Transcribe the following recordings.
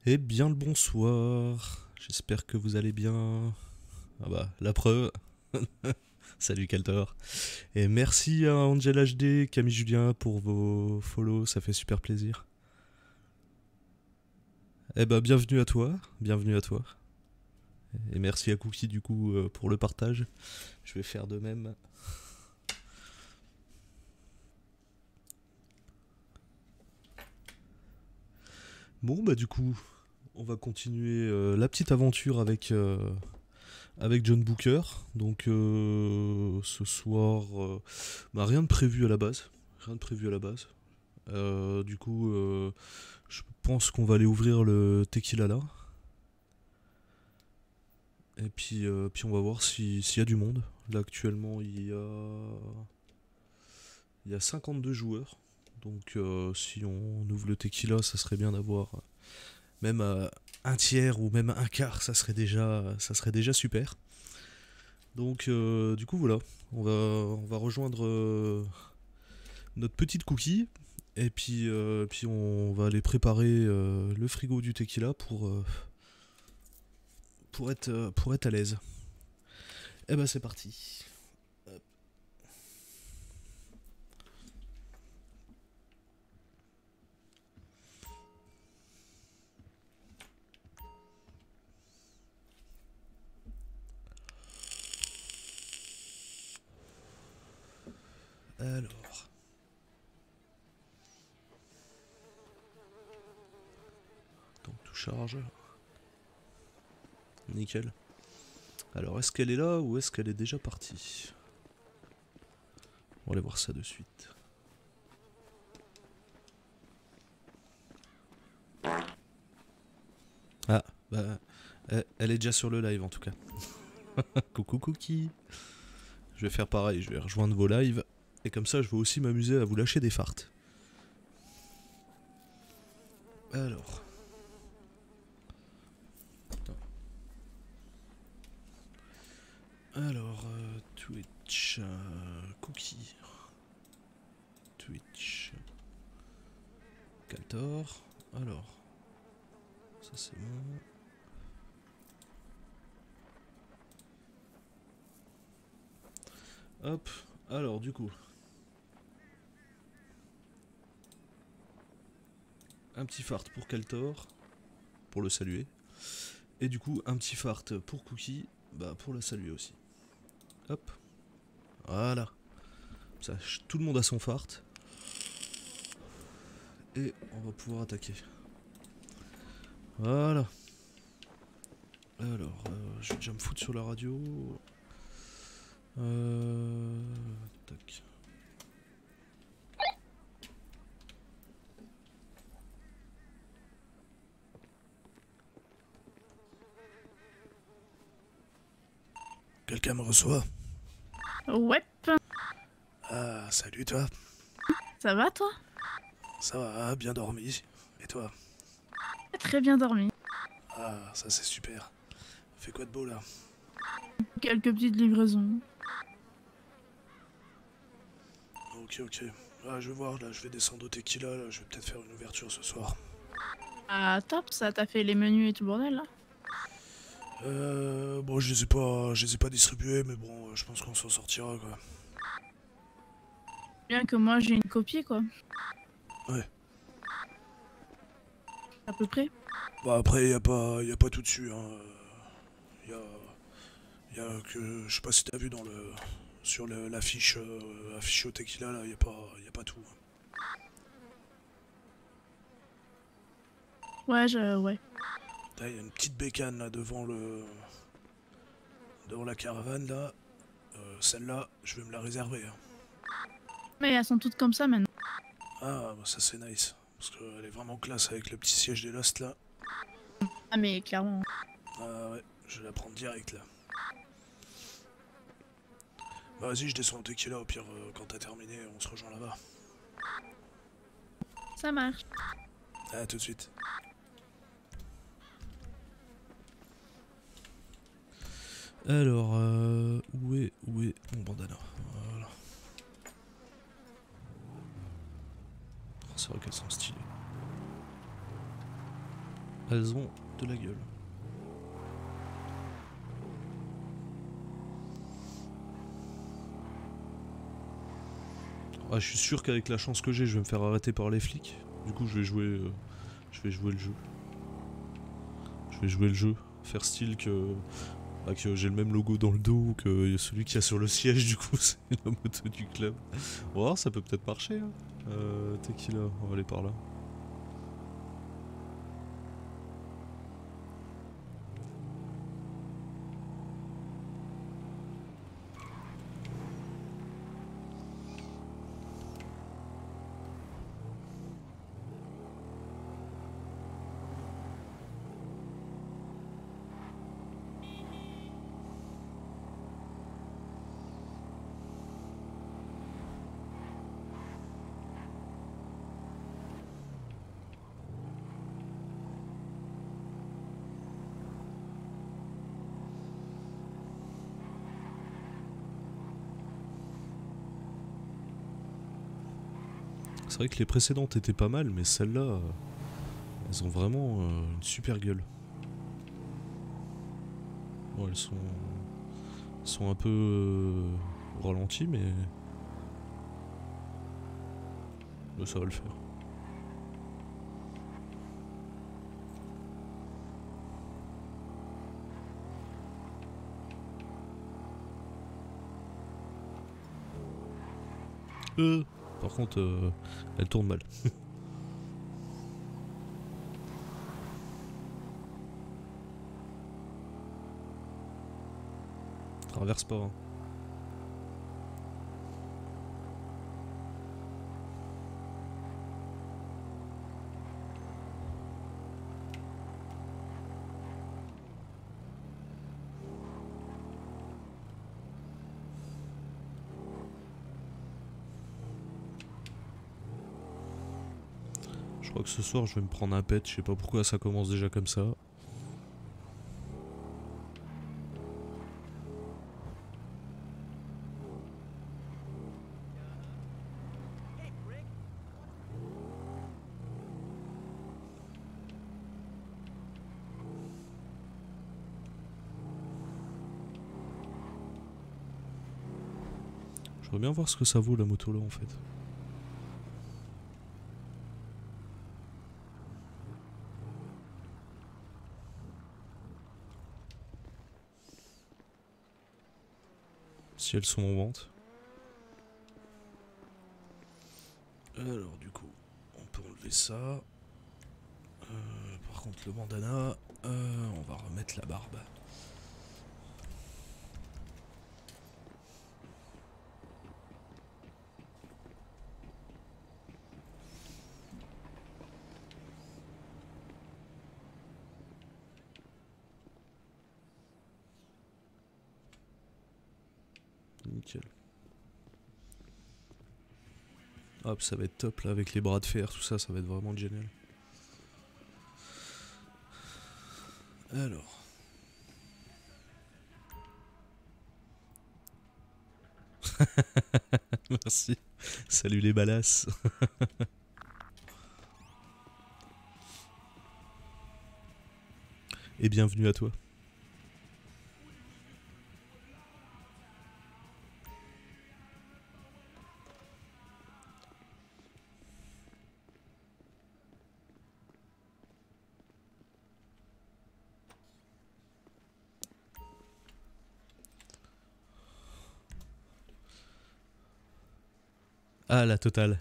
Eh bien le bonsoir, j'espère que vous allez bien. Ah bah, la preuve. Salut Caltor. Et merci à Angel HD, Camille Julien pour vos follow, ça fait super plaisir. Eh bah, bienvenue à toi, bienvenue à toi. Et merci à Cookie du coup pour le partage. Je vais faire de même. Bon bah du coup, on va continuer la petite aventure avec John Booker. Donc ce soir, bah, rien de prévu à la base. Rien de prévu à la base. Du coup, je pense qu'on va aller ouvrir le tequila là. Et puis on va voir s'il y a du monde. Là actuellement il y a 52 joueurs. Donc si on ouvre le tequila, ça serait bien d'avoir même un tiers ou même un quart, ça serait déjà super. Donc du coup voilà, on va rejoindre notre petite cookie. Et puis on va aller préparer le frigo du tequila pour être à l'aise. Et bah c'est parti. Hop. Alors, donc tout charge. Nickel. Alors est-ce qu'elle est là ou est-ce qu'elle est déjà partie? On va aller voir ça de suite. Ah, bah, elle est déjà sur le live en tout cas. Coucou Cookie. Je vais faire pareil, je vais rejoindre vos lives. Et comme ça, je vais aussi m'amuser à vous lâcher des farts. Alors. Alors, Twitch. Cookie. Twitch. Caltor. Alors. Ça c'est bon. Hop. Alors, du coup. Un petit fart pour Caltor. Pour le saluer. Et du coup, un petit fart pour Cookie. Bah, pour la saluer aussi. Hop. Voilà. Ça, tout le monde a son fart. Et on va pouvoir attaquer. Voilà. Alors, je vais déjà me foutre sur la radio. Tac. Quelqu'un me reçoit? Ouais, Ah, salut toi. ça va toi? Ça va, bien dormi. Et toi? Très bien dormi. Ah, ça c'est super. Fais quoi de beau là? Quelques petites livraisons. Ok, ok. Ah, je vais voir, là, je vais descendre au tequila, là, je vais peut-être faire une ouverture ce soir. Ah top, ça t'a fait les menus et tout le bordel là? Bon, je les ai pas distribués, mais bon, je pense qu'on s'en sortira, quoi. Bien que moi j'ai une copie quoi, Ouais. à peu près. Bah après, y a pas tout dessus, hein. Y a, que, je sais pas si t'as vu sur l'affiche, affichée au tequila, là, y a pas tout. Ouais. Là, y a une petite bécane, là, devant la caravane, là. Celle-là, je vais me la réserver, hein. Mais elles sont toutes comme ça maintenant. Ah, bah ça c'est nice. Parce qu'elle est vraiment classe avec le petit siège des Lost là. Ah mais clairement. Ah ouais, je vais la prendre direct là. Bah vas-y, je descends au tequila, au pire, quand t'as terminé, on se rejoint là-bas. Ça marche. À tout de suite. Alors, où est mon bandana? Voilà. Oh, c'est vrai qu'elles sont stylées. elles ont de la gueule. Ah, je suis sûr qu'avec la chance que j'ai, je vais me faire arrêter par les flics. Du coup, je vais jouer le jeu. Je vais jouer le jeu, faire style que j'ai le même logo dans le dos que celui qu'il y a sur le siège, du coup, c'est la moto du club. On va voir, ça peut peut-être marcher. Hein. Tequila, on va aller par là. C'est vrai que les précédentes étaient pas mal, mais celles-là, elles ont vraiment une super gueule. Bon, elles sont un peu ralenties, mais ça va le faire. Par contre, elle tourne mal. Traverse pas. Hein. Je crois que ce soir je vais me prendre un pet, je sais pas pourquoi ça commence déjà comme ça. Je veux bien voir ce que ça vaut la moto là en fait. Si elles sont en vente. Alors du coup, on peut enlever ça. Par contre le bandana, on va remettre la barbe. Nickel. Hop, ça va être top là avec les bras de fer, tout ça, ça va être vraiment génial. Alors. Merci. Salut les balasses. Et bienvenue à toi. Ah, la totale.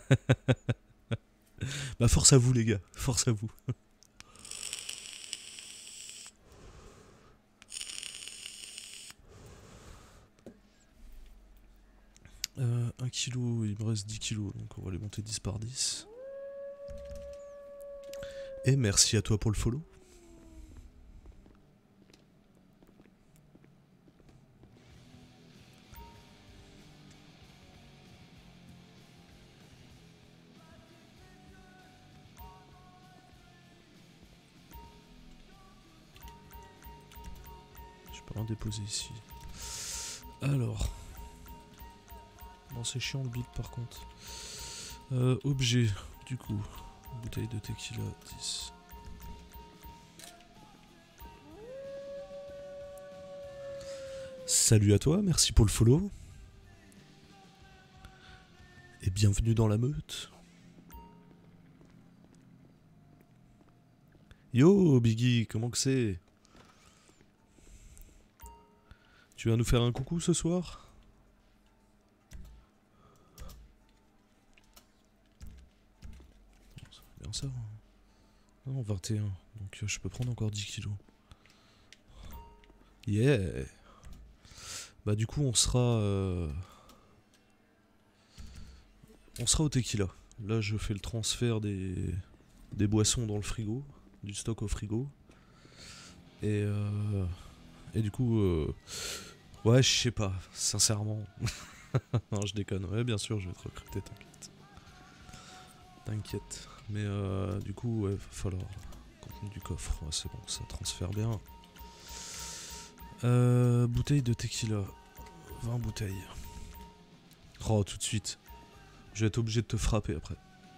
Bah force à vous les gars, force à vous. 1 kg, il me reste 10 kilos, donc on va les monter 10 par 10. Et merci à toi pour le follow. Je peux en déposer ici. Alors. Bon, c'est chiant le bip par contre. Objet, du coup. Bouteille de tequila, 10. Salut à toi, merci pour le follow. Et bienvenue dans la meute. Yo Biggie, comment que c'est? Tu viens nous faire un coucou ce soir? C'est bien ça. Non, 21. Donc je peux prendre encore 10 kilos. Yeah. Bah du coup on sera au tequila. Là je fais le transfert des boissons dans le frigo, du stock au frigo. Et du coup ouais, je sais pas, sincèrement. Non, je déconne. Ouais, bien sûr, je vais te recruter, t'inquiète. T'inquiète. Mais du coup, ouais, va falloir contenu du coffre. Ouais, c'est bon, ça transfère bien. Bouteille de tequila. 20 bouteilles. Oh, tout de suite. Je vais être obligé de te frapper après.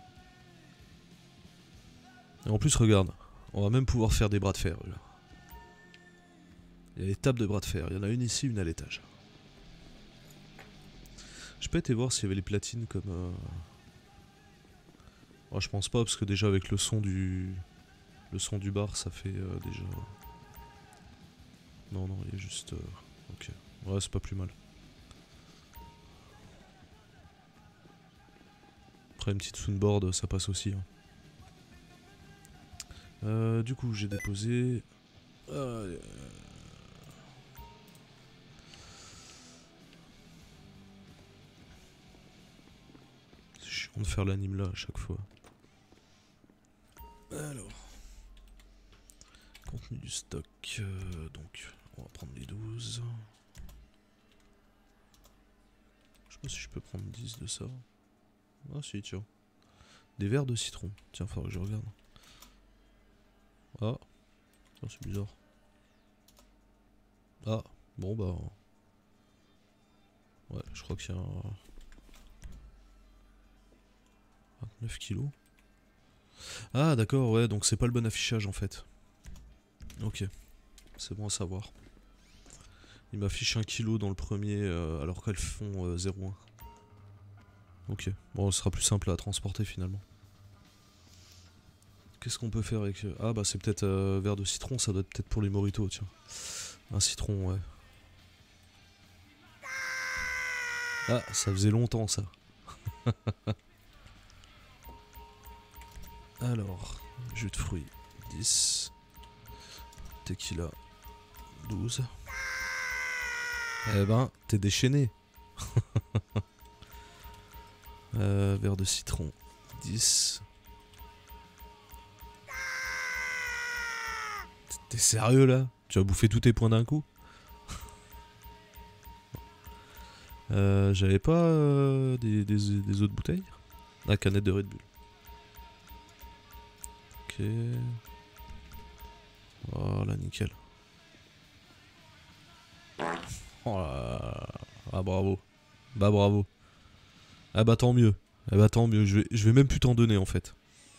Et en plus, regarde. On va même pouvoir faire des bras de fer. Là. Il y a des tables de bras de fer. Il y en a une ici, une à l'étage. Je peux aller voir s'il y avait les platines comme... Oh, je pense pas, parce que déjà avec le son du bar, ça fait déjà... Non, il y a juste... Ok. Ouais, c'est pas plus mal. Après, une petite soundboard, ça passe aussi. Hein. Du coup, j'ai déposé... C'est chiant de faire l'anime là à chaque fois. Alors... Contenu du stock... donc, on va prendre les 12. Je sais pas si je peux prendre 10 de ça. Ah si, tiens. Des verres de citron. Tiens, faudra que je regarde. Ah. Oh, c'est bizarre. Ah. Bon bah... Ouais, je crois qu'il y a... 29 kilos. Ah d'accord, ouais, donc c'est pas le bon affichage en fait. Ok. C'est bon à savoir. Il m'affiche 1 kilo dans le premier alors qu'elles font 0,1. Ok. Bon, ce sera plus simple à transporter finalement. Qu'est-ce qu'on peut faire avec... Ah bah c'est peut-être verre de citron, ça doit être peut-être pour les mojitos, tiens. Un citron, ouais. Ah, ça faisait longtemps ça. Alors, jus de fruits, 10. Tequila, 12. Eh ben, t'es déchaîné. Verre de citron, 10. T'es sérieux là? Tu vas bouffer tous tes points d'un coup? J'avais pas des autres bouteilles? La canette de Red Bull. Ok. Voilà, nickel. Oh là. Ah bravo. Bah bravo. Ah bah tant mieux. Ah bah tant mieux. Je vais même plus t'en donner en fait.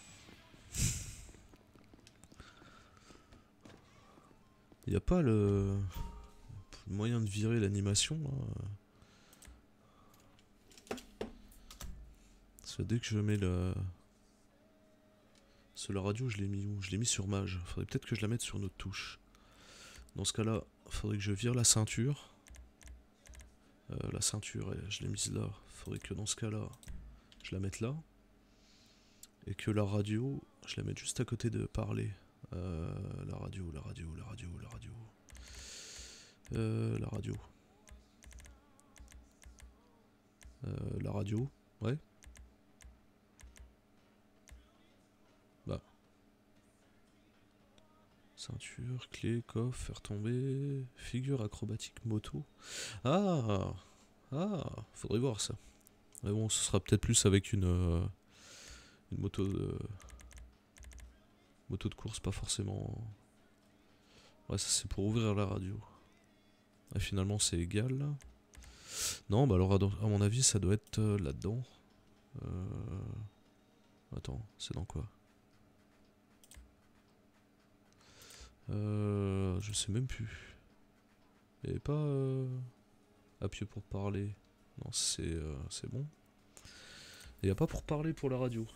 Y a pas le moyen de virer l'animation là. Parce que dès que je mets le... Sur la radio, je l'ai mis où? Je l'ai mis sur Mage. Faudrait peut-être que je la mette sur notre touche. Dans ce cas-là, faudrait que je vire la ceinture. La ceinture, je l'ai mise là. Faudrait que dans ce cas-là, je la mette là. Et que la radio, je la mette juste à côté de parler. La radio. La radio. La radio, ouais. Bah. Ceinture, clé, coffre, faire tomber, figure acrobatique moto. Ah, faudrait voir ça. Mais bon, ce sera peut-être plus avec une moto de course, pas forcément. Ouais, ça c'est pour ouvrir la radio. Et finalement c'est égal là. Non, bah alors à mon avis ça doit être là-dedans. Attends, c'est dans quoi? Je sais même plus. Et pas... Appuyer pour parler. Non, c'est bon. Il n'y a pas pour parler pour la radio.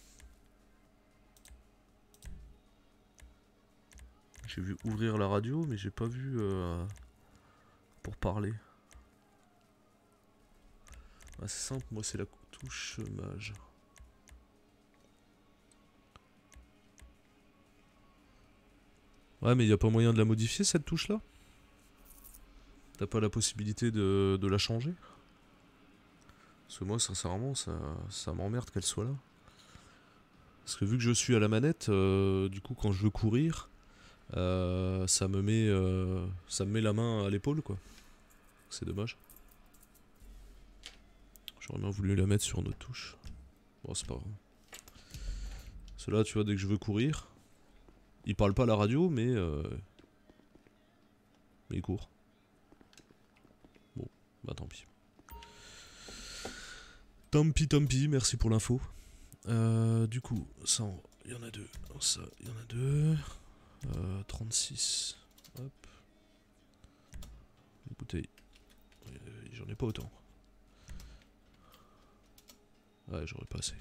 J'ai vu ouvrir la radio, mais j'ai pas vu pour parler. Ah, c'est simple, moi c'est la touche mage. Ouais, mais il n'y a pas moyen de la modifier cette touche là? T'as pas la possibilité de la changer? Parce que moi, sincèrement, ça m'emmerde qu'elle soit là. Parce que vu que je suis à la manette, du coup, quand je veux courir, ça me met la main à l'épaule, quoi. C'est dommage. J'aurais bien voulu la mettre sur notre touche. Bon, c'est pas grave. Cela, tu vois, dès que je veux courir, il parle pas à la radio, mais il court. Bon, bah tant pis. Tant pis, merci pour l'info. Du coup, ça, il y en a deux. Ça, il y en a deux. 36. Hop. Une bouteille. J'en ai pas autant. Ouais, j'aurais pas assez.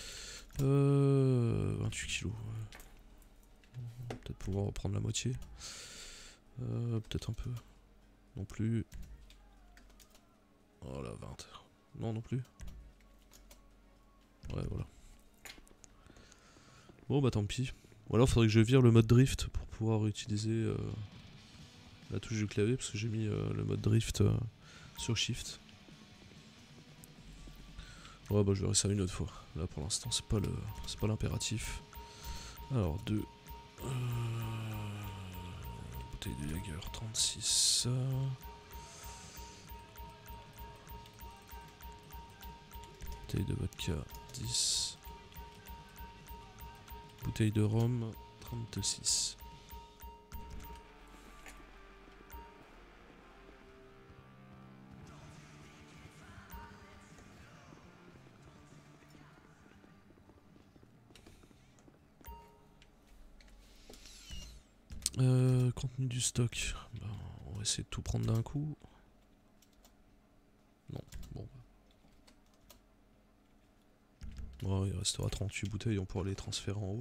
28 kilos. Ouais. Peut-être pouvoir reprendre la moitié. Peut-être un peu. Non plus. Oh la 20. Non, non plus. Ouais, voilà. Bon, bah tant pis. Ou alors, faudrait que je vire le mode drift pour pouvoir utiliser la touche du clavier, parce que j'ai mis le mode drift sur Shift. Ouais, bah je verrai ça une autre fois. Là, pour l'instant, c'est pas l'impératif. Alors, 2. Bouteille de Jager, 36. Bouteille de vodka, 10. Bouteille de rhum, 36. Contenu du stock. Ben, on va essayer de tout prendre d'un coup. Non, bon. Bon, il restera 38 bouteilles, on pourra les transférer en haut.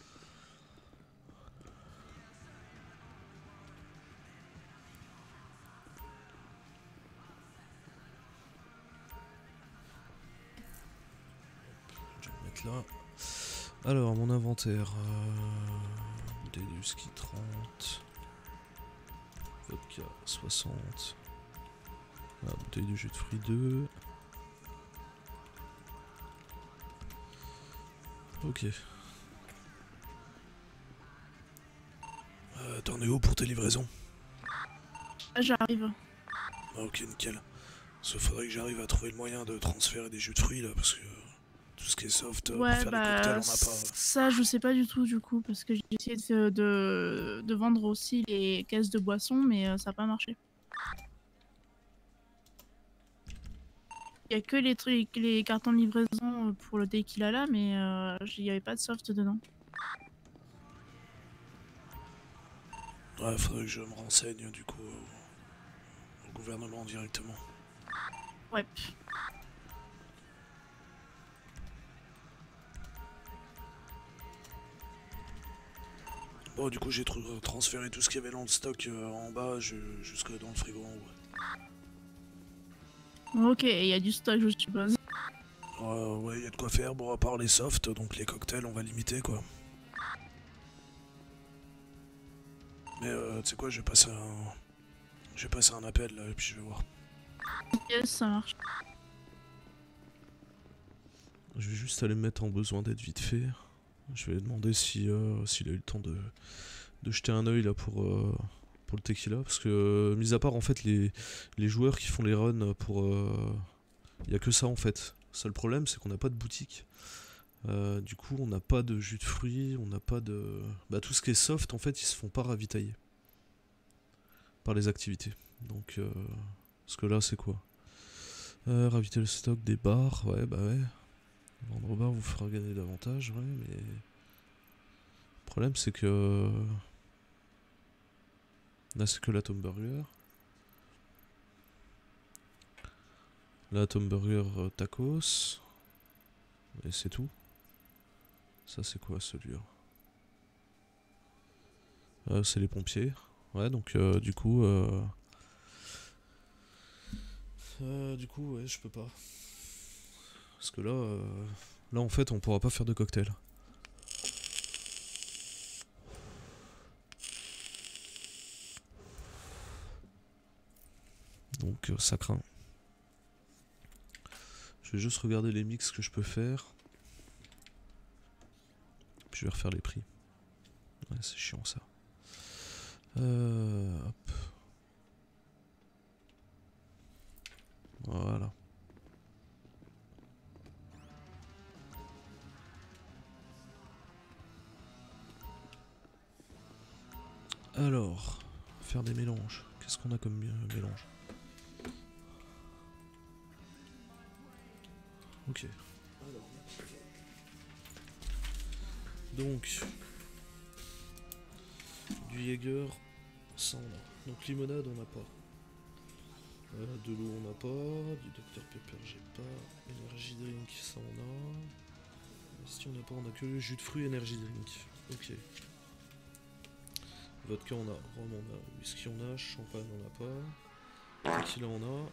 Je vais le mettre là. Alors, mon inventaire. Bouteille de whisky 30. Vodka 60. Ah, bouteille de jus de fruits 2. Ok. T'en es où pour tes livraisons? Ah, j'arrive. Ah, ok, nickel. Parce qu'il faudrait que j'arrive à trouver le moyen de transférer des jus de fruits là, parce que tout ce qui est soft pour Ouais, faire des cocktails, on n'a pas. ça, je sais pas du tout, du coup, parce que j'ai essayé de vendre aussi les caisses de boissons, mais ça n'a pas marché. Il y a que les trucs, les cartons de livraison pour le tequila là, mais il n'y avait pas de soft dedans. Ouais, faudrait que je me renseigne du coup au gouvernement directement. Ouais. Bon, du coup, j'ai transféré tout ce qu'il y avait dans le stock en bas jusque dans le frigo en haut. Ok, il y a du stock, je suppose. Ouais, il y a de quoi faire. Bon, à part les softs, donc les cocktails, on va limiter quoi. Mais tu sais quoi, je vais passer un appel là et puis je vais voir. Yes, ça marche. Je vais juste aller me mettre en besoin d'être vite fait. Je vais demander s'il a eu le temps de jeter un oeil là pour le tequila. Parce que, mis à part en fait les joueurs qui font les runs pour. Il y a que ça en fait. Seul problème, c'est qu'on n'a pas de boutique. Du coup, on n'a pas de jus de fruits, on n'a pas de. Bah, tout ce qui est soft, en fait, ils se font pas ravitailler par les activités. Donc, parce que là, c'est quoi? Raviter le stock des bars, ouais, bah ouais. Vendre au bar vous fera gagner davantage, ouais, mais. Le problème, c'est que. Là, c'est que la Tom Burger. Là, Tom Burger tacos. Et c'est tout. Ça, c'est quoi celui-là? C'est les pompiers. Ouais, donc du coup, ouais, je peux pas. Parce que là, en fait, on pourra pas faire de cocktail. Donc, ça craint. Je vais juste regarder les mix que je peux faire. Puis je vais refaire les prix. Ouais, c'est chiant ça. Hop. Voilà. Alors, faire des mélanges. Qu'est-ce qu'on a comme mélange? Ok. Donc, du Jäger, ça on a. Donc limonade on n'a pas. De l'eau on n'a pas. Du Dr Pepper j'ai pas. Energy drink ça on a. Si on n'a pas, on a que le jus de fruits Energy drink. Ok. Vodka on a, rhum on a, whisky on a, champagne on n'a pas. Tequila on a.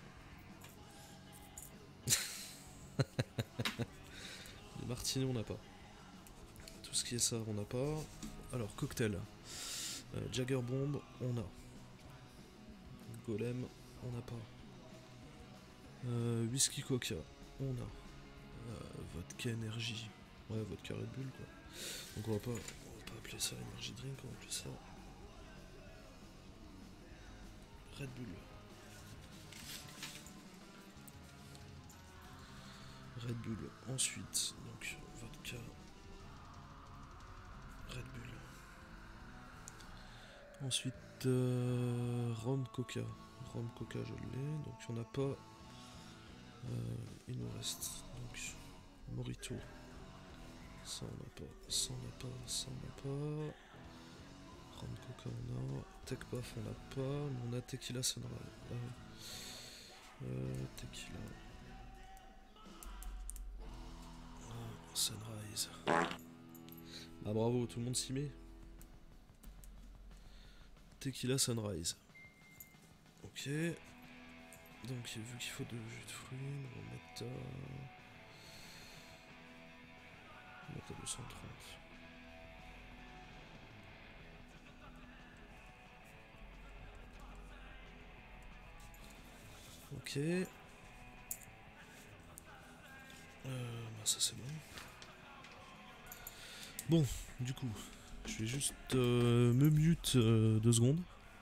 Les martinis on n'a pas. Tout ce qui est ça on n'a pas. Alors cocktail. Jagger Bomb on a. Golem on n'a pas. Whisky Coca on a. Vodka Energy. Ouais, vodka Red Bull quoi. Donc on va pas appeler ça Energy Drink, on va appeler ça Red Bull. Red Bull. Ensuite, donc vodka Red Bull. Ensuite, rhum Coca. Rhum Coca, je l'ai. Donc il n'y en a pas. Il nous reste donc Morito. Ça on n'a pas. Ça on n'a pas. Ça on n'a pas. Rhum Coca on a. Tech Puff on n'a pas. Mais on a Tequila Sunrise. Tequila. Sunrise. Ah bravo, tout le monde s'y met. Tequila Sunrise. Ok. Donc vu qu'il faut de jus de fruits, on va mettre à 230. Ok. Bah ça c'est bon. Bon, du coup, je vais juste me mute 2 secondes.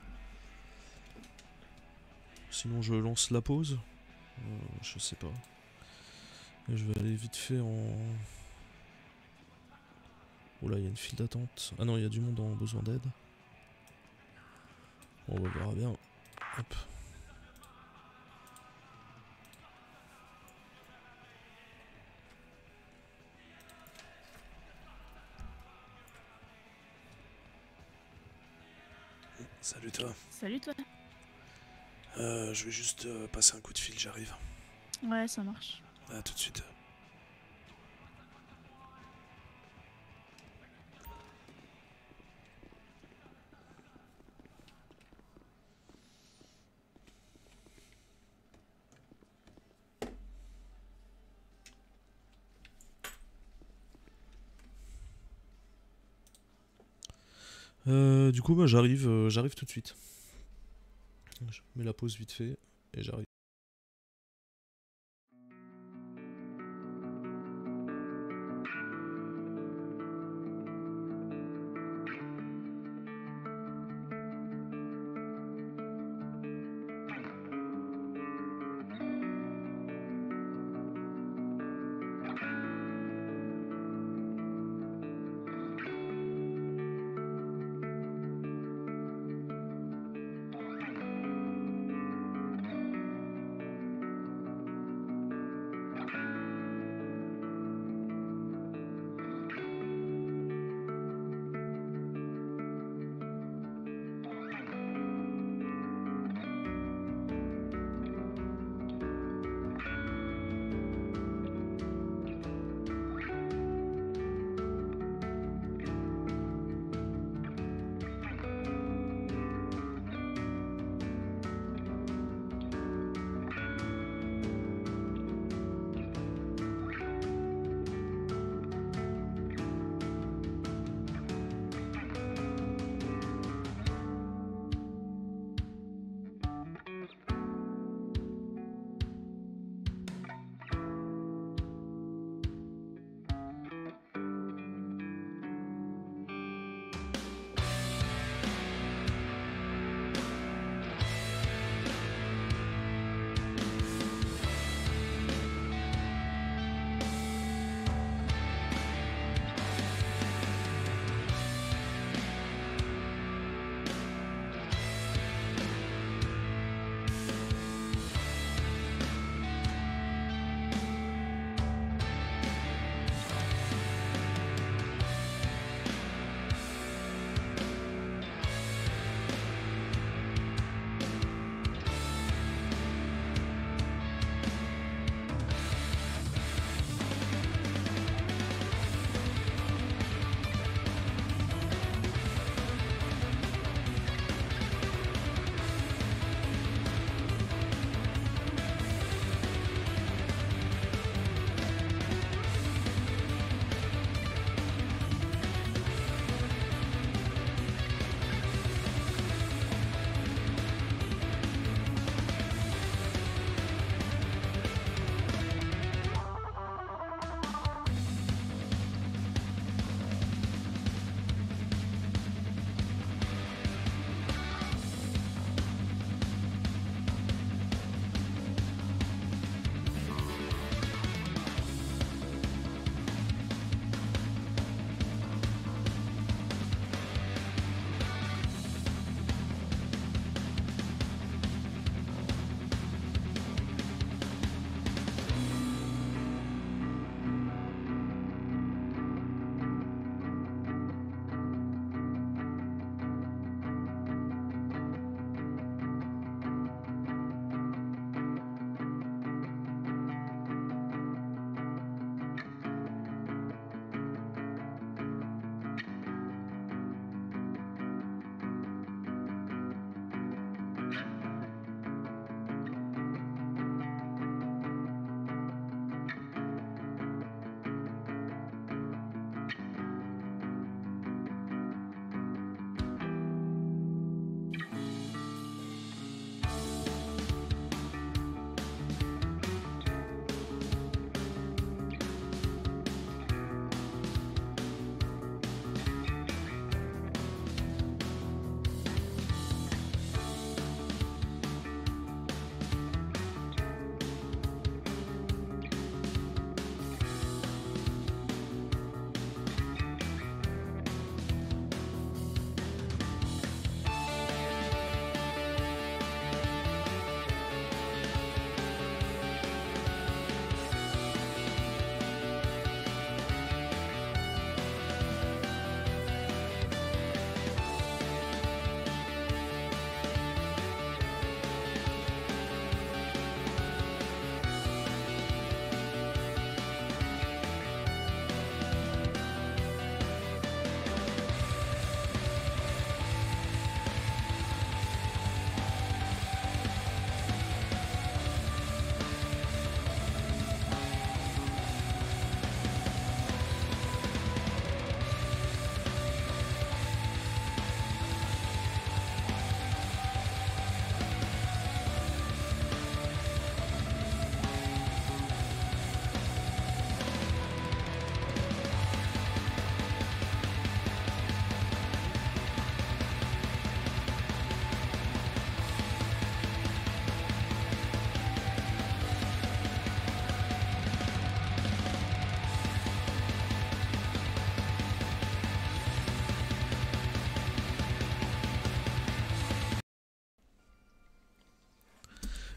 Sinon je lance la pause. Je sais pas. Et je vais aller vite fait en... Oh là, il y a une file d'attente. Ah non, il y a du monde en besoin d'aide. Bon, on verra bien. Hop. Salut toi. Salut toi. Je vais juste passer un coup de fil, j'arrive. Ouais, ça marche. À tout de suite. Du coup, bah, j'arrive tout de suite. Je mets la pause vite fait et j'arrive.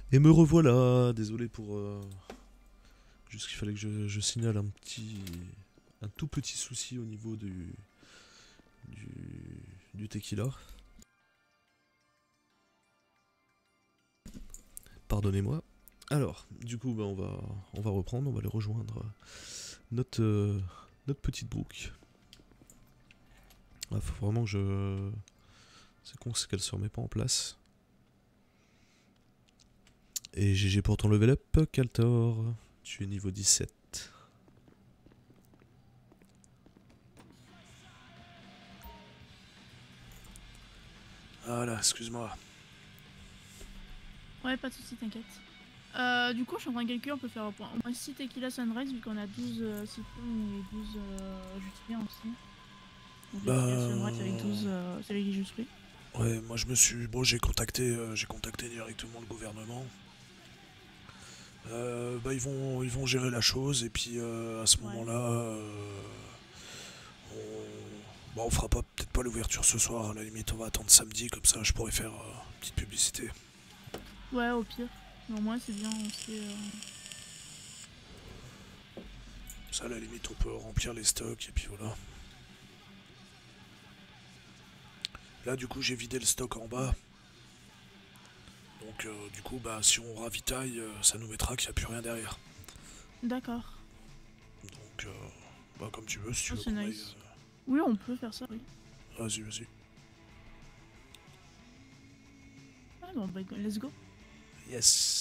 Et me revoilà, désolé pour... juste qu'il fallait que je signale un tout petit souci au niveau du, du tequila. Pardonnez-moi. Alors, du coup, bah, on va reprendre, on va aller rejoindre notre, notre petite boucle. Ah, faut vraiment que je... C'est con, c'est qu'elle se remet pas en place. Et GG pour ton level up, Kaltor. Tu es niveau 17. Voilà, excuse-moi. Ouais, pas de soucis, t'inquiète. Du coup, je suis en train de calculer, on peut faire au moins 6 tequila sunrise vu qu'on a 12 citron et 12 jus de fruits aussi. Donc tequila sunrise avec 12 c'est les jus de fruits. Ouais, moi je me suis... Bon, j'ai contacté directement le gouvernement. Bah, ils vont gérer la chose et puis à ce moment-là, on fera peut-être pas l'ouverture ce soir. À la limite, on va attendre samedi, comme ça je pourrais faire une petite publicité. Ouais, au pire. Mais au moins, c'est bien, on sait... Ça, à la limite, on peut remplir les stocks et puis voilà. Là, du coup, j'ai vidé le stock en bas. Donc, du coup, bah, si on ravitaille, ça nous mettra qu'il n'y a plus rien derrière. D'accord. Donc, bah, comme tu veux, si tu veux c'est qu'on nice. Oui, on peut faire ça, oui. Vas-y, vas-y. Ah bon, bah, let's go. Yes.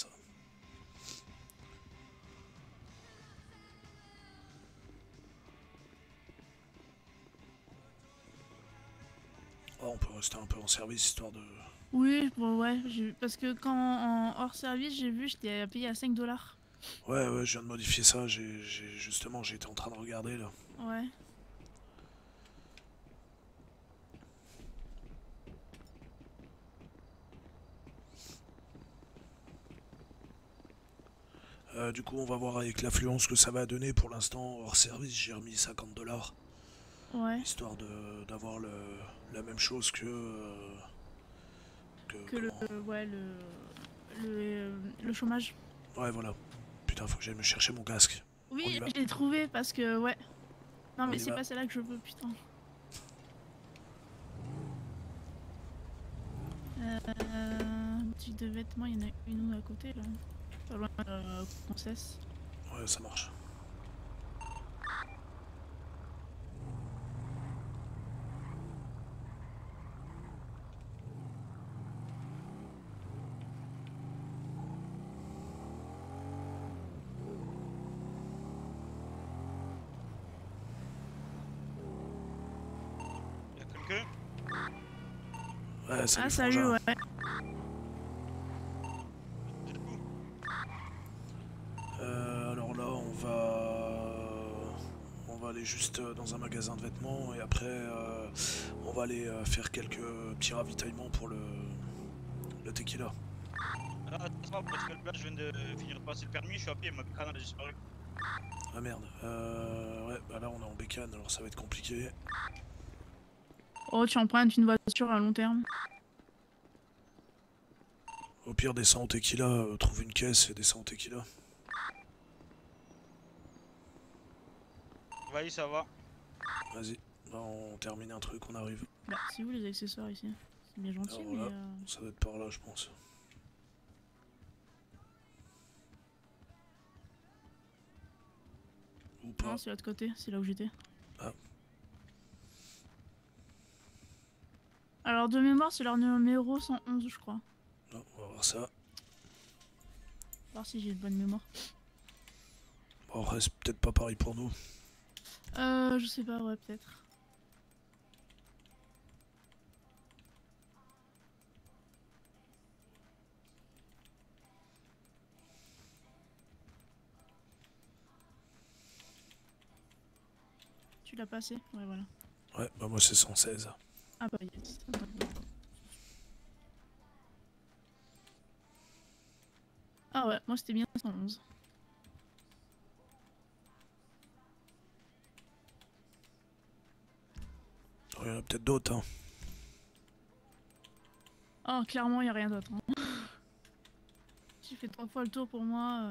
Oh, on peut rester un peu en service, histoire de... Oui, bon, ouais, parce que quand en hors service, j'ai vu, j'étais payé à 5 $. Ouais, je viens de modifier ça, justement, j'ai été en train de regarder, là. Ouais. Du coup, on va voir avec l'affluence que ça va donner. Pour l'instant, hors service, j'ai remis 50 $. Ouais. Histoire d'avoir la même chose que... le chômage. Ouais, voilà. Putain, faut que j'aille me chercher mon casque. Oui, je l'ai trouvé parce que, ouais. Non, mais c'est pas celle-là que je veux, putain. Boutique de vêtements, il y en a une à côté, là. Pas loin de la princesse. Ouais, ça marche. Ouais, salut, salut, ouais. Alors là, on va aller juste dans un magasin de vêtements et après, on va aller faire quelques petits ravitaillements pour le tequila. Ah, ça va, parce que là, je viens de finir de passer le permis, je suis à pied, ma bécane a disparu. Ah merde, ouais, bah là on est en bécane, alors ça va être compliqué. Oh, tu empruntes une voiture à long terme. Au pire, descends au tequila, trouve une caisse et descends au tequila. Vas-y, ça va. Vas-y, là on termine un truc, on arrive. Bah, c'est où les accessoires ici? C'est bien gentil, alors, voilà, mais... ça doit être par là, je pense. Ou pas. Non, c'est l'autre côté, c'est là où j'étais. Ah. Alors, de mémoire, c'est leur numéro 111, je crois. Non, on va voir ça. Voir si j'ai de bonne mémoire. Bon, après, c'est peut-être pas pareil pour nous. Je sais pas, ouais, peut-être. Tu l'as passé? Ouais, voilà. Ouais, bah moi c'est 116. Ah bah yes. Ah ouais, moi c'était bien 111. Il y en a peut-être d'autres, hein. Oh, clairement, il a rien d'autre. Hein. Tu fais 3 fois le tour pour moi.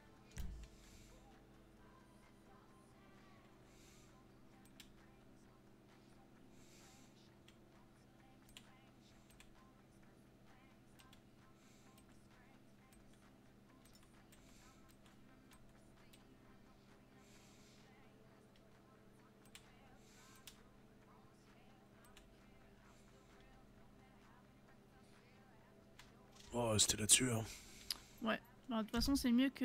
On va rester là-dessus. Hein. Ouais. Bah, de toute façon, c'est mieux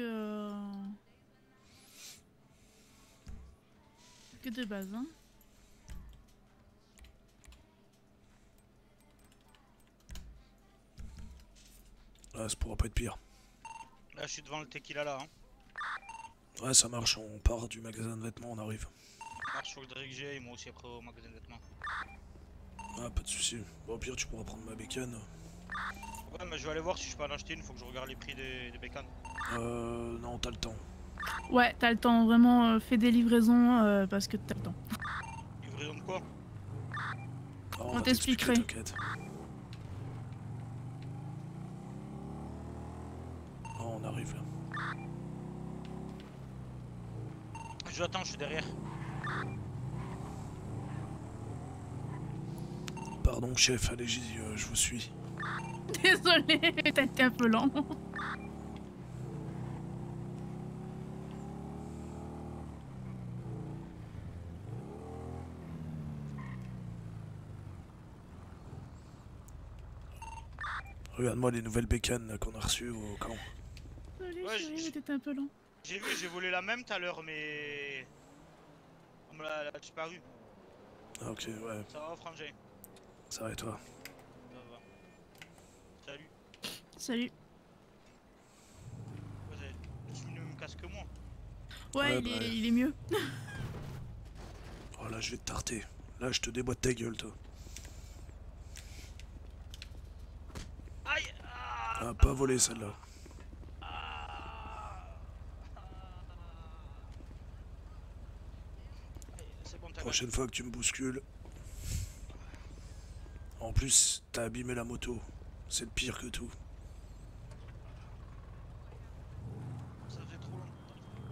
que de base. Hein. Là, ça pourra pas être pire. Là, je suis devant le tequila là. Hein. Ouais, ça marche. On part du magasin de vêtements, on arrive. Marche sur le direct G et moi aussi après au magasin de vêtements. Ah, pas de soucis. Bon, au pire, tu pourras prendre ma bécane. Ouais, mais je vais aller voir si je peux en acheter une. Faut que je regarde les prix des bécanes. Non, t'as le temps. Ouais, t'as le temps. Vraiment, fais des livraisons parce que t'as le temps. Livraison de quoi? Ah, On va t'expliquerait. t'inquiète. Oh, on arrive là. Je attends, je suis derrière. Pardon, chef, allez-y, je vous suis. Désolé, t'as été un peu lent. Regarde-moi les nouvelles bécanes qu'on a reçues au camp. Désolé, Ouais, chérie, t'étais un peu lent. J'ai vu, j'ai volé la même tout à l'heure, mais... On me l'a disparu. Ah, ok, ouais, Ça va, frangin? ça va et toi? Ça va. Salut. Salut. Ouais, tu me casses que moi. Ouais, Ouais, il est mieux. Oh là, je vais te tarter. Là, je te déboîte ta gueule, toi. Aïe! Ah, pas volé celle-là. C'est bon, t'as Prochaine fois que tu me bouscules. En plus, t'as abîmé la moto. C'est le pire que tout. Ça fait trop long.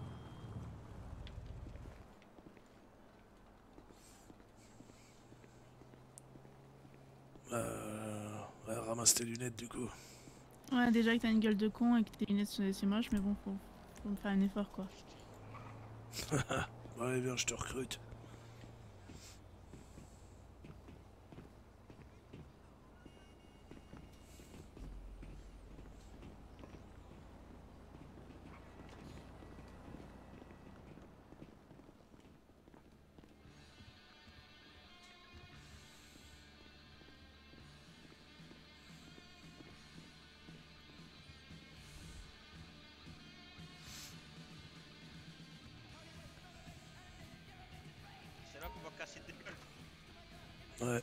Ouais, ramasse tes lunettes du coup. Ouais, déjà que t'as une gueule de con et que tes lunettes c'est moche, mais bon, faut me faire un effort quoi. Ouais, viens, je te recrute. C'est là qu'on va casser des gueules. Ouais.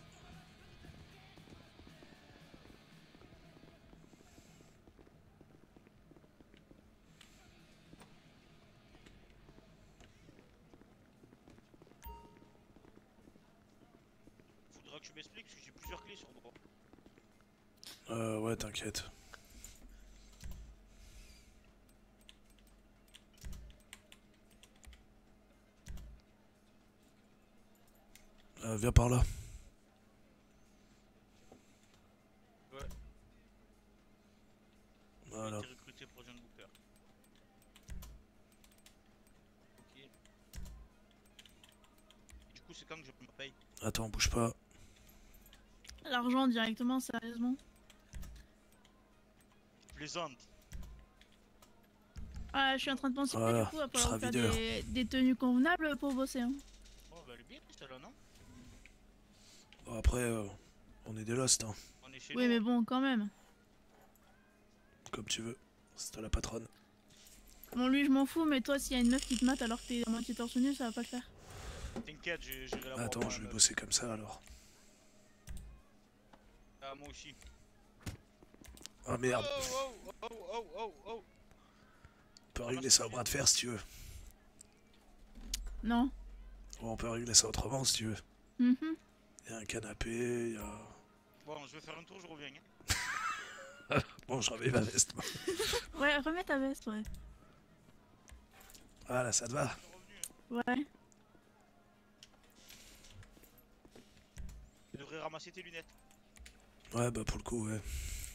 Faudra que tu m'expliques parce que j'ai plusieurs clés sur moi. Ouais, t'inquiète. Viens par là. Ouais. Voilà. J'ai été recruté pour John Booker. Ok. Et du coup, c'est quand que je me paye? Attends, bouge pas. L'argent directement, sérieusement. Plaisante. Ah, je suis en train de penser Voilà, du coup à tu seras pouvoir faire videur. des tenues convenables pour bosser. Hein. Oh, bah, elle est bien celle-là, non? Bon, après, on est des lost, hein. On est chez Oui, nous. mais bon, quand même. Comme tu veux. C'est toi la patronne. Bon, lui, je m'en fous, mais toi, s'il y a une meuf qui te mate alors que t'es à moitié torse nu, ça va pas le faire. T'inquiète, j'irai la voir. Attends, je vais bosser comme ça alors. Ah, moi aussi. Ah merde. Oh. On peut régler ça au bras de fer si tu veux. Non. Bon, on peut régler ça autrement si tu veux. Mhm. Il y a un canapé, il y a... Bon, je vais faire un tour, je reviens. Hein. Bon, je remets ma veste. Moi. Ouais, remets ta veste, ouais. Voilà, ça te va. Ouais. Tu devrais ramasser tes lunettes. Ouais, bah pour le coup, ouais.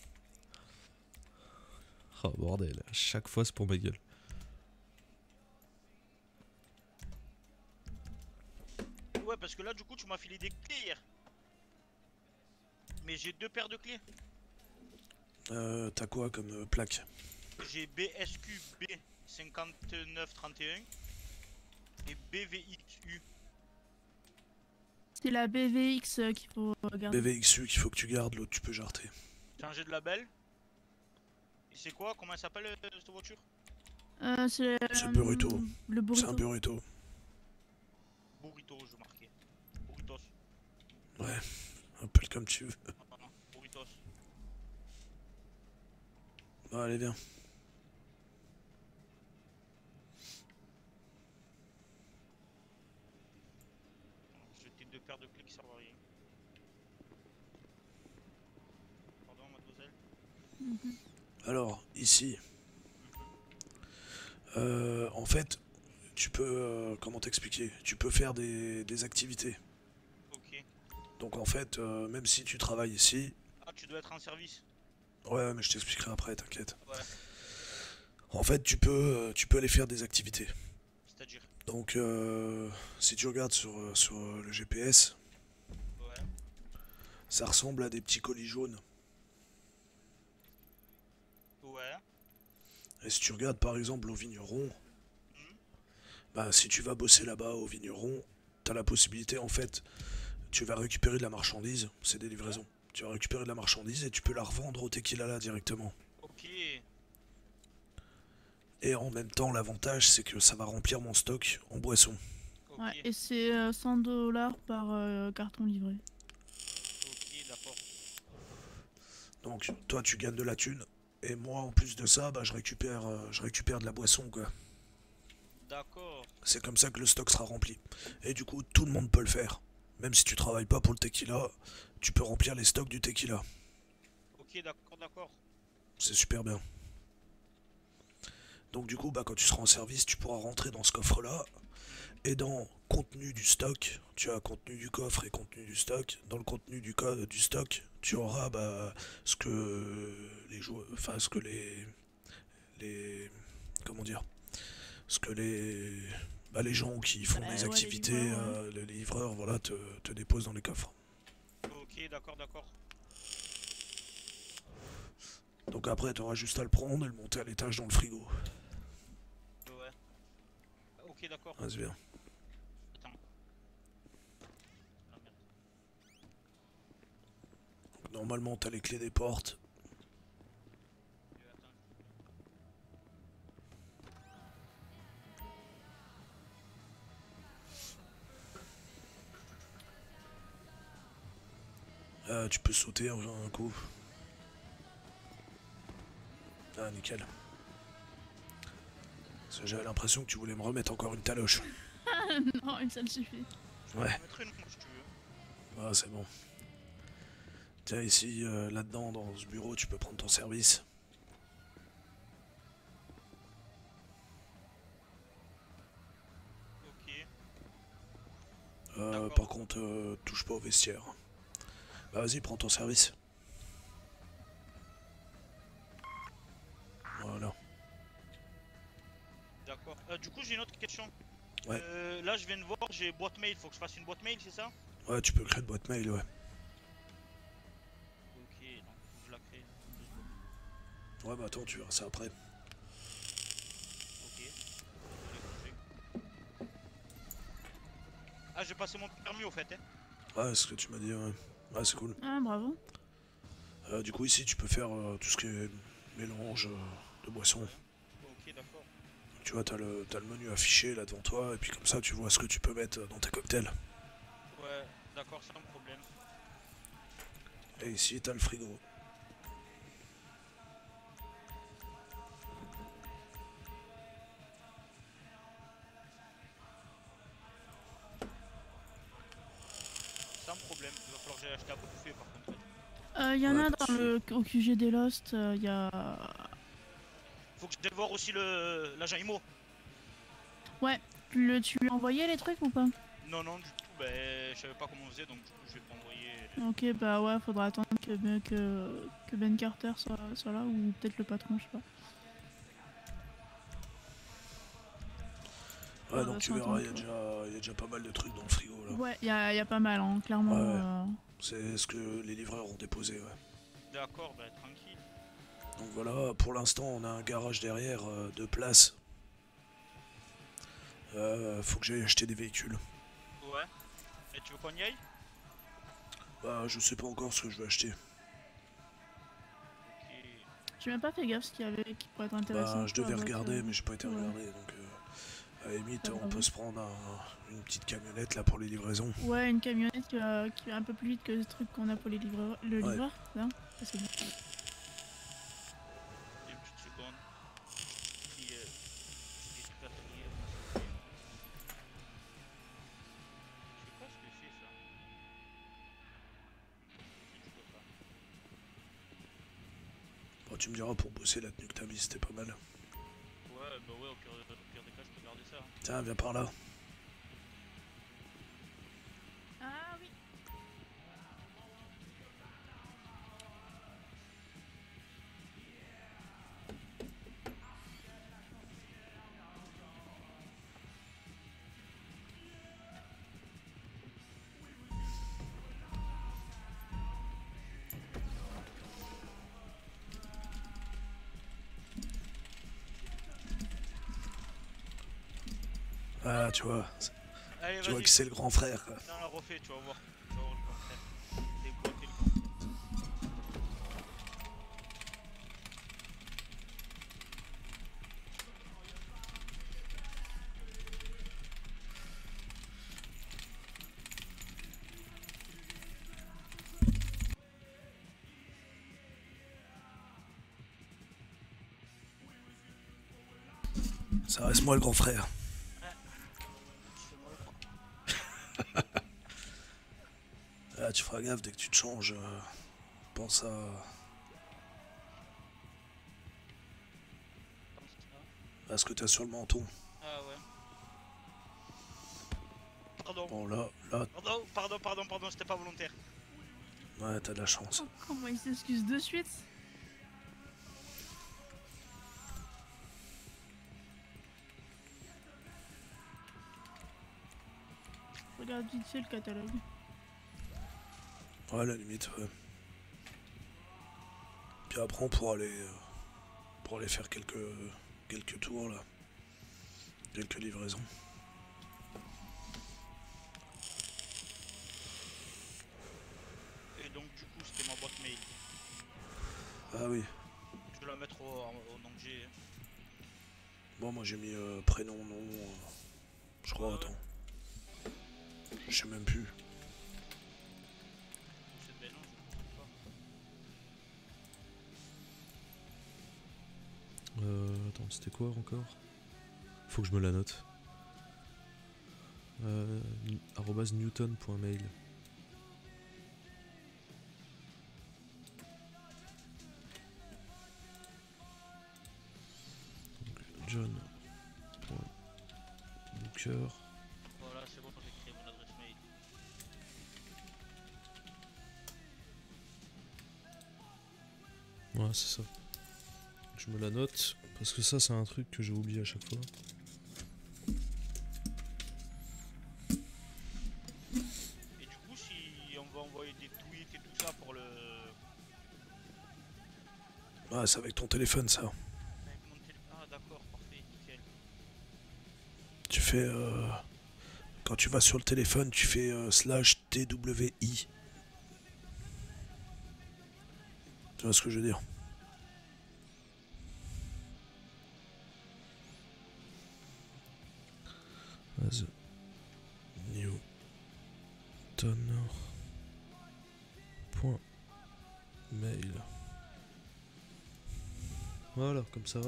Oh bordel, à chaque fois c'est pour ma gueule. Ouais, parce que là, du coup, tu m'as filé des clés hier. Mais j'ai 2 paires de clés. T'as quoi comme plaque? J'ai BSQB 5931 et BVXU. C'est la BVX qu'il faut garder. BVXU qu'il faut que tu gardes, l'autre tu peux jarter. Changer de label. Et c'est quoi? Comment elle s'appelle cette voiture? C'est Burrito. Le C'est un burrito. burrito. Burrito, je marquais. Burritos. Ouais, appelle comme tu veux. Non, non, Burritos. Bon, allez, viens. J'ai tes 2 paires de clés qui servent à rien. Pardon, mademoiselle. Mhm. Alors, ici, en fait, tu peux, comment t'expliquer? Tu peux faire des activités. Ok. Donc en fait, même si tu travailles ici, Ah, tu dois être en service. ouais, mais je t'expliquerai après, t'inquiète. Ouais. En fait, tu peux aller faire des activités. C'est-à-dire. Donc, si tu regardes sur le GPS, Ouais. ça ressemble à des petits colis jaunes. Ouais. Et si tu regardes par exemple au vigneron, Mhm. bah si tu vas bosser là-bas au vigneron, t'as la possibilité en fait, tu vas récupérer de la marchandise, c'est des livraisons. Tu vas récupérer de la marchandise et tu peux la revendre au tequila là directement. Ok. Et en même temps, l'avantage c'est que ça va remplir mon stock en boisson. Ok. Ouais, et c'est 100 $ par carton livré. Ok, d'accord. Donc toi tu gagnes de la thune et moi en plus de ça, bah je récupère de la boisson quoi. D'accord. C'est comme ça que le stock sera rempli. Et du coup, tout le monde peut le faire. Même si tu travailles pas pour le tequila, tu peux remplir les stocks du tequila. Ok, d'accord, d'accord. C'est super bien. Donc du coup, bah, quand tu seras en service, tu pourras rentrer dans ce coffre-là. Et dans contenu du stock, tu as contenu du coffre et contenu du stock. Dans le contenu du stock, tu auras bah, ce que les joueurs, enfin ce que les, comment dire, ce que les gens qui font des Ouais, les activités, livreurs, ouais. les livreurs, voilà, te déposent dans les coffres. Ok, d'accord, d'accord. Donc après, tu auras juste à le prendre et le monter à l'étage dans le frigo. Ouais. Ok, d'accord. Ah, c'est bien. Attends. Ah, merde. Normalement, tu as les clés des portes. Attends. Tu peux sauter un coup. Ah, nickel. Parce que j'avais l'impression que tu voulais me remettre encore une taloche. Non, une seule suffit. Je Ouais. peux en mettre une, si tu veux. Ah, c'est bon. Tiens, ici, là-dedans, dans ce bureau, tu peux prendre ton service. Ok. Par contre, touche pas au vestiaire. Bah, vas-y, prends ton service. Voilà. D'accord. Du coup, j'ai une autre question. Ouais. Là, je viens de voir, j'ai boîte mail. Faut que je fasse une boîte mail, c'est ça? Ouais, tu peux créer une boîte mail, ouais. Ok, donc faut que je la crée. Ouais, bah attends, tu verras ça après. Ok. Ah, j'ai passé mon permis au fait, hein. Ouais, c'est ce que tu m'as dit, ouais. Ouais, c'est cool. Ah, bravo. Du coup, ici, tu peux faire tout ce qui est mélange de boissons. Ok, d'accord. Tu vois, t'as le menu affiché là devant toi, et puis comme ça, tu vois ce que tu peux mettre dans tes cocktails. Ouais, d'accord, c'est un problème. Et ici, t'as le frigo. C'est un problème. Il va falloir que j'aille acheter à bouffer par contre. Il y en Ouais, a dans au QG des Lost, il y a... Faut que je aille voir aussi l'agent IMO. Ouais, tu lui as envoyé les trucs ou pas? Non, non, du tout, ben, je savais pas comment on faisait, donc du coup, je vais pas envoyer. Ok, bah ouais, faudra attendre que Ben Carter soit là, ou peut-être le patron, je sais pas. Ouais, donc tu verras, il y a déjà pas mal de trucs dans le frigo là. Ouais, il y a pas mal, hein, clairement. Ouais. C'est ce que les livreurs ont déposé, ouais. D'accord, bah tranquille. Donc voilà, pour l'instant, on a un garage derrière, 2 places. Faut que j'aille acheter des véhicules. Ouais. Et tu veux qu'on y aille? Bah, je sais pas encore ce que je vais acheter. Ok. J'ai même pas fait gaffe ce qu'il y avait qui pourrait être intéressant. Bah, je devais regarder, mais j'ai pas été regarder, donc à la limite, on peut se prendre une petite camionnette là pour les livraisons. Ouais, une camionnette qui va un peu plus vite que le truc qu'on a pour les livreurs. Le livreur, là, ça c'est bon. Une petite seconde. Qui des trucs à trier, je sais pas ce que c'est ça. Je peux pas. Bon, tu me diras pour bosser la tenue que t'as mis, c'était pas mal. Ouais, bah ouais, au pire des cas, je peux garder ça. Tiens, viens par là. Ah oui. Ah, tu vois. Allez, Tu vois que c'est le grand frère. Quoi. Non, la refait, tu vas voir. Tu vas voir le grand frère. Débloquer le grand. Ça reste moi le grand frère. Ah, tu feras gaffe dès que tu te changes. Pense à ce que t'as sur le menton. Ah ouais. Pardon. Bon, là. Pardon, c'était pas volontaire. Ouais, t'as de la chance. Oh, comment il s'excuse de suite? Regarde vite fait le catalogue. Ouais, à la limite, ouais. Puis après, on pourra aller faire quelques tours, là. Quelques livraisons. Et donc, du coup, c'était ma boîte mail. Ah oui. Je vais la mettre au nom que j'ai. Bon, moi j'ai mis prénom, nom. Je crois, attends. Je sais même plus. C'est ben non, je ne sais pas. Attends, c'était quoi encore? Faut que je me la note. @newton.mail. John.booker. Voilà, c'est bon, j'ai créé mon adresse mail. Ouais, c'est ça. Je me la note, parce que ça, c'est un truc que j'ai oublié à chaque fois. Et du coup, si on va envoyer des tweets et tout ça pour le... Ouais, c'est avec ton téléphone, ça. Avec mon téléphone... Ah d'accord, parfait, nickel. Tu fais... Quand tu vas sur le téléphone, tu fais /TWI. Tu vois ce que je veux dire? As Newton.mail. Voilà, comme ça.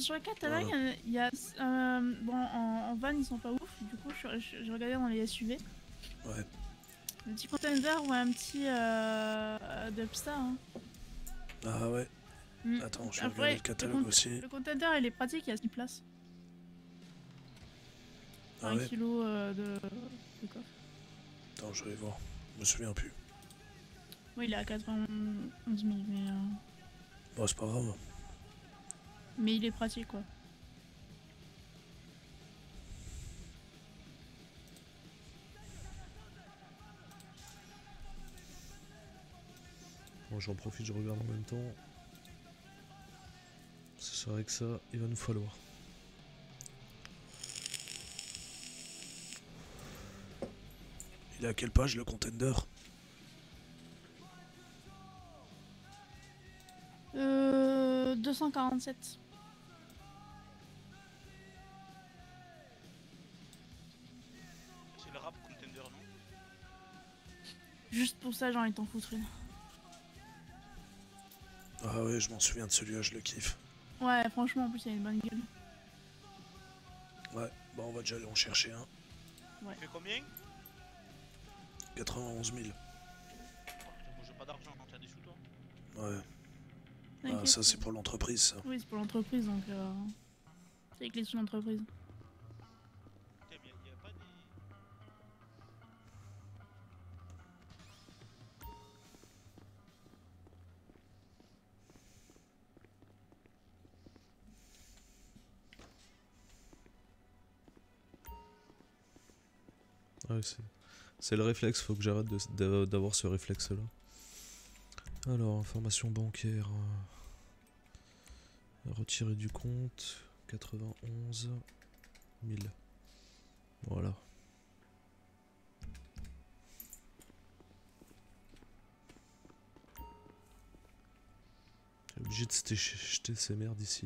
sur la catalogue, il y a. Bon, en van, ils sont pas ouf. Du coup, je regardais dans les SUV. Ouais. Un petit contender ou un petit Dubstar. Hein. Ah ouais. Attends, je vais regarder le catalogue aussi. Le contender, il est pratique, il y a 6 places. Ah 1 ouais. kilo de coffre. Attends, je vais voir. Je me souviens plus. Oui, il est à 91 000, mais. Bon, c'est pas grave. Mais il est pratique, quoi. Bon, j'en profite, je regarde en même temps. C'est vrai que ça, il va nous falloir. Il est à quelle page le contender? 247. C'est le rap contender, non? Juste pour ça, j'ai envie de t'en foutre une. Ah ouais, je m'en souviens de celui-là, je le kiffe. Ouais, franchement, en plus, il a une bonne gueule. Ouais, bon, on va déjà aller en chercher un. Ouais. Tu fais combien? 91 000. Oh, putain, moi j'ai pas d'argent quand t'as des sous, toi. Ouais. Ah, T'inquiète. ça, c'est pour l'entreprise, ça. Oui, c'est pour l'entreprise, donc. C'est avec les sous d'entreprise. Putain, mais y a pas des. Ouais, c'est le réflexe, faut que j'arrête d'avoir ce réflexe là. Alors, information bancaire. Retirer du compte. 91 000. Voilà. J'ai obligé de jeter ces merdes ici.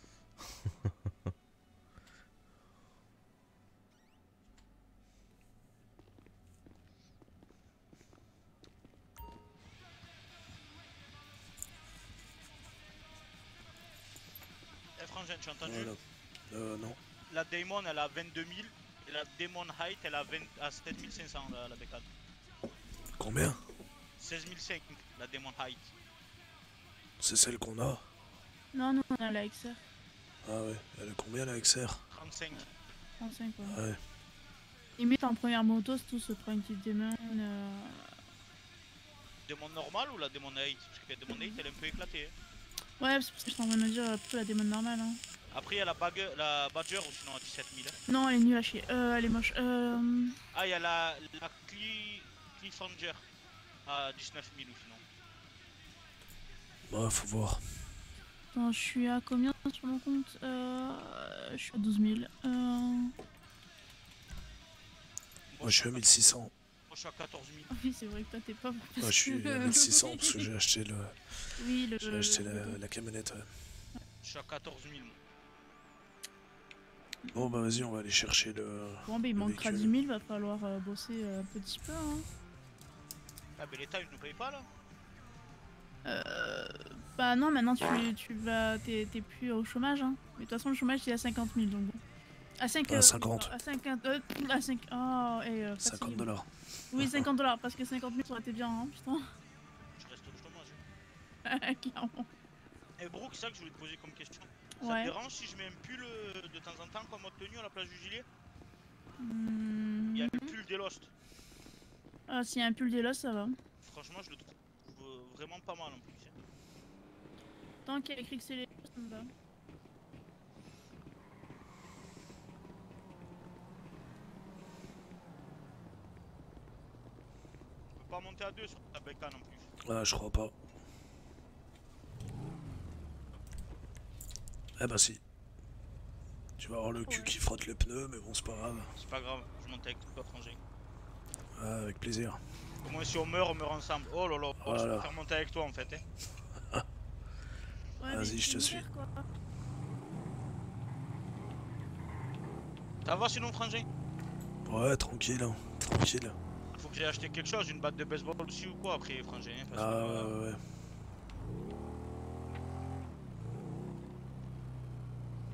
Eh, Frangin, tu as entendu? Voilà. Non. La Daemon, elle a 22 000. Et la Daemon Height, elle a 7 500, la bécane. Combien? 16 500, la Daemon Height. C'est celle qu'on a? Non, non, on a la XR. Ah ouais, elle a combien la XR? 35. 35, quoi. Ouais. Limite, en première moto, c'est tout se prend une petite démon. Daemon normale ou la Daemon Height? Parce que la Daemon Height, elle est un peu éclatée. Hein. Ouais, c'est pour ça que je suis en train de me dire plutôt la démon normale. Hein. Après, il y a la Badger ou sinon à 17 000. Hein. Non, elle est nulle à chier. Elle est moche. Ah, il y a la Cliffhanger à 19 000 ou sinon. Ouais, faut voir. Attends, je suis à combien sur mon compte? Je suis à 12 000. Moi, je suis à 1600. Moi, je suis à 14 000. Ah oui, c'est vrai que toi, t'es pas. Moi, je suis à 1600 parce que j'ai acheté Oui, j'ai acheté la camionnette. Ouais. Je suis à 14 000. Moi. Bon, bah vas-y, on va aller chercher le. Bon, bah il le manquera véhicule. 10 000, va falloir bosser un petit peu. Hein. Ah, mais l'État, il nous paye pas là? Bah non, maintenant t'es plus au chômage. Hein. Mais de toute façon, le chômage il est à 50 000, donc bon. À 5 À 50. À 50. À 5. Oh, et 50 $. Oui, 50 $, parce que 50 000 ça aurait été bien, hein, putain. Je reste au chômage. Clairement. Et Brooke, c'est ça que je voulais te poser comme question. Ça Ouais. te dérange si je mets un pull de temps en temps comme mode tenue à la place du gilet? Il y a le pull des Lost. Ah, s'il y a un pull d'Elos, ça va. Franchement, je le trouve vraiment pas mal en plus. Hein. Tant qu'il y a écrit que c'est les ça me va. On peut pas monter à deux sur ta bécane en plus. Ah, je crois pas. Eh bah si. Tu vas avoir le cul qui frotte les pneus, mais bon, c'est pas grave. C'est pas grave, je monte avec toi, frangin. Ah, avec plaisir. Au moins, si on meurt ensemble. Oh là là, je Voilà. préfère monter avec toi en fait. Hein. Ouais, Vas-y, mais je te c'est suis. hiver, quoi. Ça va sinon, frangin? Ouais, tranquille, hein. Tranquille. Faut que j'ai acheté quelque chose, une batte de baseball aussi ou quoi après, frangin. Hein, parce Ah, que, ouais.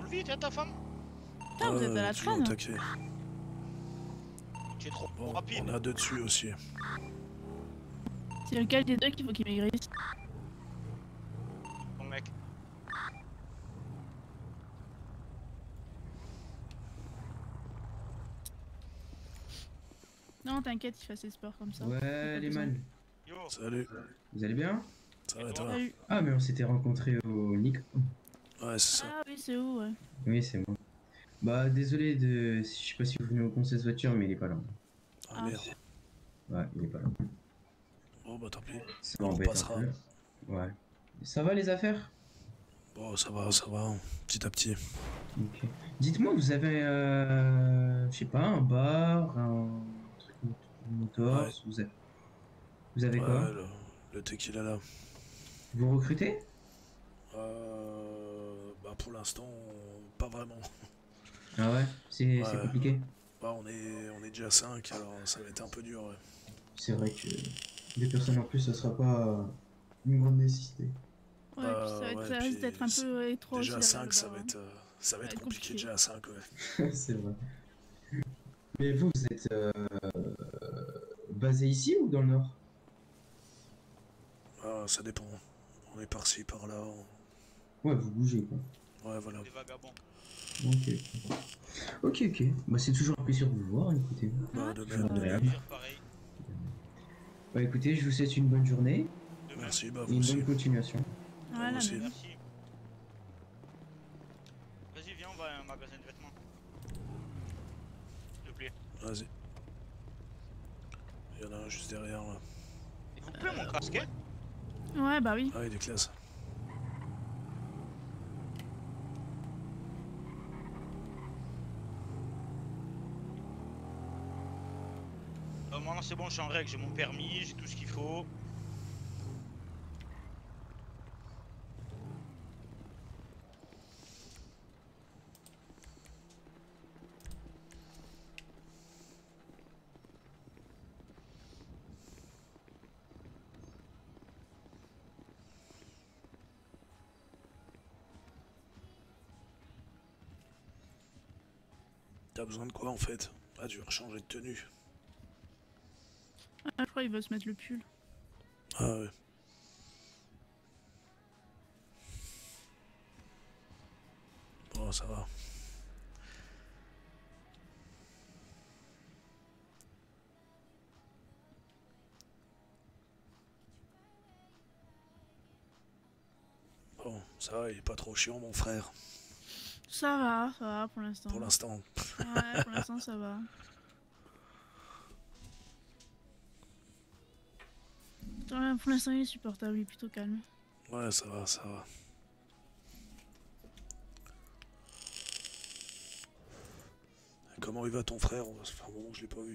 vite, hein, ta femme? Putain, vous êtes à la toujours au traîne. taquet. Tu es trop Bon, rapide. on a deux dessus aussi. C'est lequel des deux qu'il faut qu'il maigrisse? Bon mec. Non, t'inquiète, il fait ses sports comme ça. Ouais, les besoin. man, Yo. Salut. vous allez bien? Ça va Et toi? toi? Salut. Ah, mais on s'était rencontrés au Nick. Ouais, c'est ça. Ah oui, c'est où, ouais. Oui, c'est moi. Bah, désolé de. Je sais pas si vous venez au conseil de voiture, mais il est pas là. Ah Ah. merde. Ouais, il est pas là. Bon bah tant pis. Ça On m'embête passera. un peu. Ouais. Ça va les affaires? Bon ça va, petit à petit. Ok. Dites-moi, vous avez, je sais pas, un bar, un truc motor, Ouais. vous avez quoi? Ouais, le tequila là. Vous recrutez? Bah pour l'instant, pas vraiment. Ah ouais, c'est Ouais. compliqué. Bah on est déjà 5, alors ça va être un peu dur. Ouais. C'est vrai que des personnes en plus, ça sera pas une grande nécessité. Ouais, Bah, puis ça, va être, ouais, ça risque puis d'être un peu étroit Déjà aussi. 5, ça va là-bas. être compliqué compliqué. déjà à 5, ouais. C'est vrai. Mais vous, vous êtes basé ici ou dans le nord? Ah, ça dépend. On est par-ci, par-là. Ouais, vous bougez quoi. Ouais, voilà. Les vagabonds. Ok. Ok, ok. Bah, c'est toujours un plaisir de vous voir, écoutez. Bah, de C'est même. agréable. Dire pareil. Bah, écoutez, je vous souhaite une bonne journée De même. Merci, bah et vous une aussi. bonne continuation. Voilà, aussi. mais oui. Merci. Vas-y, viens, on va à un magasin de vêtements. S'il te plaît. Vas-y. Il y en a un juste derrière là. Il vous plaît mon casque, hein? Ouais, bah oui. Ah, il est classe. Maintenant c'est bon, je suis en règle, j'ai mon permis, j'ai tout ce qu'il faut. T'as besoin de quoi en fait? Ah, tu veux changer de tenue. Ah, je crois qu'il veut se mettre le pull. Ah ouais. Bon, ça va. Bon, ça va, il est pas trop chiant mon frère, Ça va pour l'instant. pour l'instant. Ouais, pour l'instant, ça va. Ouais, pour l'instant, il est supportable, il est plutôt calme. Ouais, ça va, ça va. Comment il va ton frère? Ça fait un moment que je l'ai pas vu.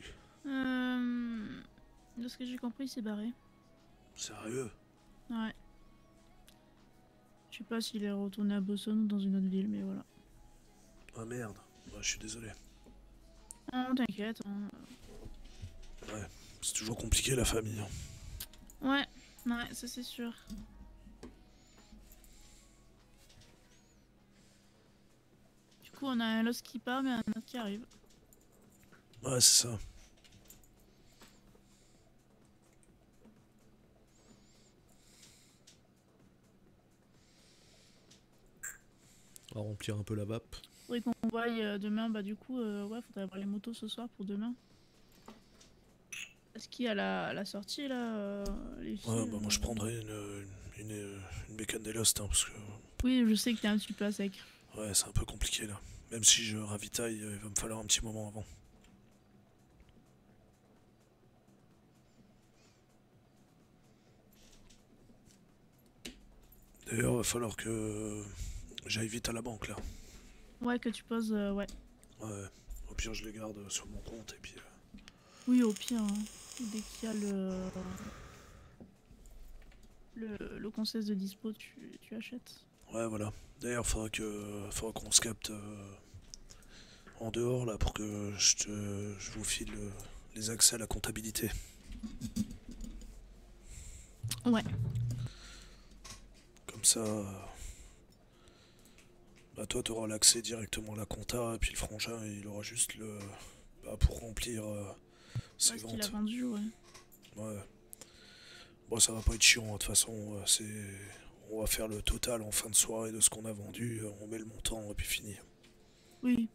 De ce que j'ai compris, il s'est barré. Sérieux? Ouais. Je sais pas s'il est retourné à Boston ou dans une autre ville, mais voilà. Ah merde, ouais, je suis désolé. Non, t'inquiète. Hein. Ouais, c'est toujours compliqué la famille. Hein. Ouais, ça c'est sûr. Du coup, on a un Lost qui part, mais un autre qui arrive. Ouais, c'est ça. On va remplir un peu la vape. Faudrait qu'on voie demain, bah du coup, ouais, faudrait avoir les motos ce soir pour demain. Est-ce qu'il y a la sortie là, les filles, Ouais, bah moi je prendrais une bécane des Lost, hein, parce que Oui, je sais que t'es un petit peu à sec. ouais, c'est un peu compliqué là. Même si je ravitaille, il va me falloir un petit moment avant. D'ailleurs, il va falloir que j'aille vite à la banque là. Ouais, que tu poses, ouais. Ouais, au pire, je les garde sur mon compte et puis. Oui, au pire, hein. Dès qu'il y a le conseil de dispo, tu achètes. Ouais, voilà. D'ailleurs, faudra qu'on se capte en dehors là pour que je vous file les accès à la comptabilité. Ouais. Comme ça, Bah toi t'auras l'accès directement à la compta et puis le frangin il aura juste le... Bah, pour remplir ses Parce qu'il a ventes. vendu, ouais. Ouais. Bon ça va pas être chiant, hein, de toute façon c'est... On va faire le total en fin de soirée de ce qu'on a vendu, on met le montant et puis fini. Oui.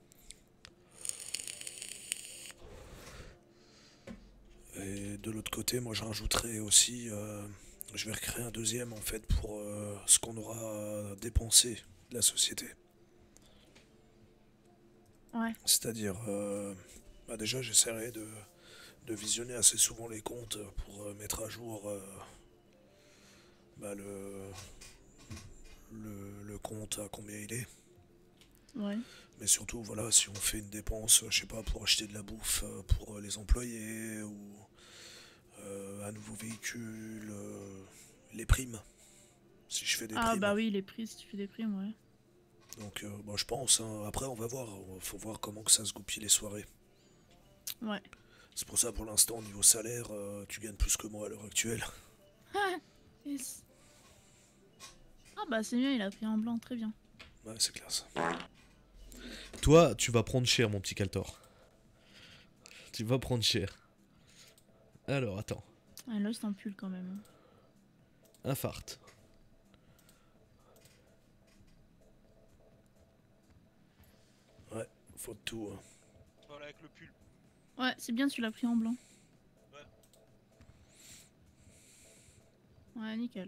Et de l'autre côté, moi je rajouterai aussi, je vais recréer un deuxième en fait pour ce qu'on aura dépensé de la société. Ouais. C'est-à-dire, bah déjà j'essaierai de visionner assez souvent les comptes pour mettre à jour bah, le compte à combien il est. Ouais. Mais surtout, voilà, si on fait une dépense, je sais pas, pour acheter de la bouffe pour les employés ou un nouveau véhicule, les primes, si je fais des Ah primes. bah oui, les prix, si tu fais des primes, ouais. Donc, bon, je pense, hein, après on va voir, faut voir comment que ça se goupille les soirées. Ouais. C'est pour ça, pour l'instant, au niveau salaire, tu gagnes plus que moi à l'heure actuelle. Yes. Ah bah c'est bien, il a pris en blanc, très bien. Ouais, c'est classe. Toi, tu vas prendre cher, mon petit Caltor. Tu vas prendre cher. Alors, attends. Ah, là, c'est un pull quand même. Un fart. Ouais, faut de tout. Hein. Voilà, avec le pull. Ouais, c'est bien, tu l'as pris en blanc. Ouais. Ouais, nickel.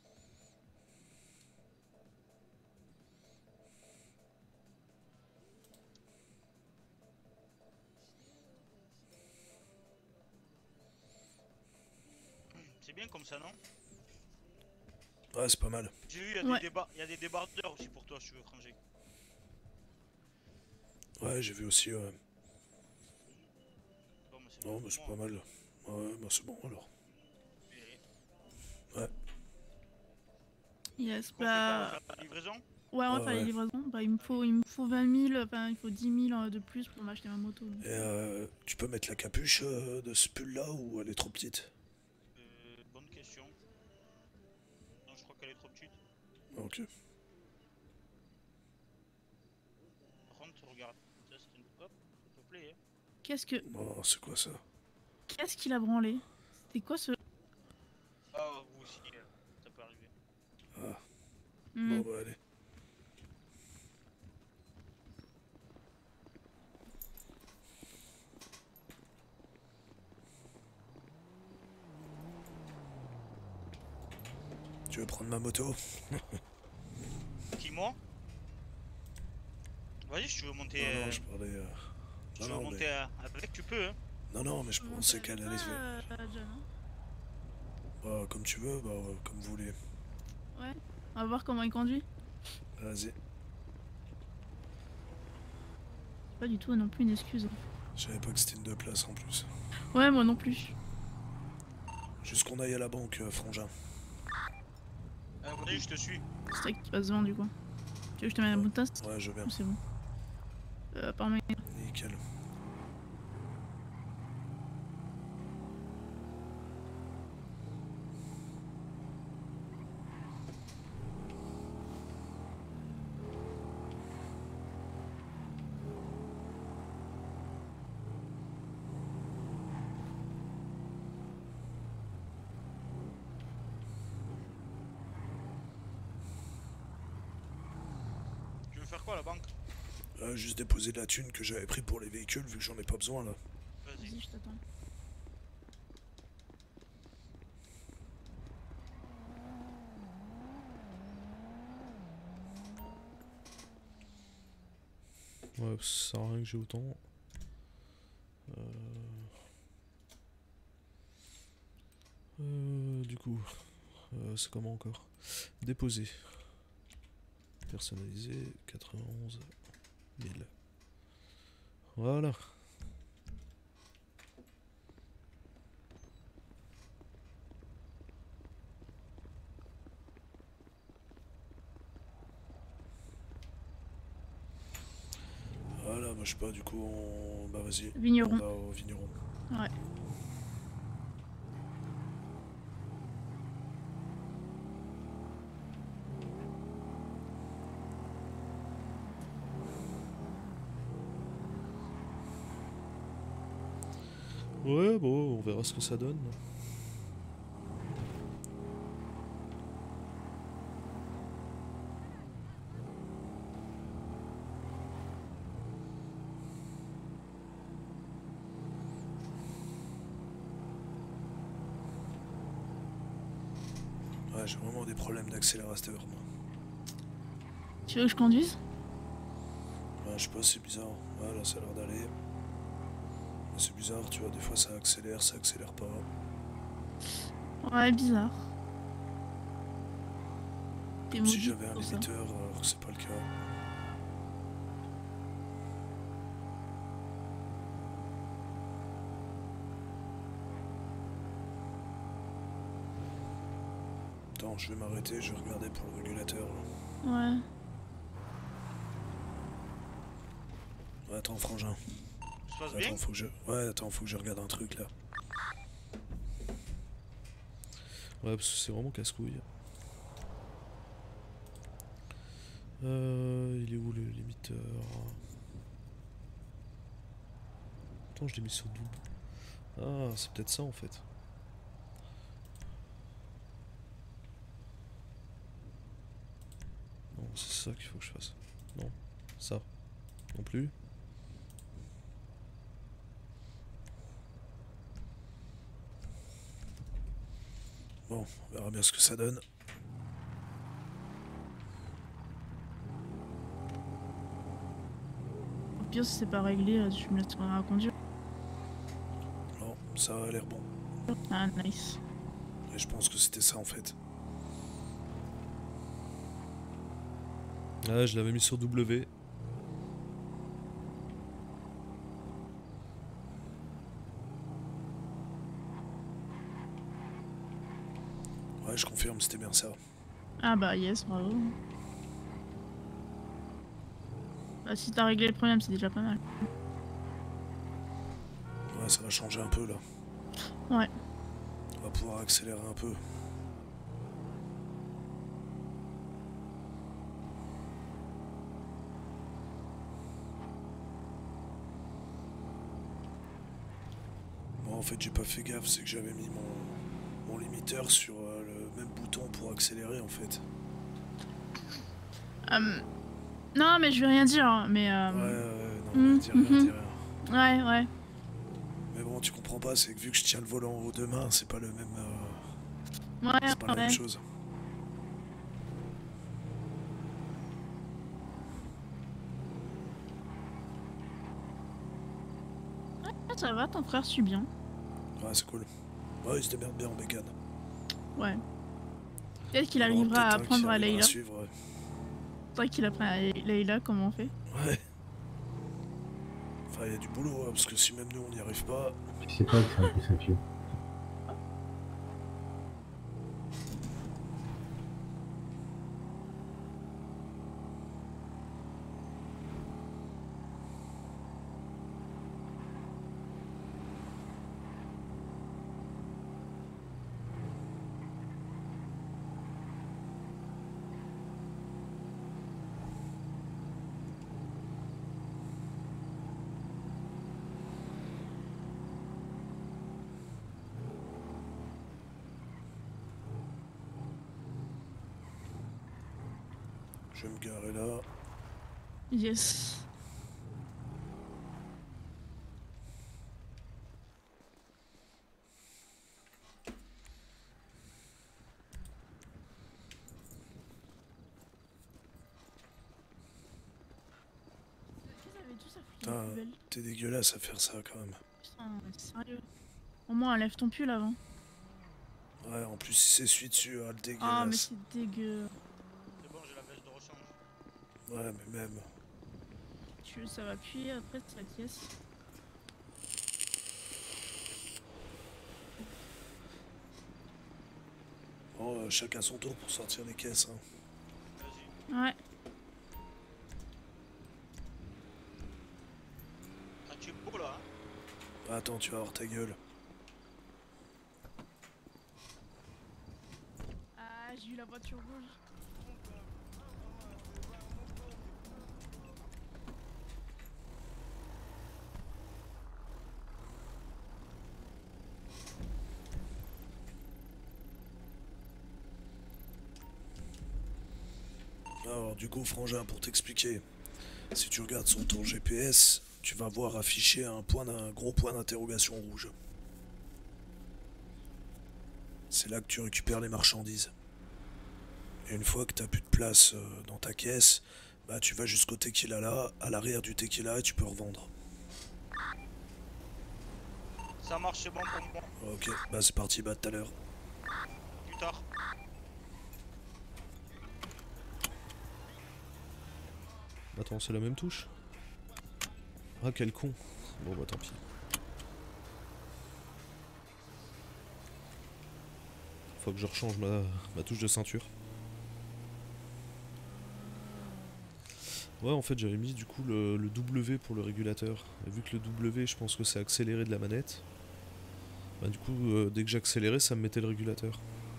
C'est bien comme ça, non? Ouais, c'est pas mal. J'ai vu, Ouais. il y a des débardeurs aussi pour toi si tu veux franger. Ouais, j'ai vu aussi, ouais. Bon, mais c'est Non, bon mais c'est pour pas moi. mal. Ouais, bah c'est bon alors. Et Ouais. Yes, quoi, on fait quoi, on bah... va faire la livraison? Ouais, on va Ouais, faire les ouais. livraisons. Bah, il me faut 20 000, enfin, il faut 10 000 de plus pour m'acheter ma moto. Et tu peux mettre la capuche de ce pull là ou elle est trop petite? Bonne question. Non, je crois qu'elle est trop petite. Ok. Par contre, regarde. Ça, c'est une... Hop, s'il te plaît. Hein. Qu'est-ce que... Oh, c'est quoi ça? Qu'est-ce qu'il a branlé? C'était quoi ce... Ah, vous aussi, ça peut arriver. Ah, Hmm. bon bah allez. Tu veux prendre ma moto? Qui, moi? Vas-y, si tu veux monter. Non, non, je parlais... Si tu Non, veux non, monter avec, tu peux. Hein. Non, non, mais je Vous pensais montez qu'elle avec allait se moi, faire. John, hein. Bah, comme tu veux, bah, comme vous voulez. Ouais. On va voir comment il conduit. Vas-y. C'est pas du tout non plus une excuse. Je savais pas que c'était une deux places en plus. Ouais, moi non plus. Juste qu'on aille à la banque, frangin. Vas-y, je te suis. C'est toi qui passe devant du coup. Tu veux que je te mette un bout de tasse? Ouais, je viens. Ou c'est bon? Par main. Nickel. Tu veux faire quoi à la banque? Juste déposer de la thune que j'avais pris pour les véhicules vu que j'en ai pas besoin là. Vas-y. Vas-y, je t'attends. Ouais, ça sert à rien que j'ai autant. Du coup, c'est comment encore? Déposer. Personnaliser, 91 000. Voilà. Voilà, bah je sais pas, du coup on... Bah vas-y. Vigneron. On va au vigneron. Ouais. Ouais, bon, on verra ce que ça donne. Ouais, j'ai vraiment des problèmes d'accélérateur, moi. Tu veux que je conduise? Ouais, je sais pas, c'est bizarre. Ouais, là, ça a l'air d'aller. Mais c'est bizarre, tu vois, des fois ça accélère pas. Ouais, bizarre. T'es Comme si maudit j'avais un pour ça. limiteur, alors que c'est pas le cas. Attends, je vais m'arrêter, je vais regarder pour le régulateur. Là. Ouais. Ouais, attends, frangin. Ça se passe bien? Attends, faut que je... Ouais, attends, faut que je regarde un truc, là. Ouais, parce que c'est vraiment casse-couille. Il est où le limiteur? Attends, je l'ai mis sur double. Ah, c'est peut-être ça en fait. Non, c'est ça qu'il faut que je fasse. Non, ça. Non plus. Bon, on verra bien ce que ça donne. Au pire, si c'est pas réglé, je me laisse à conduire. Non, ça a l'air bon. Ah, nice. Et je pense que c'était ça en fait. Ah, je l'avais mis sur W. Ouais, je confirme, c'était bien ça. Ah bah yes, bravo. Bah si t'as réglé le problème, c'est déjà pas mal. Ouais, ça va changer un peu là. Ouais. On va pouvoir accélérer un peu. Bon, en fait, j'ai pas fait gaffe, c'est que j'avais mis mon limiteur sur le même bouton pour accélérer en fait. Non, mais je vais rien dire, hein, mais Non, dis rien, dis rien. Ouais, ouais. Mais bon, tu comprends pas, c'est que vu que je tiens le volant aux deux mains, c'est pas le même. Ouais, C'est pas la même ouais. chose. Ah, ça va, ton frère suit bien. Ouais, c'est cool. Ouais, il se démerde bien en bécane. Ouais. Peut-être qu'il Il y aura arrivera à peut-être un qui apprendre à arrivera Leïla. suivre, ouais. Faudrait qu'il apprenne à Leïla comment on fait. Ouais. Enfin, il y a du boulot, hein, parce que si même nous on n'y arrive pas. Je sais pas que c'est un peu simple. Je vais me garer là. Yes. Qu'ils avaient tous afflué Putain, la poubelle. t'es dégueulasse à faire ça quand même. Putain, sérieux. Au moins, enlève ton pull avant. Ouais, en plus, il s'essuie dessus, ah, le Ah, mais dégueulasse. c'est dégueu. C'est bon, j'ai la veste de rechange. Ouais, mais même. Ça va puer après cette pièce. Bon, chacun son tour pour sortir les caisses. Hein. Vas-y. Ouais. Ah, tu es beau là, hein? Ah, attends, tu vas avoir ta gueule. Ah, j'ai eu la voiture rouge. Alors du coup, Frangin, pour t'expliquer, si tu regardes sur ton GPS, tu vas voir afficher un gros point d'interrogation rouge. C'est là que tu récupères les marchandises. Et une fois que t'as plus de place dans ta caisse, bah tu vas jusqu'au tequila là, à l'arrière du tequila et tu peux revendre. Ça marche, c'est bon pour moi. Ok, bah c'est parti, bah tout à l'heure. Plus tard. Attends, c'est la même touche? Ah, quel con. Bon bah tant pis. Faut que je rechange ma touche de ceinture. Ouais, en fait j'avais mis du coup le W pour le régulateur. Et vu que le W, je pense que c'est accéléré de la manette, bah du coup dès que j'accélérais, ça me mettait le régulateur.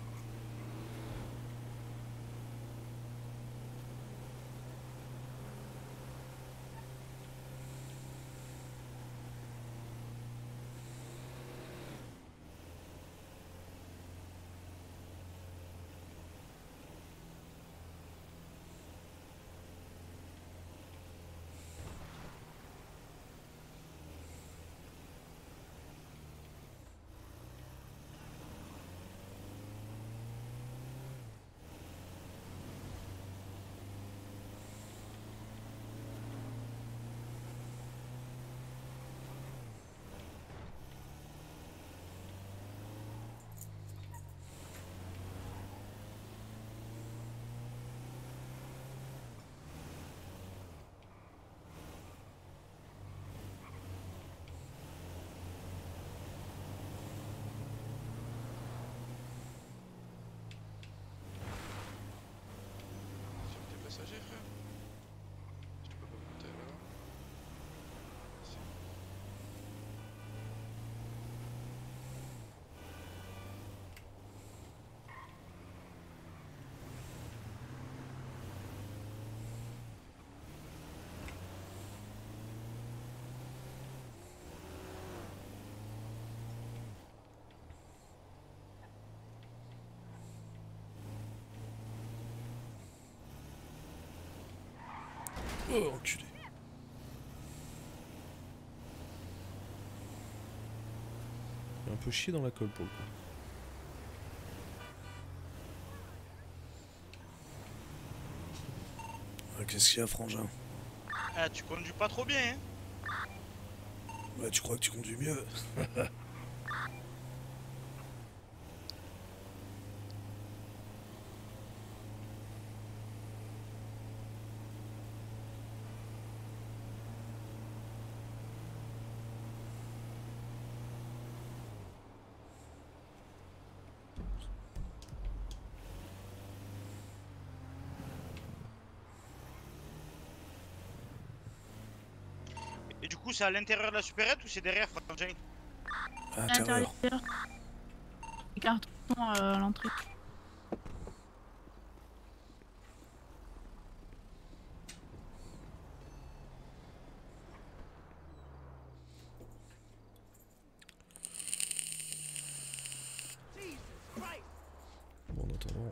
Sur tes passagers, frère. Si tu peux pas monter là. Merci. Oh, enculé. J'ai un peu chié dans la colle pour le coup. Qu'est-ce qu'il y a, Frangin? Ah, tu conduis pas trop bien, hein. Bah tu crois que tu conduis mieux? Et du coup, c'est à l'intérieur de la supérette ou c'est derrière, Frangin? À À l'intérieur. l'intérieur. Les cartons à l'entrée. Bon, en attendant.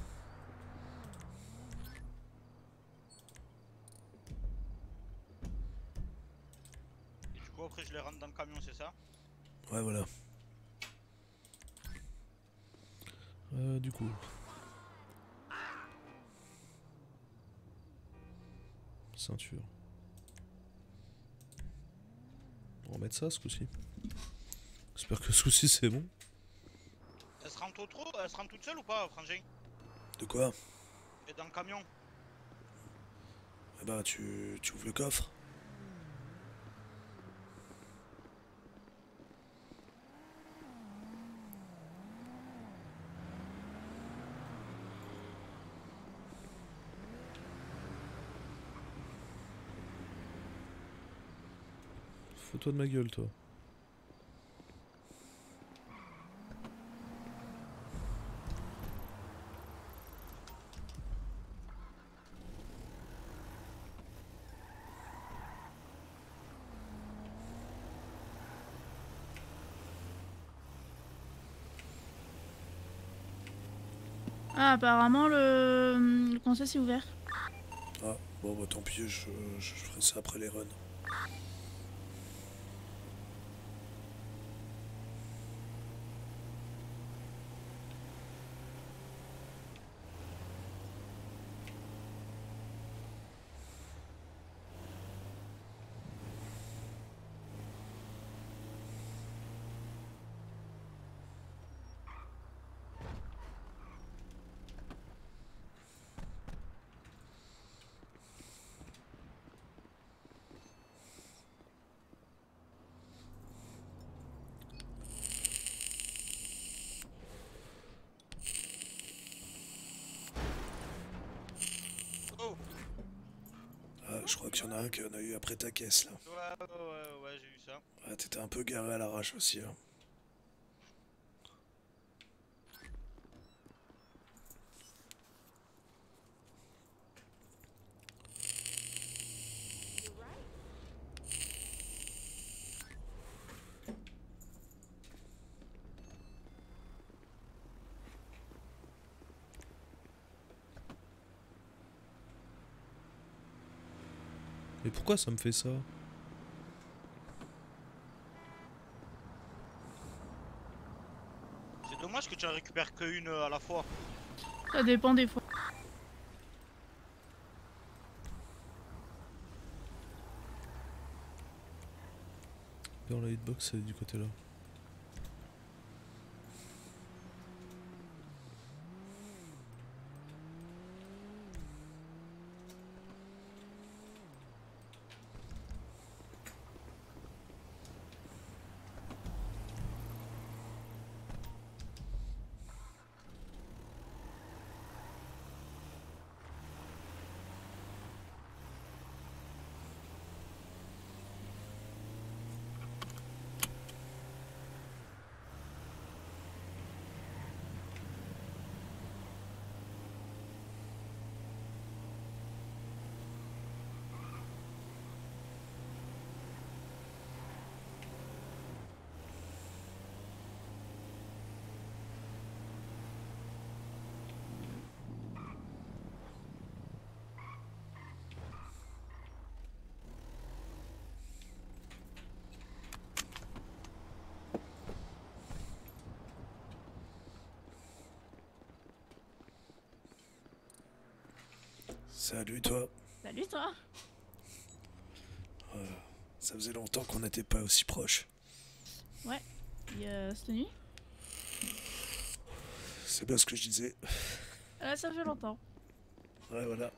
Et du coup, après, je les rentre dans le camion, c'est ça? Ouais, voilà. Du coup. Ceinture. On va remettre ça ce coup-ci. J'espère que ce coup-ci c'est bon. Elle se rentre elle se rentre toute seule ou pas, Frangin? De quoi? Et dans le camion? Eh bah tu ouvres le coffre. Fous-toi de ma gueule, toi. Ah, apparemment le conseil est ouvert. Bon bah tant pis, je ferai ça après les runs. Oh. Ah, je crois qu'il y en a un qui en a eu après ta caisse là. Ouais, j'ai vu ça. Ah, t'étais un peu garé à l'arrache aussi. Hein. Mais pourquoi ça me fait ça? C'est dommage que tu en récupères qu'une à la fois. Ça dépend des fois. Dans la hitbox, c'est du côté là. Salut toi. Salut toi. Ça faisait longtemps qu'on n'était pas aussi proches. Ouais. Et cette nuit C'est bien ce que je disais. ça fait longtemps. Ouais voilà.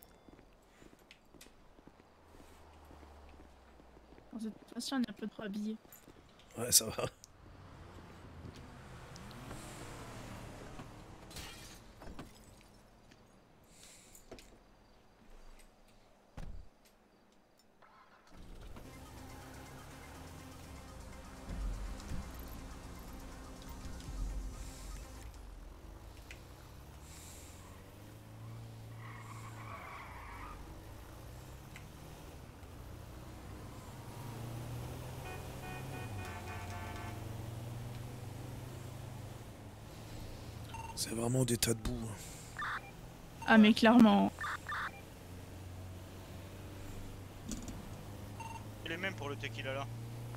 Dans cette façon, on est un peu trop habillés. Ouais ça va. C'est vraiment des tas de boue. Ah mais clairement. Et les mêmes pour le tequila là.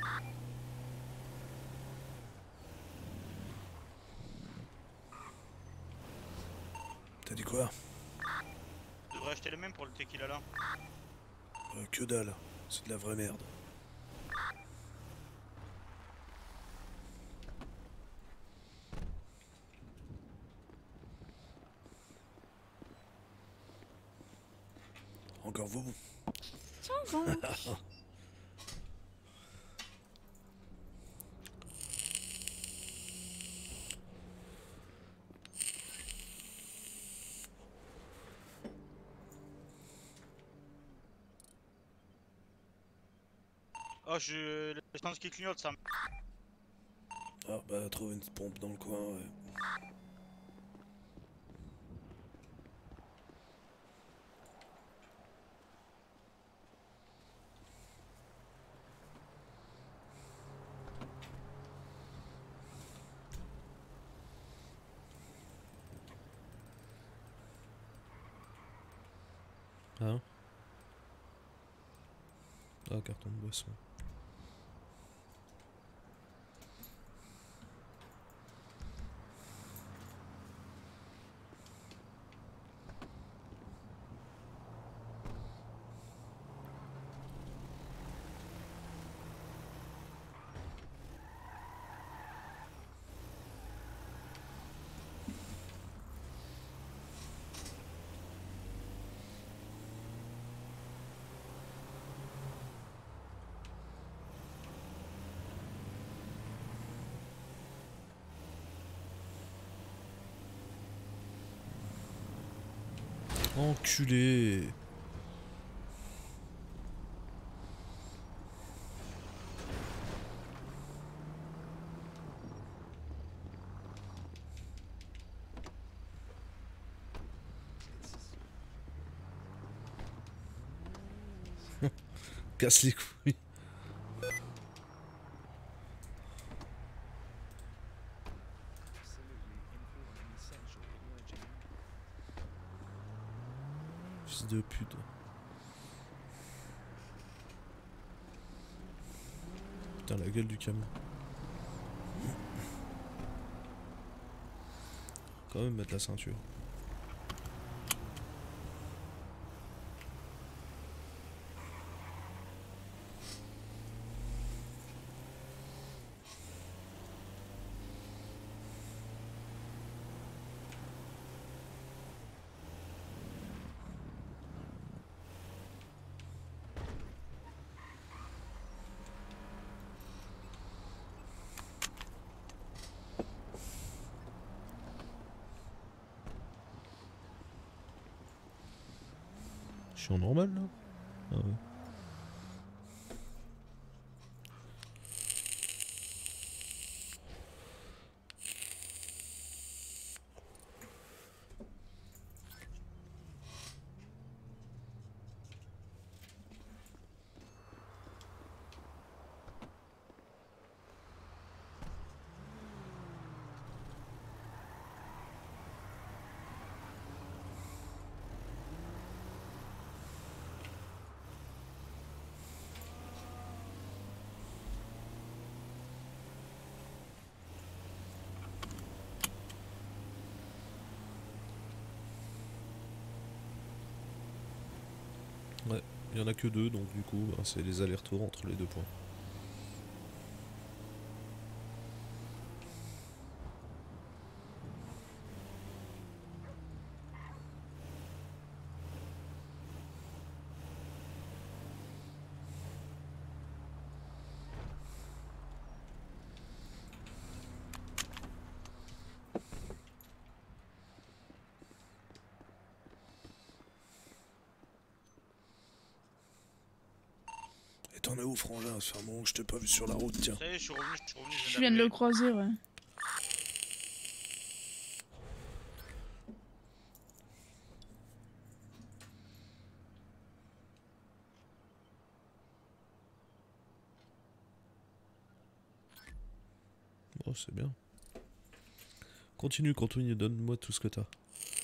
T'as dit quoi? Je devrais acheter les mêmes pour le tequila là. Que dalle. C'est de la vraie merde. Encore vous? Tiens donc. Oh, l'essence qui clignote ça. Ah bah trouve une pompe dans le coin, ouais. Hein? Ah, carton de boisson. Enculé. Casse les couilles. Fils de pute. Putain, la gueule du camion. Quand même mettre la ceinture. Je suis en normal là? Ah ouais. Ouais, il y en a que deux, donc du coup, bah, c'est les allers-retours entre les deux points. Et t'en es où, frangin? Ça fait un moment que je t'ai pas vu sur la route, tiens. Ça y est, je suis revenu, Je viens de le croiser, ouais. Oh, c'est bien. Continue, donne-moi tout ce que t'as.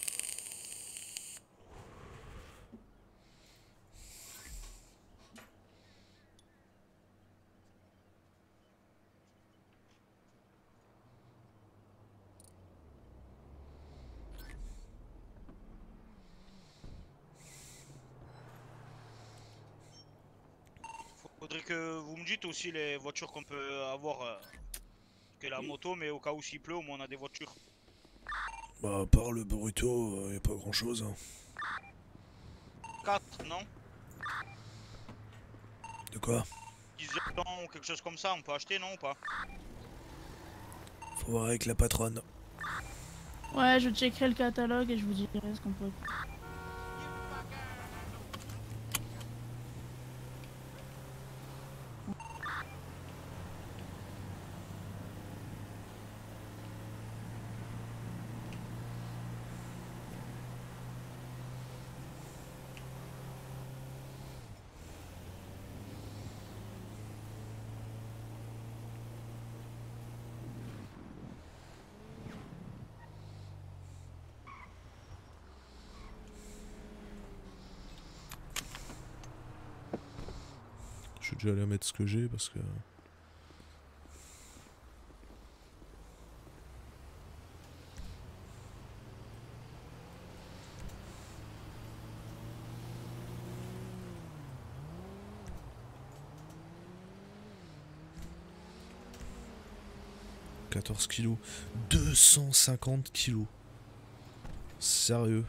Faudrait que vous me dites aussi les voitures qu'on peut avoir que la moto, mais au cas où s'il pleut, au moins on a des voitures. Bah, à part le Boruto, y a pas grand chose. Hein. 4, non? De quoi? 10 ans ou quelque chose comme ça, on peut acheter, non ou pas? Faut voir avec la patronne. Ouais, je checkerai le catalogue et je vous dirai ce qu'on peut. Je vais déjà aller mettre ce que j'ai parce que... « 14 kilos. 250 kilos. Sérieux.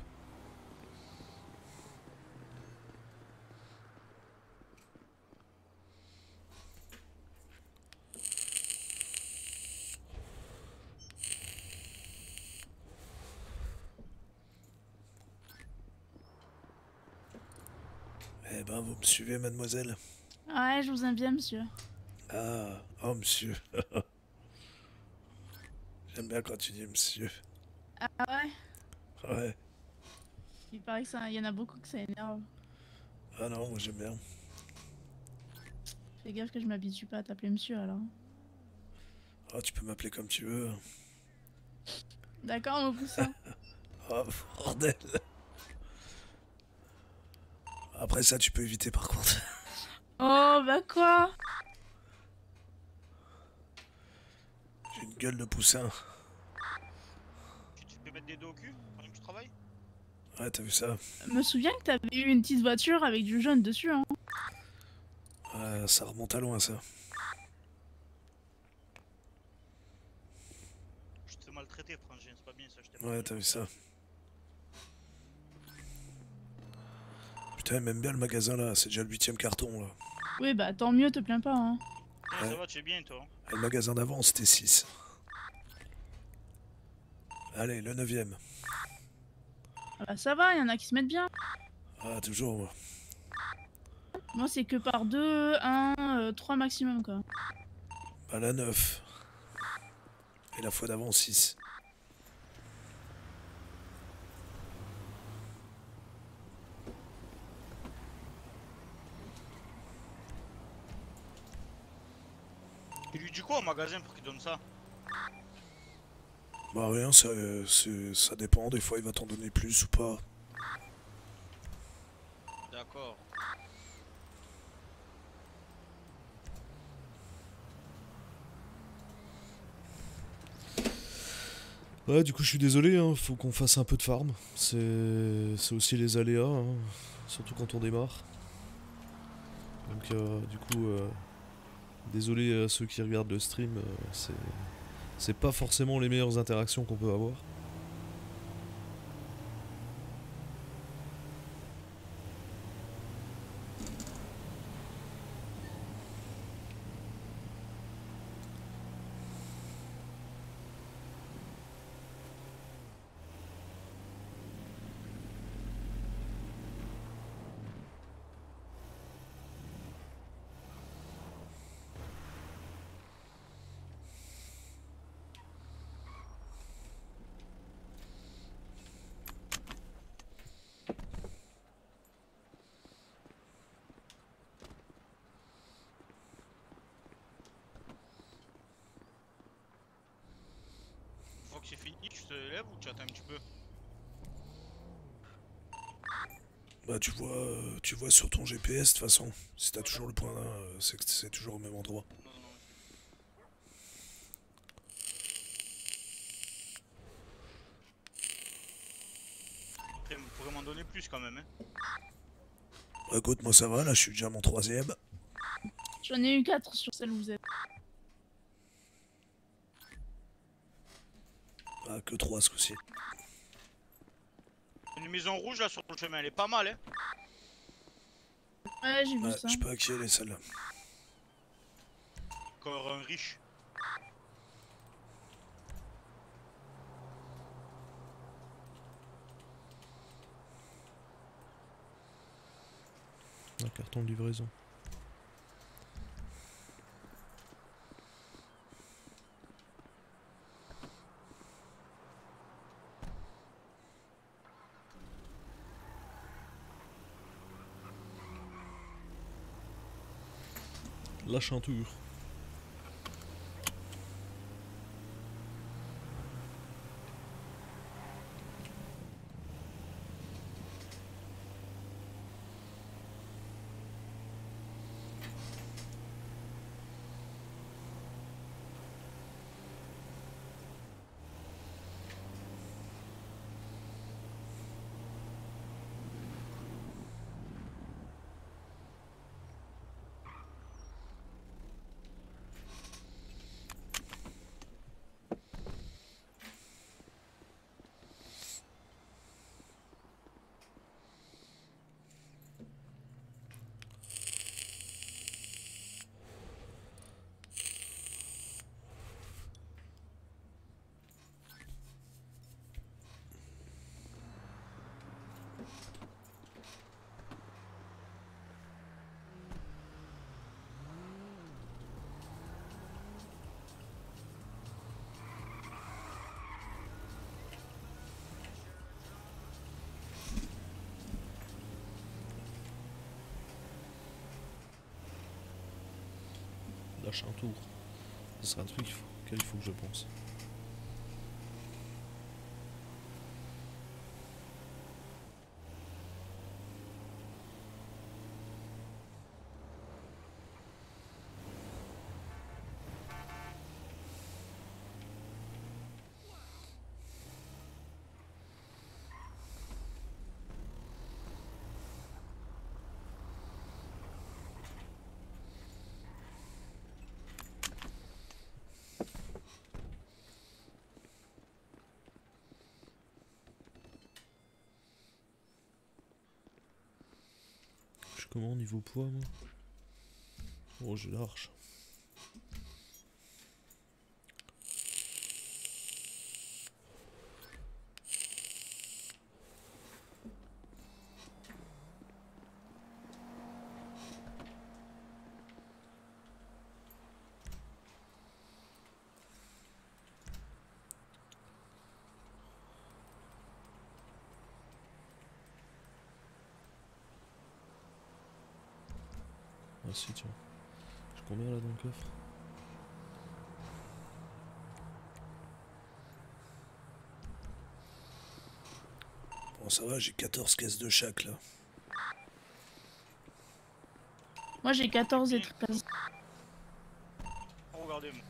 Eh ben, vous me suivez, mademoiselle? Ouais, je vous aime bien, monsieur. Ah, oh, monsieur. J'aime bien quand tu dis monsieur. Ah ouais? Ouais. Il paraît que ça, il y en a beaucoup que ça énerve. Ah non, moi j'aime bien. Fais gaffe que je m'habitue pas à t'appeler monsieur alors. Ah, tu peux m'appeler comme tu veux. D'accord, mon poussin. Oh, bordel. Après ça, tu peux éviter par contre. Oh, bah quoi? J'ai une gueule de poussin. Tu te fais mettre des dos au cul pendant que tu travailles? Ouais, t'as vu ça? Je me souviens que t'avais eu une petite voiture avec du jaune dessus, hein. Ouais, ça remonte à loin, ça. Je te maltraité, frangin, c'est pas bien ça, je t'aime. Ouais, t'as vu ça? Putain, il m'aime bien le magasin là, c'est déjà le 8ème carton là. Oui, bah tant mieux, te plains pas, hein. Ouais, Ouais. ça va, tu es bien toi. Et le magasin d'avant c'était 6. Allez, le 9ème. Ah bah ça va, il y en a qui se mettent bien. Ah, toujours moi. Moi, c'est que par 2, 1, 3 maximum, quoi. Bah, la 9. Et la fois d'avant 6. Il lui dit quoi au magasin pour qu'il donne ça? Bah, rien, ça dépend. Des fois il va t'en donner plus ou pas. D'accord. Ouais, du coup, je suis désolé, hein, faut qu'on fasse un peu de farm. C'est aussi les aléas, hein, surtout quand on démarre. Donc, du coup, désolé à ceux qui regardent le stream, c'est pas forcément les meilleures interactions qu'on peut avoir. Une fois que c'est fini, tu te lèves ou tu attends un petit peu? Bah, tu vois sur ton GPS de toute façon. Si t'as toujours le point là, c'est que c'est toujours au même endroit. Non, non, non. Après, vous pourrez m'en donner plus quand même, hein. Bah, écoute, moi ça va, là je suis déjà à mon 3ème. J'en ai eu 4 sur celle où vous êtes. Ah, que 3 ce coup-ci. Une maison rouge là sur le chemin, elle est pas mal, hein. Ouais, j'ai vu Ouais, ça. je peux à qui elle est celle-là. Encore un riche. Un carton de livraison. La chanture. lâche un tour. Ce serait un truc auquel il faut que je pense. Je suis comment niveau poids moi? Oh j'ai large. Ah si tiens. J'ai combien là dans le coffre? Bon, ça va, j'ai 14 caisses de chaque là. Moi j'ai 14 et 13. Regardez-moi.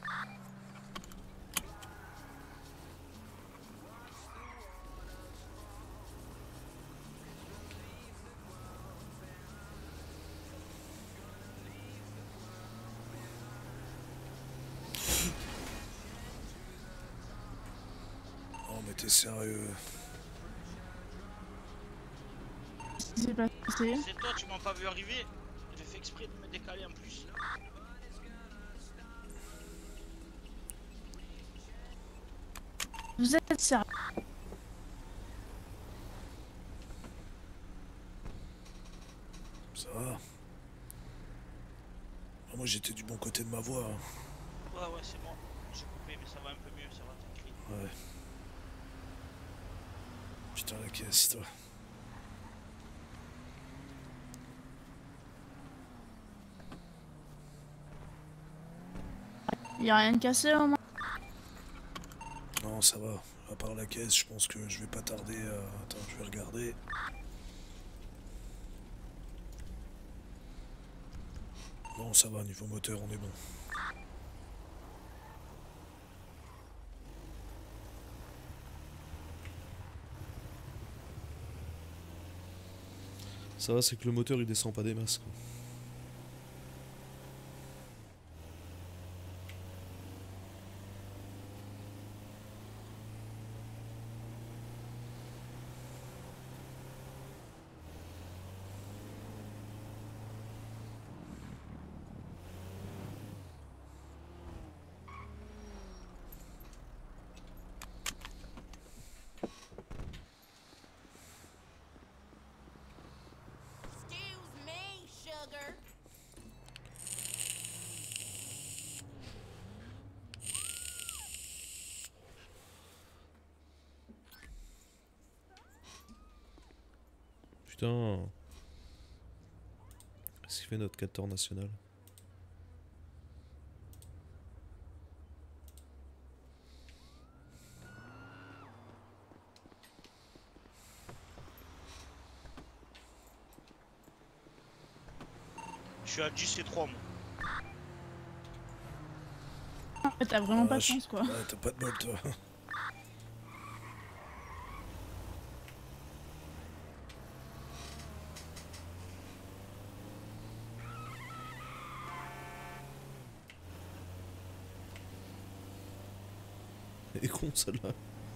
Non, mais t'es sérieux? Qu'est-ce qui s'est passé? C'est toi, tu m'as pas vu arriver. J'ai fait exprès de me décaler en plus. Vous êtes sérieux? Ça va? Ah, moi j'étais du bon côté de ma voie. Hein. Ouais, c'est bon. J'ai coupé, mais ça va un peu mieux, ça va, tranquille. Ouais. Putain, la caisse, toi. Y'a rien de cassé au moins? Non, ça va. À part la caisse, je pense que je vais pas tarder à... Attends, je vais regarder. Non, ça va, niveau moteur, on est bon. Ça va, c'est que le moteur il descend pas des masses quoi. Excuse me, sugar. Putain. Qu'est-ce qu'il fait notre 14 national? Je suis à 10 et 3 moi. T'as vraiment pas de Vache. chance quoi. Ouais, t'as pas de bol, toi. Elle est con celle-là.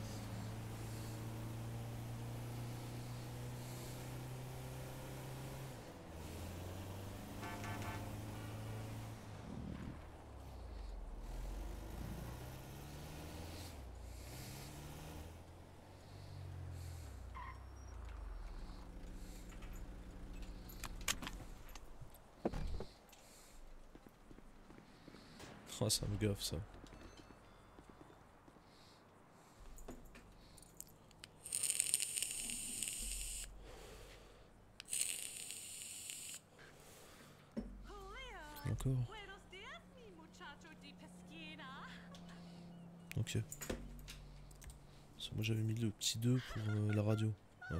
Oh, ça me gaffe ça. Encore. Buenos días, mi muchacho. Ok. Parce que moi j'avais mis le petit 2 pour la radio. Ouais.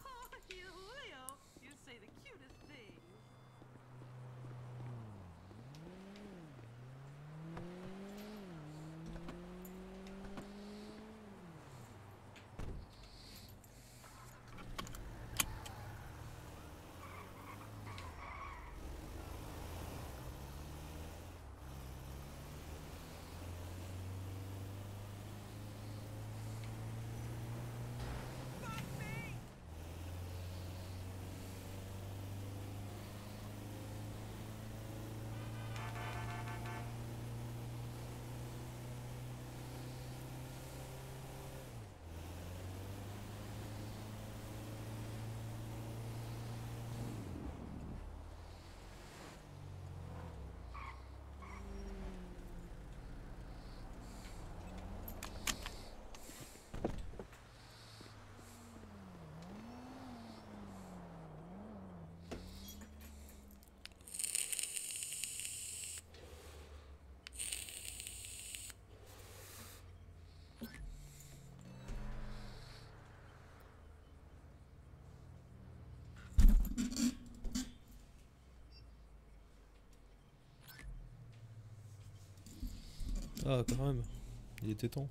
Ah, quand même. Il était temps.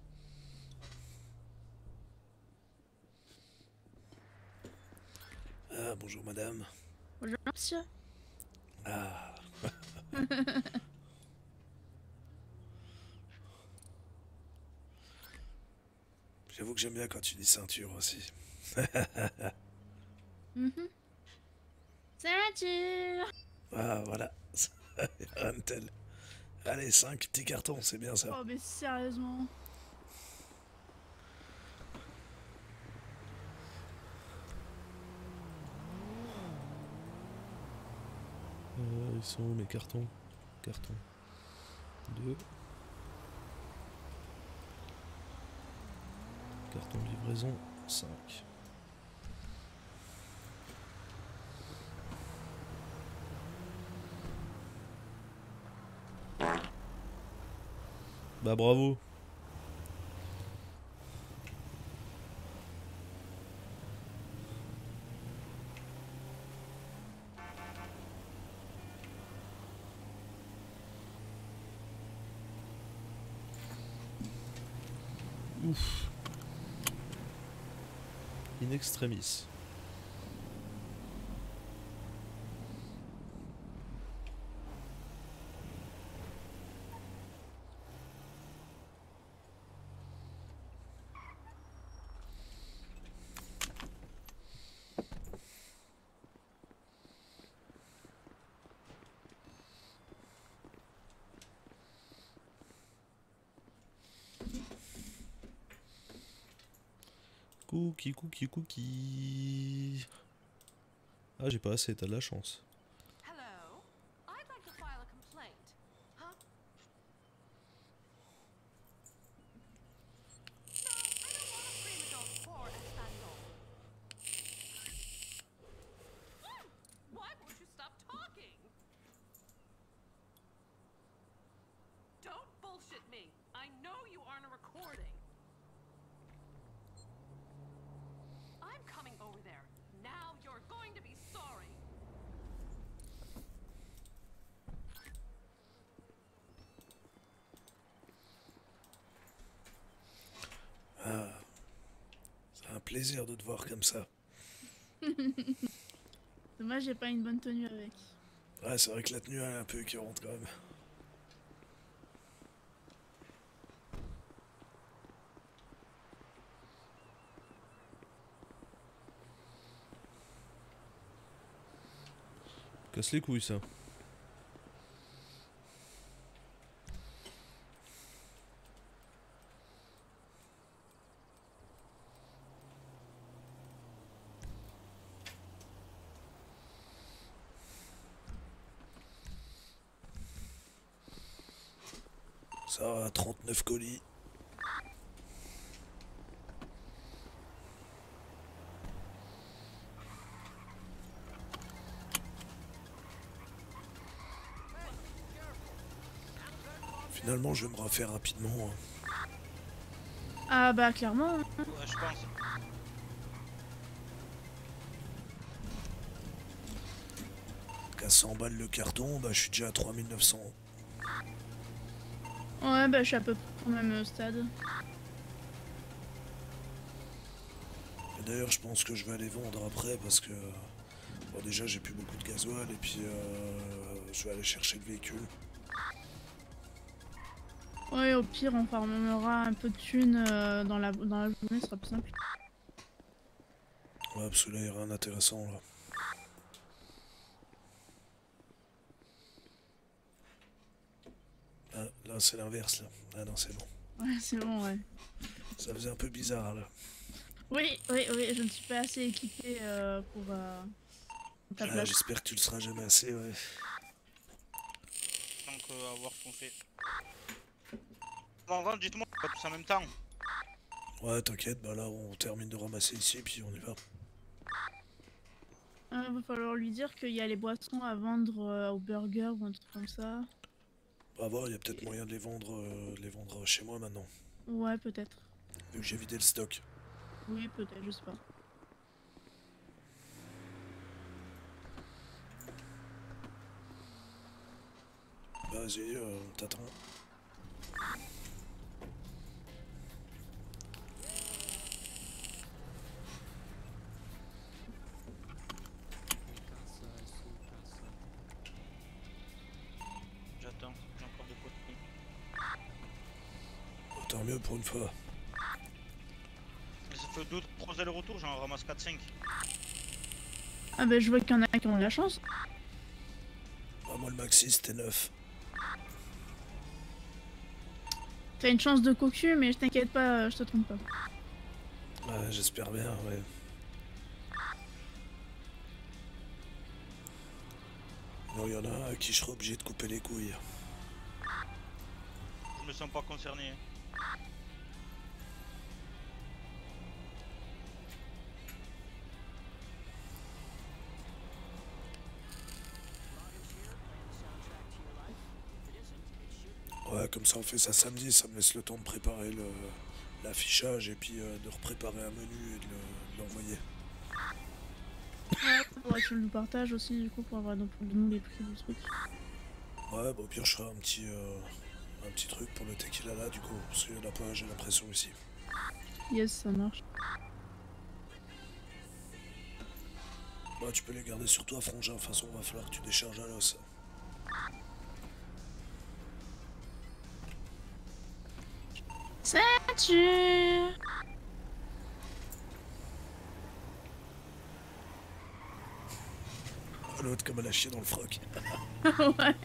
Ah, bonjour madame. Bonjour, monsieur. Ah. J'avoue que j'aime bien quand tu dis ceinture aussi. Ceinture. Ah, voilà. Rien de tel. Allez, 5 petits cartons, c'est bien ça. Oh, mais sérieusement. Ils sont où mes cartons? Carton 2. Carton de livraison 5. Bah bravo. Ouf. In extremis. Cookie, cookie, cookie. Ah, j'ai pas assez, t'as de la chance. Hello. I'd like to file a complaint. Huh? No, I don't want a prima donna for Espanol. Why won't you stop talking? Don't bullshit me. I know you aren't a recording. I'm coming over there. Now you're going to be sorry. C'est un plaisir de te voir comme ça. Dommage, j'ai pas une bonne tenue avec. Ouais, c'est vrai que la tenue elle est un peu écœurante quand même. Casse les couilles ça. Ça va, 39 colis. Finalement, je vais me refaire rapidement. Ah bah clairement. Hein. Ouais, je pense. Qu'à 100 balles le carton, bah je suis déjà à 3900. Ouais bah je suis à peu près au même stade. Et d'ailleurs, je pense que je vais aller vendre après parce que bon, déjà j'ai plus beaucoup de gasoil et puis je vais aller chercher le véhicule. Ouais au pire on farmera un peu de thunes dans la journée, ce sera plus simple. Ouais, parce que là, il y a rien d'intéressant là. Ah, là, c'est l'inverse là. Ah non, c'est bon. Ouais c'est bon ouais. Ça faisait un peu bizarre là. Oui, je ne suis pas assez équipée pour ta Ah, place. j'espère que tu le seras jamais assez, ouais. Donc, à voir ce qu'on fait. Bon, dites-moi, on va tous en même temps. Ouais, t'inquiète, bah là, on termine de ramasser ici, puis on y va. Va falloir lui dire qu'il y a les boissons à vendre au burger ou un truc comme ça. On va voir, il y a peut-être moyen de les vendre chez moi maintenant. Ouais, peut-être. Vu que j'ai vidé le stock. Oui, peut-être, je sais pas. Vas-y, on t'attend. J'attends, j'ai encore de quoi. Oh, tant mieux pour une fois. Mais ça fait 2-3 allers-retours, j'en ramasse 4-5. Ah bah je vois qu'il y en a qui ont de la chance. Bah, moi, le maxi, c'était 9. T'as une chance de cocu, mais je t'inquiète pas, je te trompe pas. Ouais, j'espère bien, ouais. Non, il y en a un à qui je serai obligé de couper les couilles. Je me sens pas concerné. Hein. Ouais, comme ça on fait ça samedi, ça me laisse le temps de préparer l'affichage et puis de repréparer un menu et de l'envoyer. Ouais, faudrait que tu nous partages aussi, du coup, pour avoir donc, nous les prix du truc. Ouais, bah au pire je ferai un petit truc pour le tequila là du coup, parce qu'il y en a pas, j'ai l'impression ici. Yes, ça marche. Bah tu peux les garder sur toi, Frangin, de toute façon va falloir que tu décharges à l'os. Ceinture. Oh, l'autre comme elle a chié dans le froc. Ouais.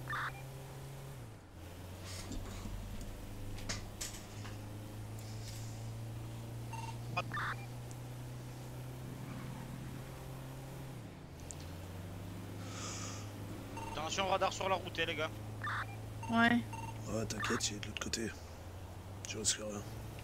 Attention, radar sur la route, les gars. Ouais. Ouais, t'inquiète, il est de l'autre côté. Tu risques rien.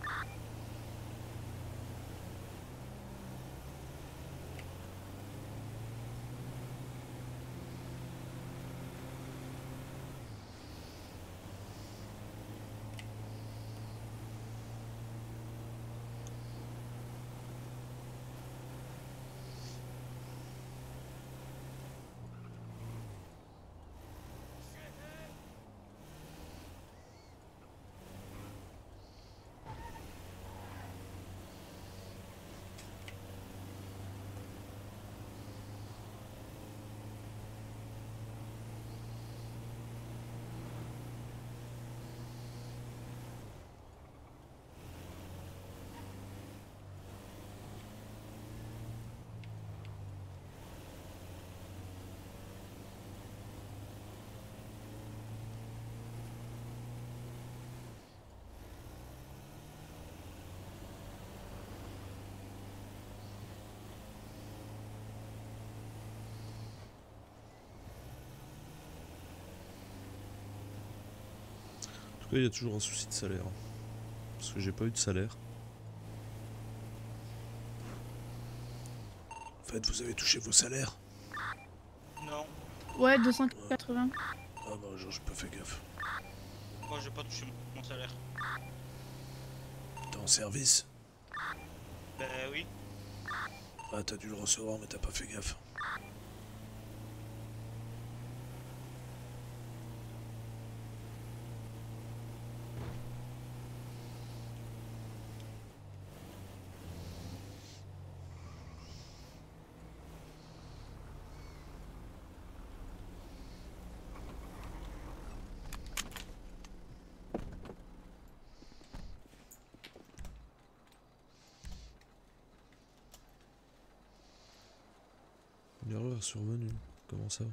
En tout cas, il y a toujours un souci de salaire. Parce que j'ai pas eu de salaire. En fait, vous avez touché vos salaires? Non, Ouais, 280. Ah bah j'ai pas fait gaffe. moi j'ai pas touché mon salaire. Tant en service? Ben oui. Ah, t'as dû le recevoir, mais t'as pas fait gaffe. Une erreur est survenue. Comment ça?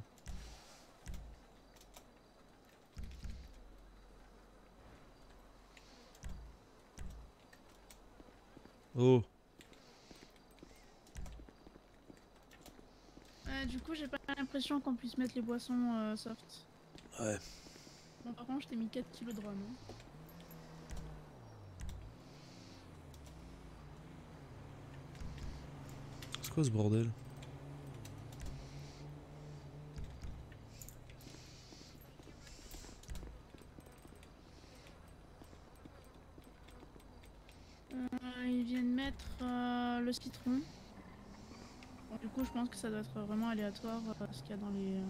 Oh! Du coup, j'ai pas l'impression qu'on puisse mettre les boissons soft. Ouais. Bon, par contre, je t'ai mis 4 kilos de rhum. Hein. C'est quoi ce bordel? Ils viennent mettre le citron. Bon, du coup, je pense que ça doit être vraiment aléatoire ce qu'il y a dans les.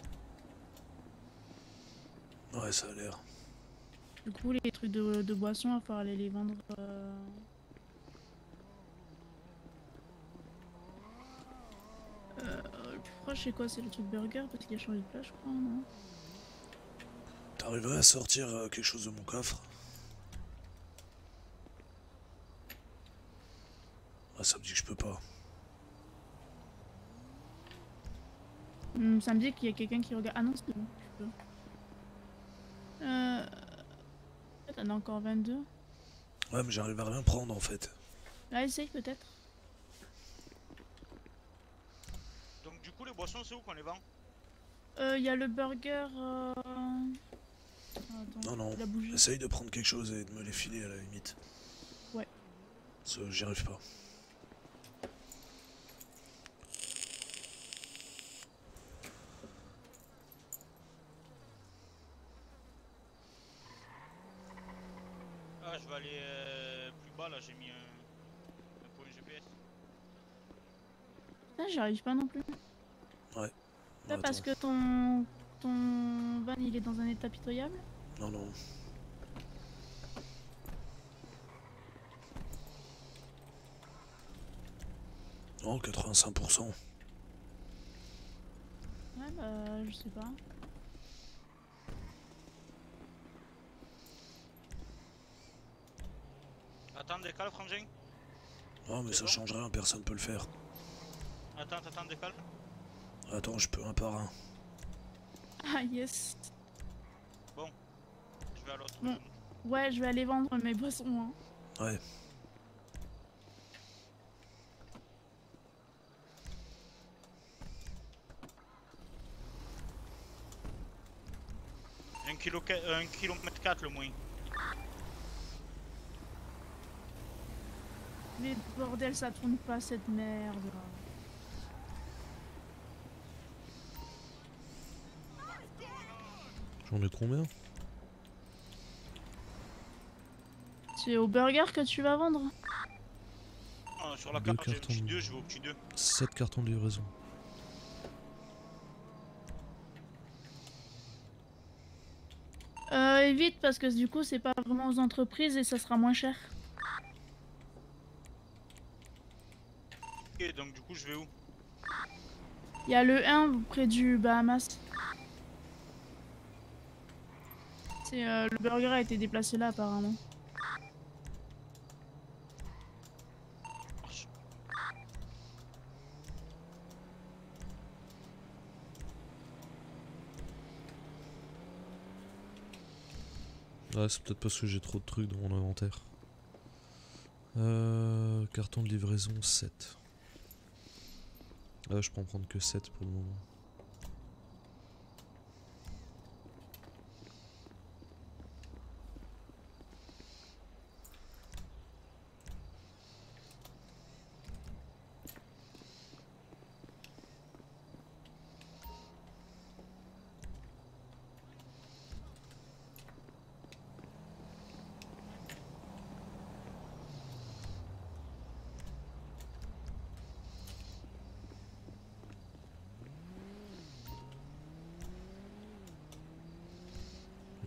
Ouais, ça a l'air. Du coup, les trucs de boisson, il va falloir aller les vendre. Le plus proche, c'est quoi? C'est le truc burger parce qu'il a changé de place, je crois, non? T'arriverais à sortir quelque chose de mon coffre? Ah, ça me dit que je peux pas. Ça me dit qu'il y a quelqu'un qui regarde. Ah non, c'est bon, je peux. T'en as encore 22. Ouais, mais j'arrive à rien prendre en fait. Là, essaye peut-être. Donc du coup les boissons c'est où qu'on les vend? Il y a le burger. Non, Attends, non. la bougie. Essaye de prendre quelque chose et de me les filer à la limite. Ouais. Parce que j'y arrive pas. Ah je vais aller plus bas là, j'ai mis un point GPS. Putain, j'y arrive pas non plus. Ouais. Pas Attends. parce que ton van il est dans un état pitoyable. Non, non. Non, 85%. Ouais, bah, je sais pas. Attends, décale frangin. Non, mais C'est ça bon change rien, personne peut le faire. Attends, décale. Attends, je peux un par un. Ah, yes. Je vais à l'autre. Bon. Ouais, je vais aller vendre mes boissons. Hein. Ouais. Un kilomètre 4 le moins. Mais bordel, ça tourne pas cette merde. J'en ai combien? C'est au burger que tu vas vendre? Ah, sur la Deux carte j'ai le cartons petit de- 2, je vais au petit 2. 7 cartons de livraison. Évite parce que du coup c'est pas vraiment aux entreprises et ça sera moins cher. Ok, donc du coup je vais où? Il y a le 1 près du Bahamas. C'est le burger a été déplacé là apparemment. Marche. Ouais, c'est peut-être parce que j'ai trop de trucs dans mon inventaire. Carton de livraison 7. Je peux en prendre que 7 pour le moment.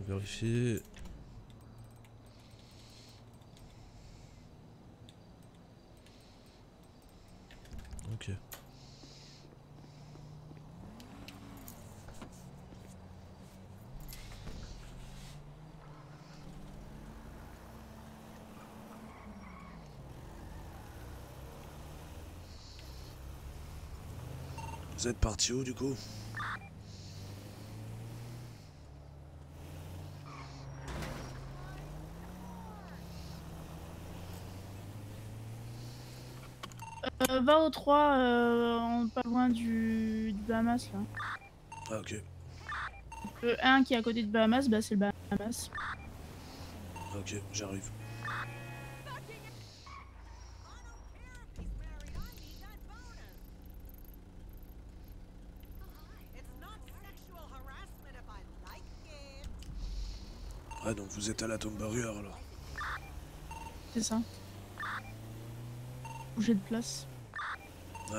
Vérifier. Ok. Vous êtes parti où du coup? Va au 3, pas loin du Bahamas là. Ah ok, Le 1 qui est à côté de Bahamas, bah c'est le Bahamas. ok, j'arrive. Ah donc vous êtes à la tombe barrière alors. C'est ça. Bouger de place. Ouais.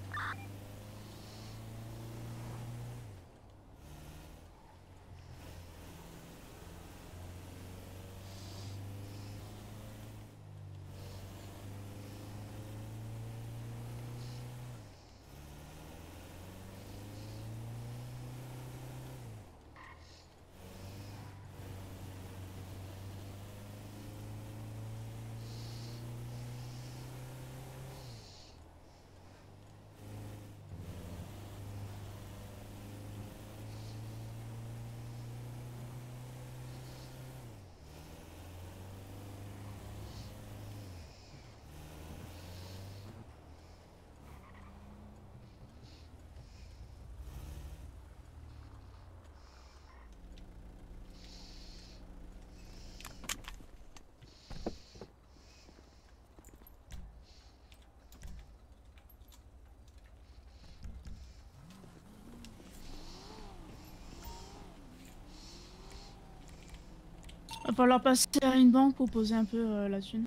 Va falloir passer à une banque pour poser un peu la thune.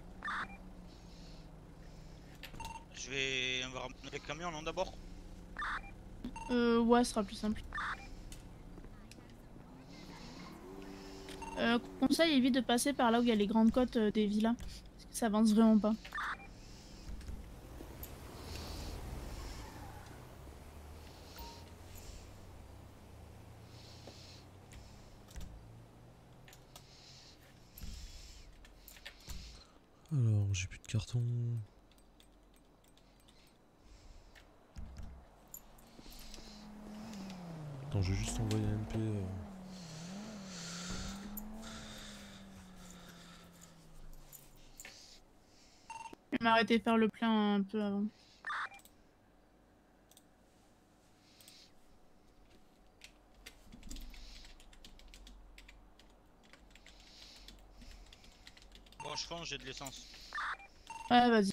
On va ramener les camions non d'abord. Ouais, ce sera plus simple. Conseil, évite de passer par là où il y a les grandes côtes des villas. Parce que ça avance vraiment pas. Alors, j'ai plus de carton. Attends, je vais juste envoyer un MP. Je vais m'arrêter de faire le plein un peu avant. Bon, je pense j'ai de l'essence. Ouais, vas-y.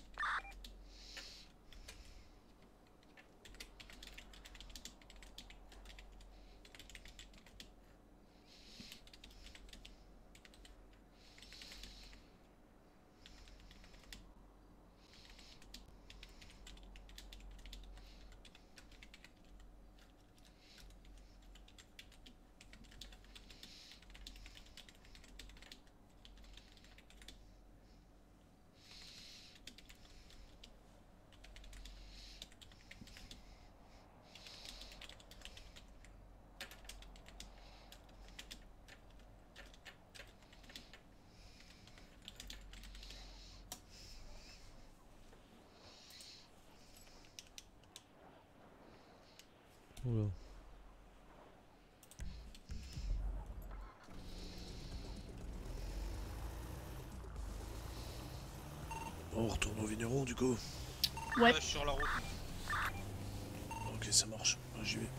Oula. On retourne au vigneron du coup. Ouais. Je suis sur la route. Ok, ça marche. J'y vais.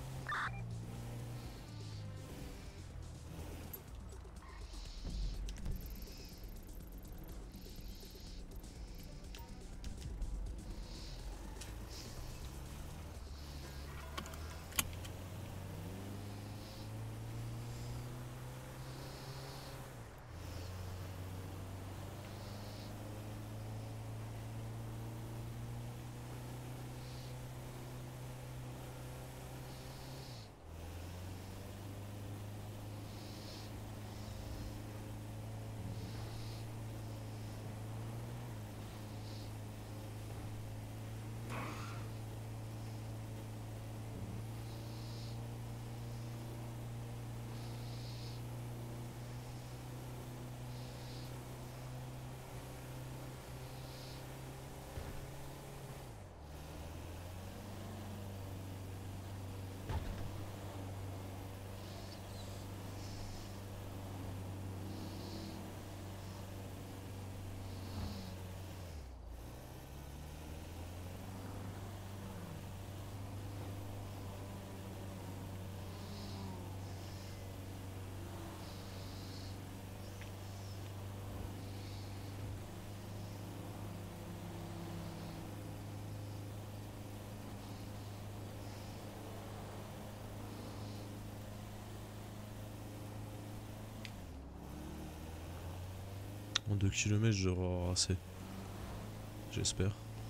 En 2 km, j'aurai avoir assez. J'espère.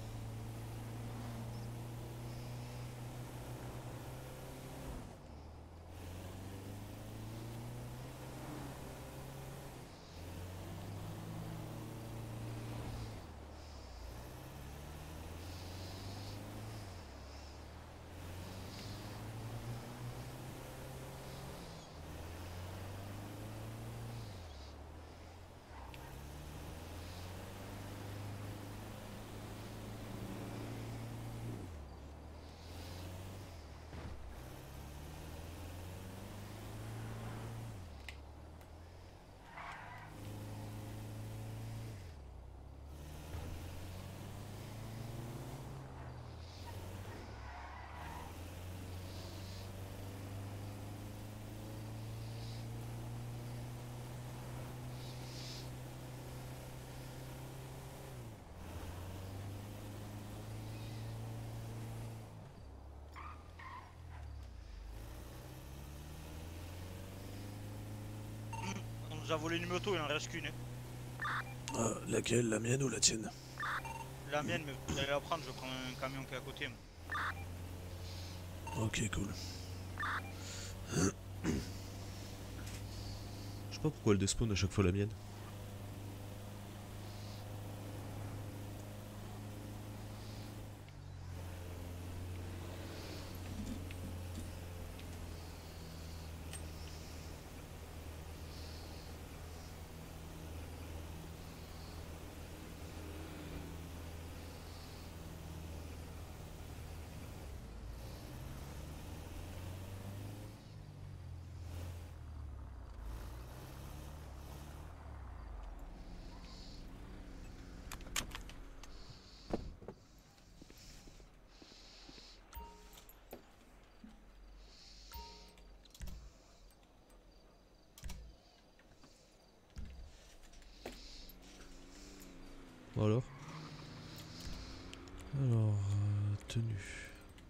On nous a volé une moto, il en reste qu'une. Hein. Ah, laquelle, la mienne ou la tienne? La mienne, mais vous allez la prendre, je prends un camion qui est à côté. Moi. Ok, cool. Je sais pas pourquoi elle despawn à chaque fois la mienne. Bon alors. Alors, tenue.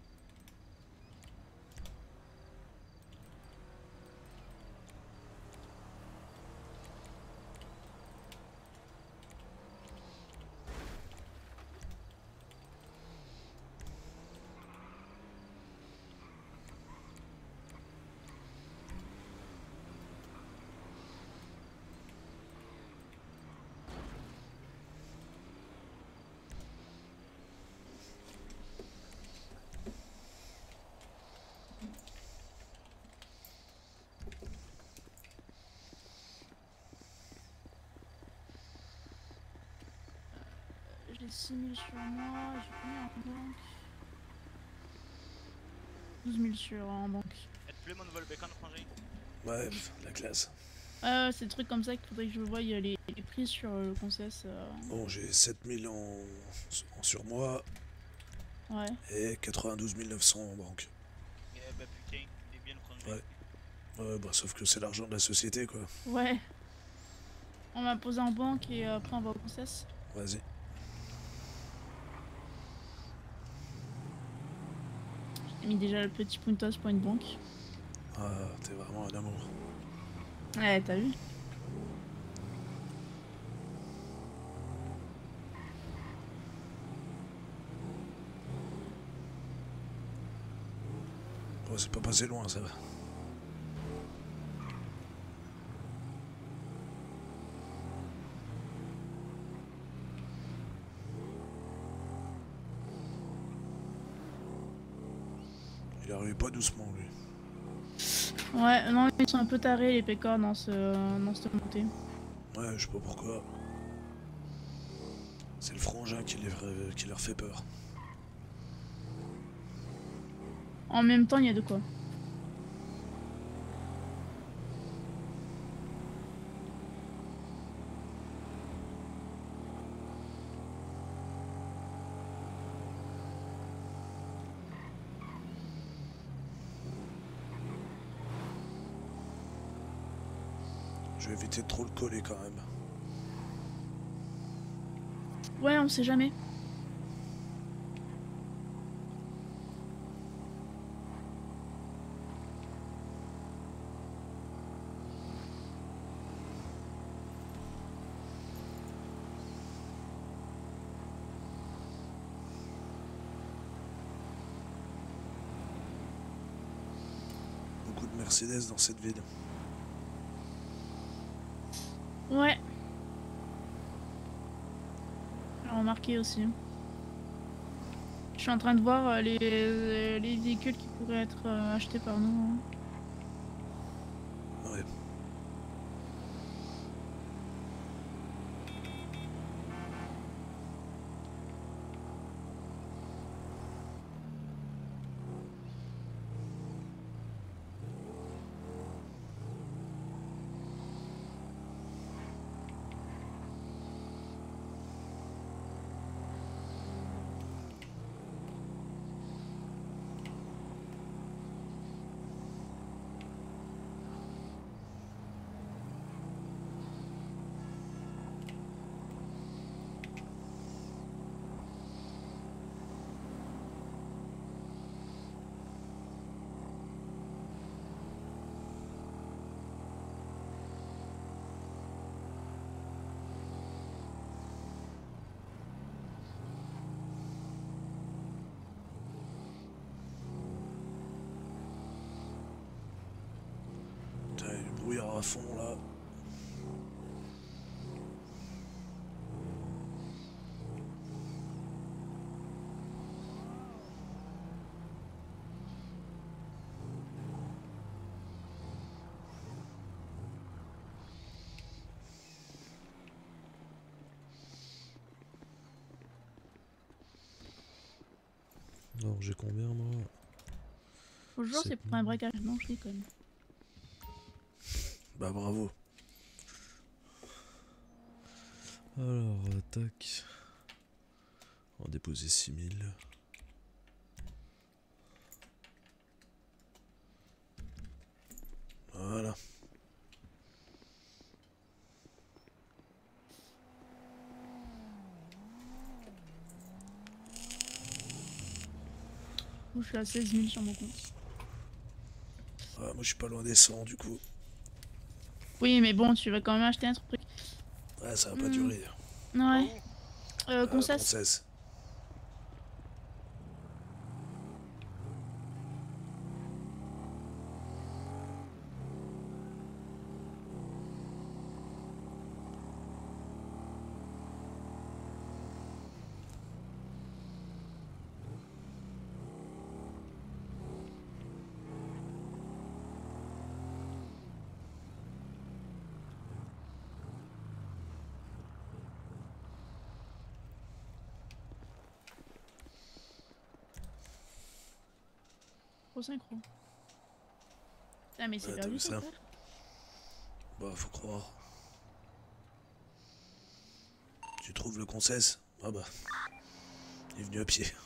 J'ai 6000 sur moi, j'ai combien en banque? 12 000 en banque. Êtes-vous mon nouvel bécane frangin? Ouais, la classe. C'est des trucs comme ça qu'il faudrait que je voie les prix sur le Concess. Bon, j'ai 7000 en surmoi Ouais. et 92 900 en banque. Eh ben putain, il est bien le frangin. Ouais. Ouais, bah sauf que c'est l'argent de la société, quoi. Ouais. On m'a posé en banque et après on va au Concess. Vas-y. J'ai mis déjà le petit puntos pour une banque. Ah, t'es vraiment un amour. Ouais, t'as vu? Bon, c'est pas passé loin, ça va. Il arrive pas doucement, lui. Ouais, non, ils sont un peu tarés les PK dans cette montée. Ouais, je sais pas pourquoi. C'est le frangin qui leur fait peur. En même temps, il y a de quoi. Je vais éviter de trop le coller quand même. Ouais, on sait jamais. Mercedes dans cette ville. Ouais. J'ai remarqué aussi. Je suis en train de voir les véhicules qui pourraient être achetés par nous. Ouais. Putain, il y a du brouillard à fond là. Alors j'ai combien moi? Bonjour, c'est pour un braquage. Non, je déconne. Bah bravo. Alors, tac. On va déposer 6000. Voilà. Je suis à 16 000 sur mon compte. Ah, moi je suis pas loin des 100 du coup. Oui, mais bon, tu vas quand même acheter un truc. Ouais, ça va pas durer. Ouais. Concesse. Concesse. Trop synchro. Putain, mais c'est Ouais, t'as perdu vu ça? frère. Bah faut croire. Tu trouves le concesse? Ah bah. Il est venu à pied.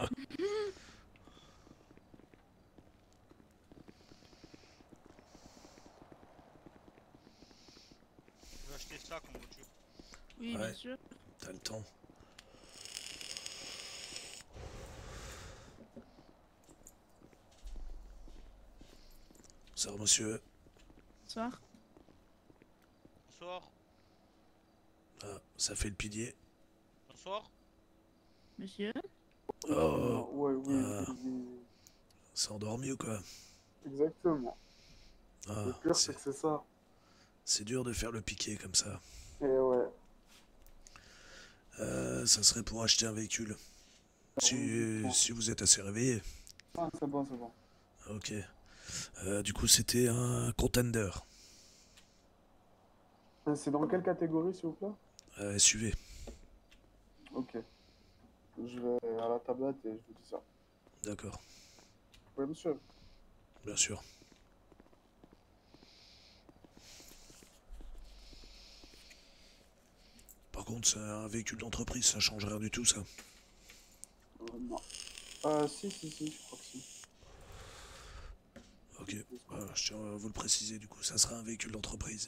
Je vais acheter ça comme voiture. Oui, Ouais. bien sûr. T'as le temps. Bonsoir monsieur. Bonsoir. Bonsoir. Ah, ça fait le pilier. Bonsoir. Monsieur. Oh, Ouais, oui, ah. oui, oui, C'est endormi ou quoi? exactement. Ah, Le pire, c'est que c'est ça. c'est dur de faire le piqué comme ça. Et ouais. Ça serait pour acheter un véhicule. Si, dites-moi. si vous êtes assez réveillé. Ah, c'est bon, c'est bon. Ok. Du coup, c'était un contender. C'est dans quelle catégorie, s'il vous plaît? SUV. Ok. Je vais à la tablette et je vous dis ça. D'accord. Oui, monsieur. Bien sûr. Par contre, c'est un véhicule d'entreprise, ça change rien du tout, ça. Non. Si, je crois que si. Ok. Je tiens à vous le préciser, du coup, ça sera un véhicule d'entreprise.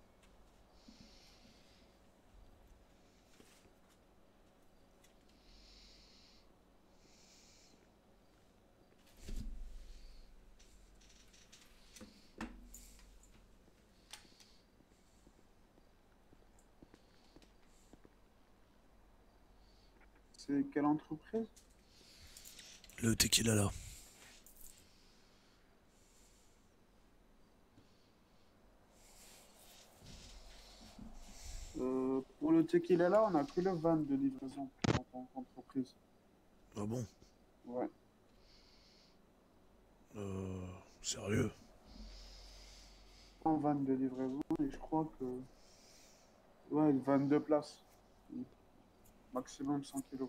C'est quelle entreprise? Le tequila là. Pour le tequila là, on a que le van de livraison en tant qu'entreprise. Ah bon? Ouais. Sérieux? En van de livraison et je crois que... Ouais, 22 places. Maximum 100 kg.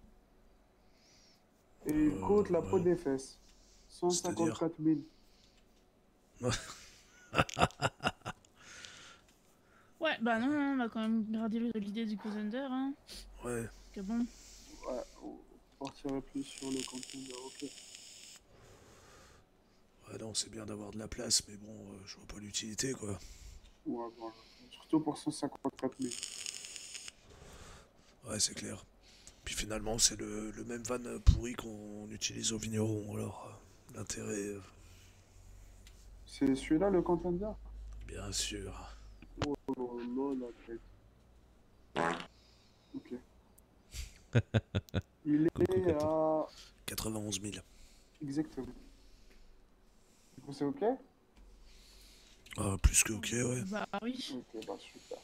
Et il coûte la peau ouais. des fesses. 154 000. Ouais, bah non, on va quand même garder l'idée du Crusader, hein. Ouais. Que bon. Ouais, on partirait plus sur le contender, ok. Ouais, non, c'est bien d'avoir de la place, mais bon, je vois pas l'utilité, quoi. Ouais, voilà. Surtout pour 154 000. Ouais, c'est clair. Puis finalement, c'est le même van pourri qu'on utilise au vigneron, alors l'intérêt, C'est celui-là le contender? bien sûr. Oh là là, la tête. Ok. Il Comme est cocotte. à... 91 000. Exactement. Du coup, c'est ok? Ah, plus que ok, ouais. Bah oui. Ok, bah super.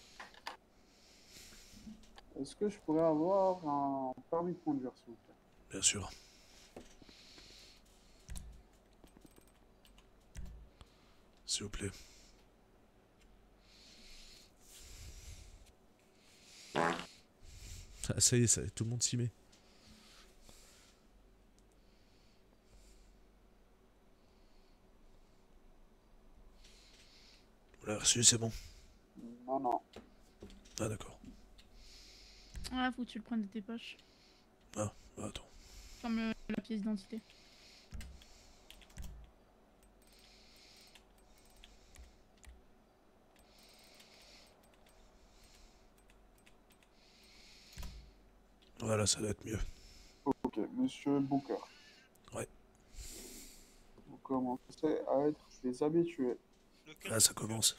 Est-ce que je pourrais avoir un permis de conduire, s'il vous plaît? Bien sûr. S'il vous plaît. Ah, ça y est, tout le monde s'y met. Vous l'avez reçu, c'est bon? Non, non. Ah, d'accord. Ouais, faut que tu le prennes de tes poches. Ah, bah, attends. Comme la pièce d'identité. Voilà, ça doit être mieux. Ok, monsieur Booker. Ouais. Vous commencez à être des habitués. Là, ça commence.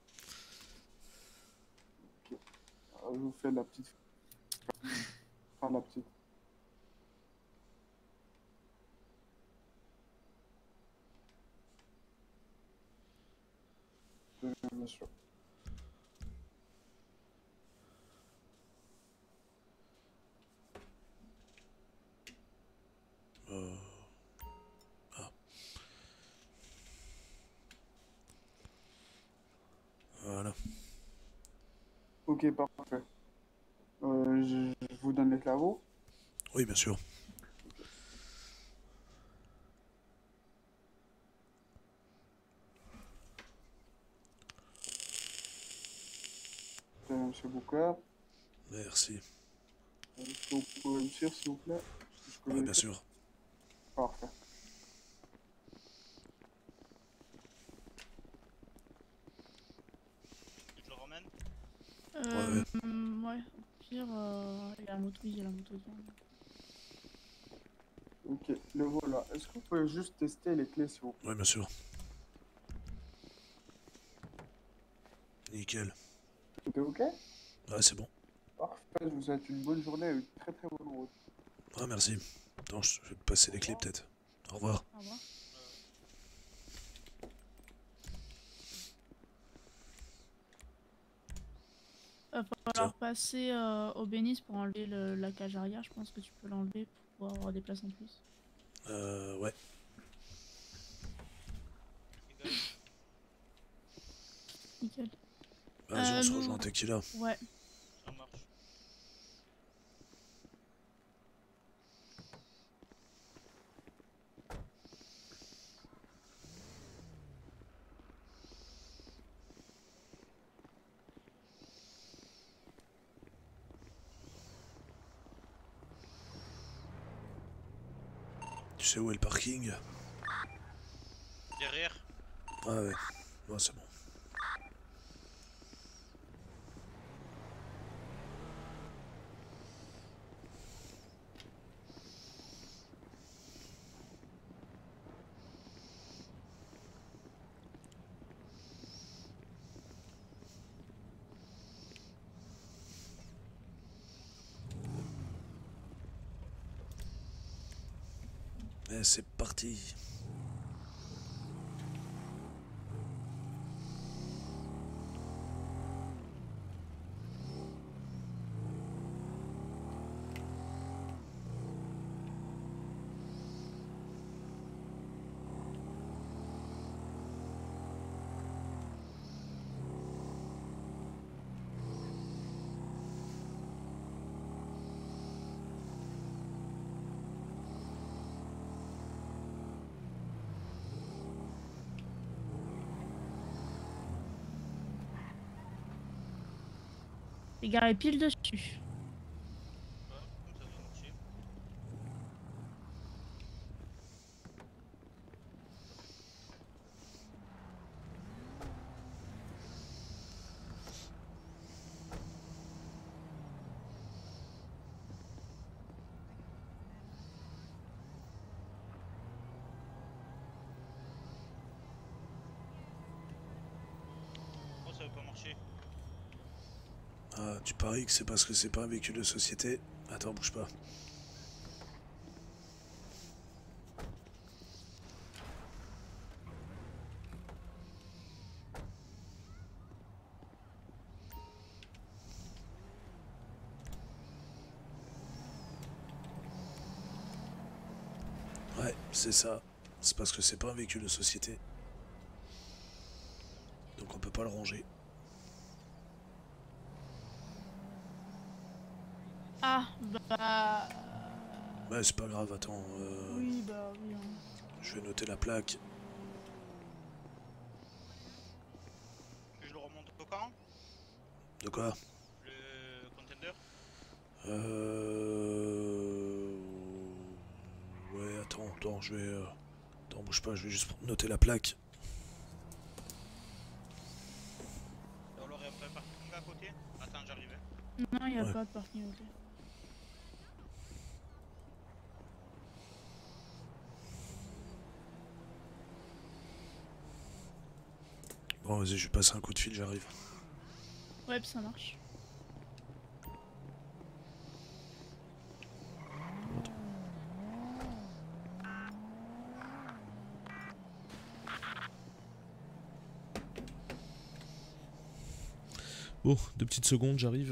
Je vous fais la petite... Enfin, la petite... Monsieur. Ah. Voilà. Ok, parfait. Je vous donne les claveaux. Oui, bien sûr. Monsieur Booker. Merci. Est-ce que vous pouvez me suivre, s'il vous plaît? Ouais, bien sûr. Parfait. Je le ramène. Ouais. Au pire, il y a la moto, il y a la moto devant. Ok, le voilà. Est-ce que vous pouvez juste tester les clés, s'il vous plaît? Ouais, bien sûr. Nickel. Tout est ok? Ouais, c'est bon. Parfait, je vous souhaite une bonne journée et une très très bonne route. Ah, merci. Attends, je vais te passer les clés, peut-être. Au revoir. Au revoir. Va falloir passer au Bénis pour enlever la cage arrière. Je pense que tu peux l'enlever pour pouvoir avoir des places en plus. Ouais. Nickel. Vas-y, on se nous- rejoint à Tequila. Ouais. Ça marche. Tu sais où est le parking? Derrière. Ah ouais. Ouais, c'est bon. Et c'est parti. C'est garé pile dessus. Hop, comme ça doit marcher. Oh, ça veut pas marcher. Ah, tu paries que c'est parce que c'est pas un véhicule de société. Attends, bouge pas. Ouais, c'est ça. C'est parce que c'est pas un véhicule de société. Donc on peut pas le ranger. Ah, bah. Ouais, c'est pas grave, attends. Oui, bah oui. Hein. Je vais noter la plaque. Que je le remonte au camp. De quoi? Le contender. Ouais, attends, je vais... Attends, bouge pas, je vais juste noter la plaque. Et on l'aurait un parking à côté. Attends, j'arrive. Non, il n'y a Ouais. pas de parking ok. Bon, vas-y, je vais passer un coup de fil, j'arrive. Ouais, ça marche. Bon, 2 petites secondes, j'arrive.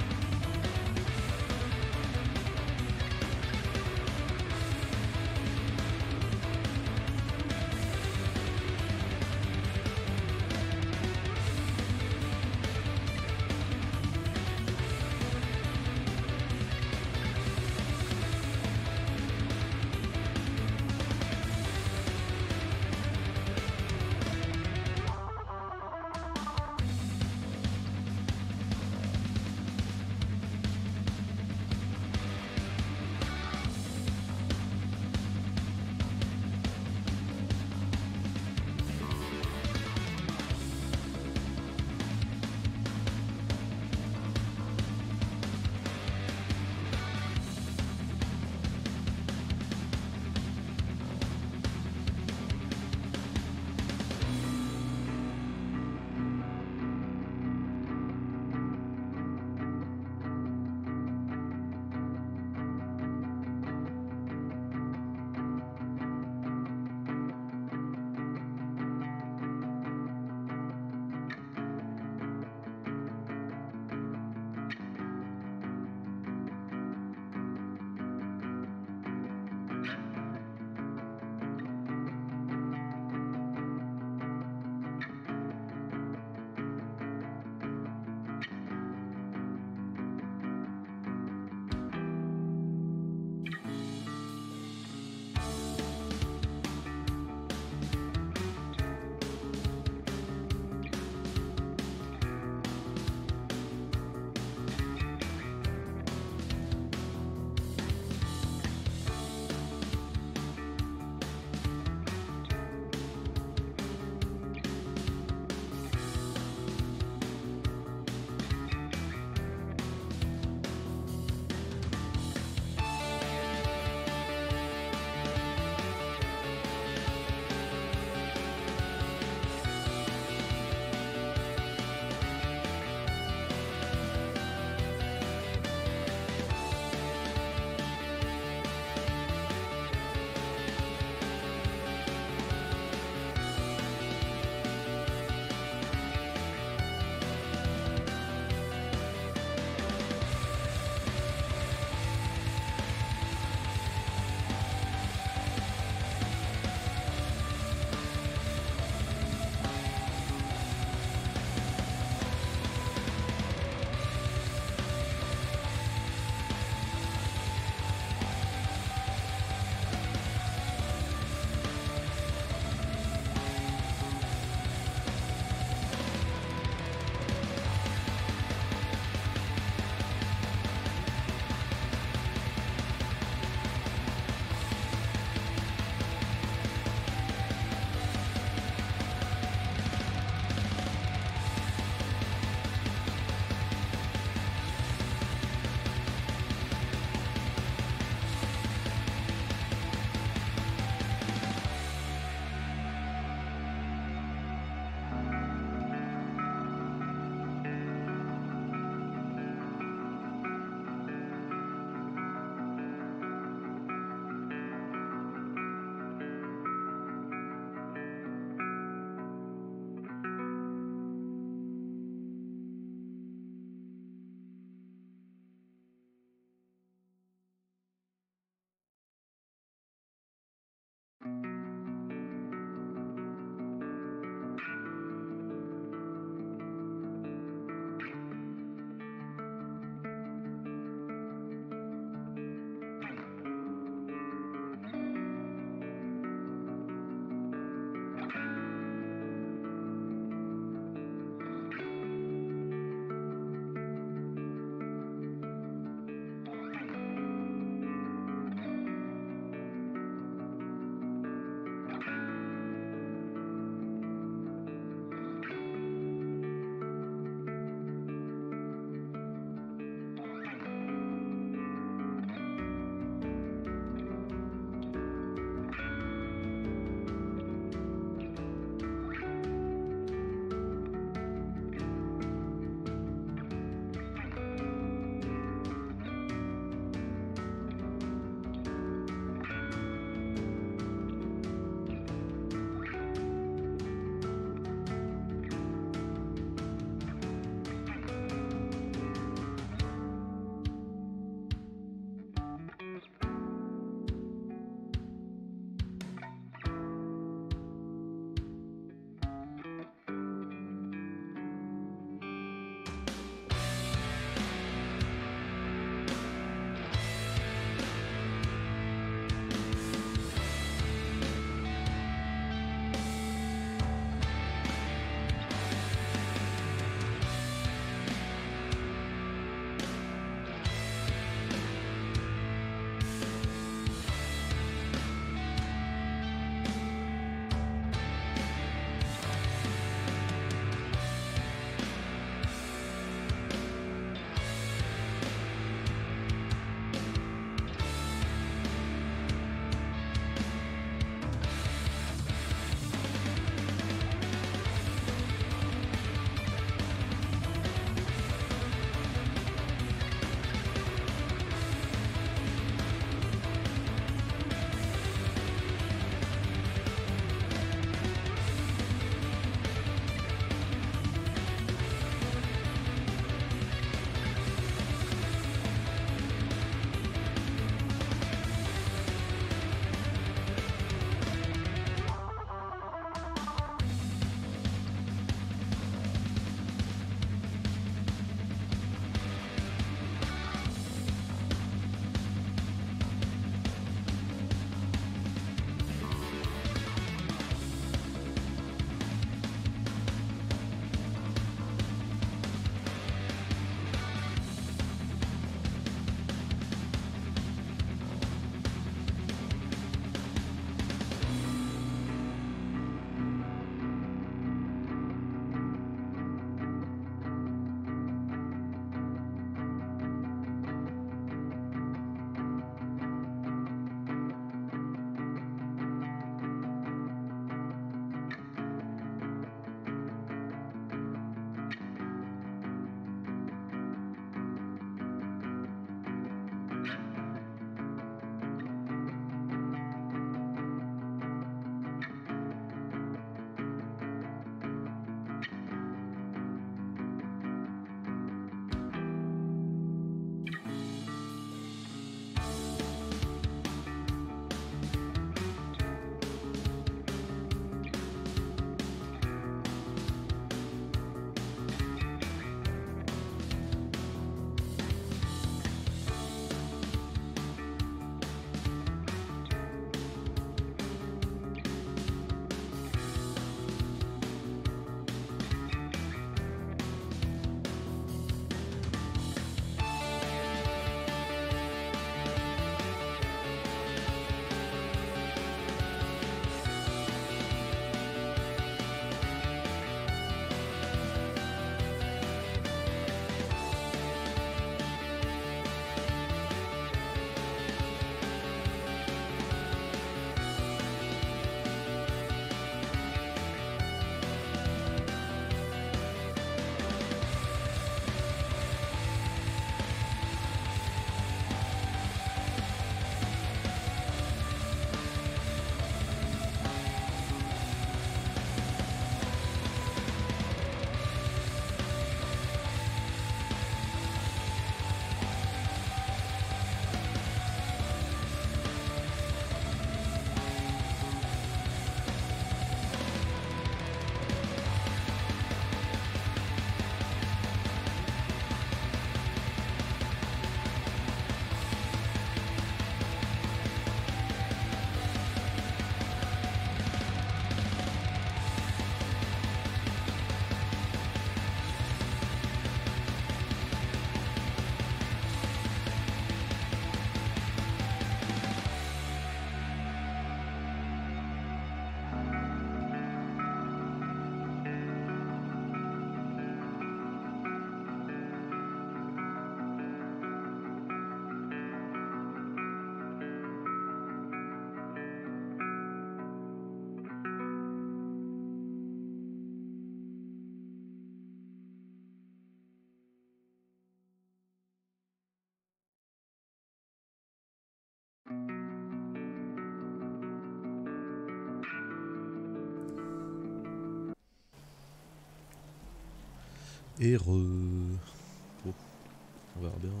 Et Bon, on verra bien.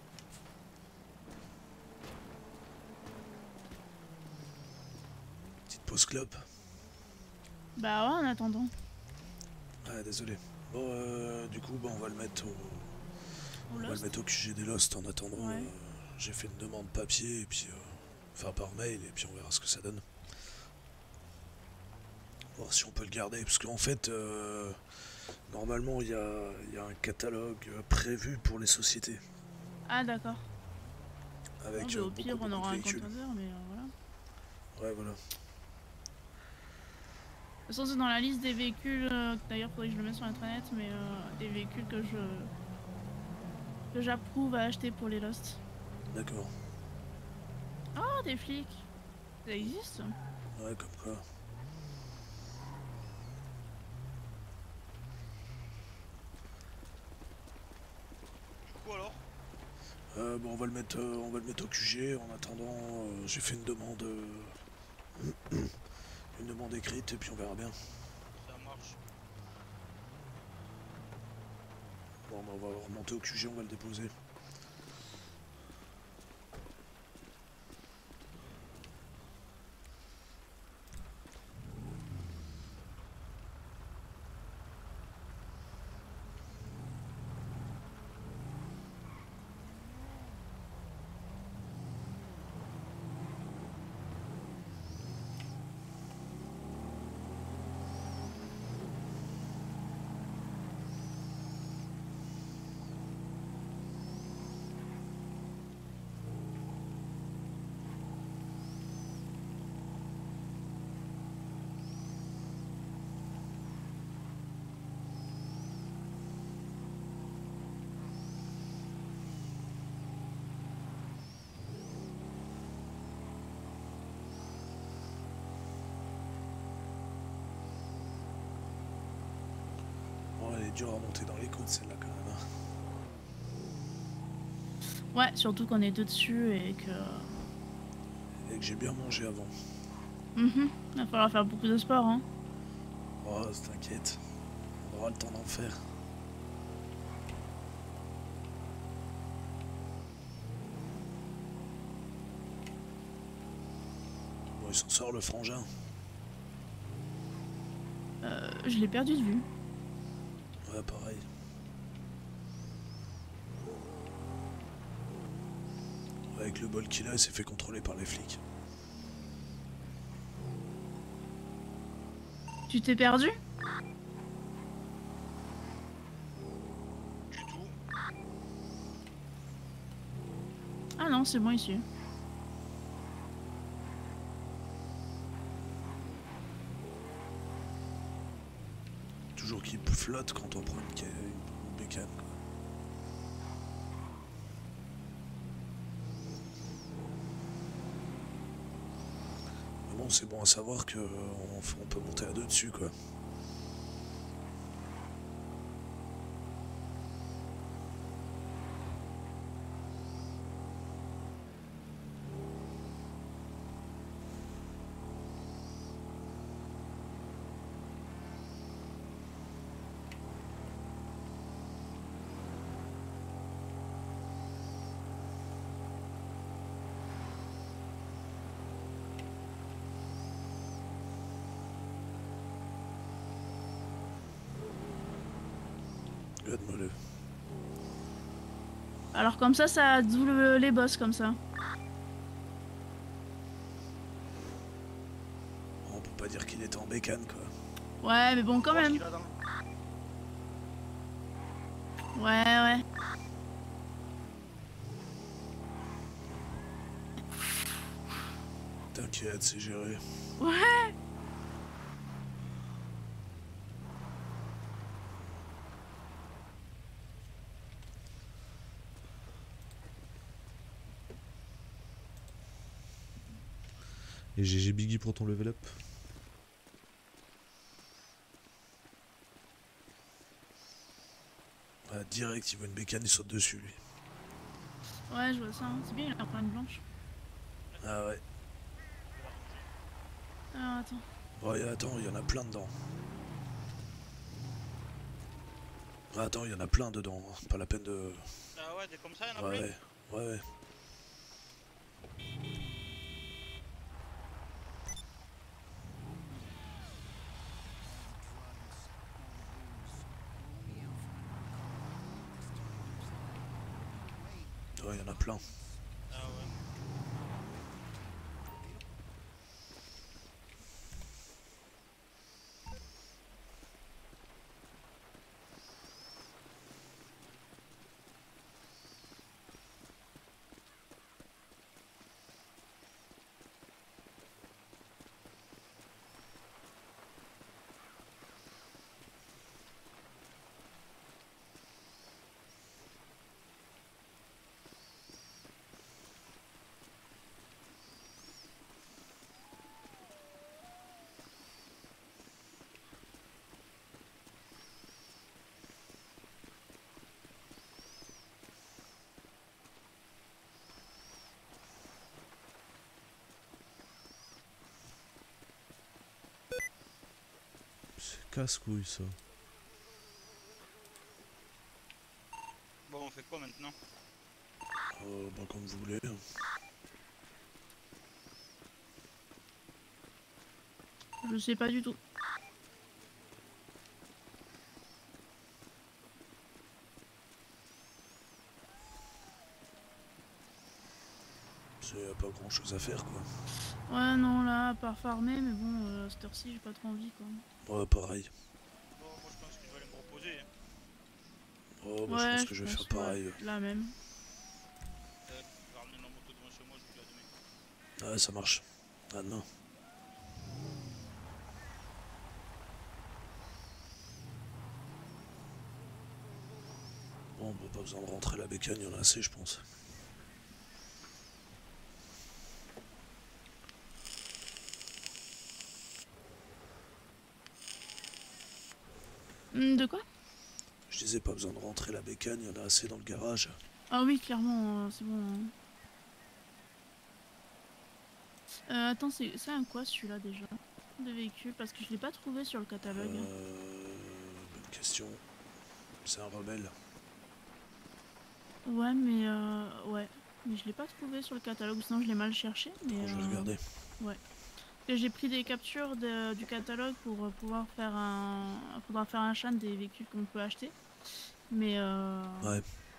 Petite pause clope. Bah ouais, en attendant. Ah, désolé. Bon, du coup, bah, on va le mettre au... On On va le Lost. mettre au QG des Lost en attendant. Ouais. J'ai fait une demande papier, et puis... enfin, par mail, et puis on verra ce que ça donne. Voir si on peut le garder, parce qu'en fait... normalement, il y a un catalogue prévu pour les sociétés. Ah d'accord. Avec Bon, bah, au beaucoup, pire, on beaucoup aura de un véhicules. contender, mais voilà. Ouais, voilà. De toute façon, c'est dans la liste des véhicules. D'ailleurs, faudrait que je le mette sur l'intranet, mais des véhicules que j'approuve à acheter pour les Lost. D'accord. Oh, des flics. Ça existe? Ouais, comme quoi. Du coup, alors? Bon, on va le mettre au QG. En attendant, j'ai fait une demande... une demande écrite, et puis on verra bien. Ça marche. Bon, bah, on va remonter au QG, on va le déposer. Bon, elle est dure à monter dans les côtes, celle-là, quand même. Hein. Ouais, surtout qu'on est deux dessus et que... Et que j'ai bien mangé avant. Va falloir faire beaucoup de sport, hein. Oh, t'inquiète. On aura le temps d'en faire. Bon, il s'en sort, le frangin. Je l'ai perdu de vue. Ouais, pareil. Avec le bol qu'il a, il s'est fait contrôler par les flics. Tu t'es perdu? Du tout. Ah non, c'est bon ici. Toujours qu'il flotte quand on prend une bécane, quoi. Mais bon, c'est bon à savoir que on peut monter à deux dessus, quoi. Regarde-moi-le. Alors comme ça double les boss comme ça. On peut pas dire qu'il était en bécane, quoi. Ouais, mais bon, quand Voir ce même. qu'il a dans- Ouais. T'inquiète, c'est géré. Ouais. Et GG Biggie pour ton level up. Ouais, direct, il voit une bécane, il saute dessus, lui. Ouais, je vois ça. Hein. C'est bien, il a pris une blanche. Ah ouais. Ah, attends. Ouais, attends, il y en a plein dedans. Ah, attends, il y en a plein dedans. Pas la peine de... Ah ouais, des comme ça, y'en a Ouais, plein. ouais. Ouais, il y en a plein. Ah ouais. C'est casse-couille ça. Bon, on fait quoi maintenant? Bah comme vous voulez. Je sais pas du tout. C'est pas grand chose à faire quoi. Ouais, non, là, à part farmer, mais bon, à cette heure-ci, j'ai pas trop envie, quoi. Ouais, pareil. Bon, moi je pense que je vais aller me reposer. Hein. Oh, bah je Ouais, pense que je vais faire pareil. ouais, là même. Je vais ramener ma moto devant chez moi, je vous dis à demain. Ouais, ça marche. À demain. Bon, bah pas besoin de rentrer la bécane, il y en a assez je pense. De quoi? Je disais pas besoin de rentrer la bécane, il y en a assez dans le garage. Ah oui, clairement, c'est bon. Hein. Attends, c'est un quoi celui-là déjà? De véhicule, parce que je l'ai pas trouvé sur le catalogue. Bonne question. C'est un rebelle. Ouais, mais ouais. Mais je l'ai pas trouvé sur le catalogue, sinon je l'ai mal cherché. Mais Attends, je vais regarder. ouais. Et j'ai pris des captures du catalogue pour pouvoir faire faudra faire un chan des véhicules qu'on peut acheter. Mais Ouais.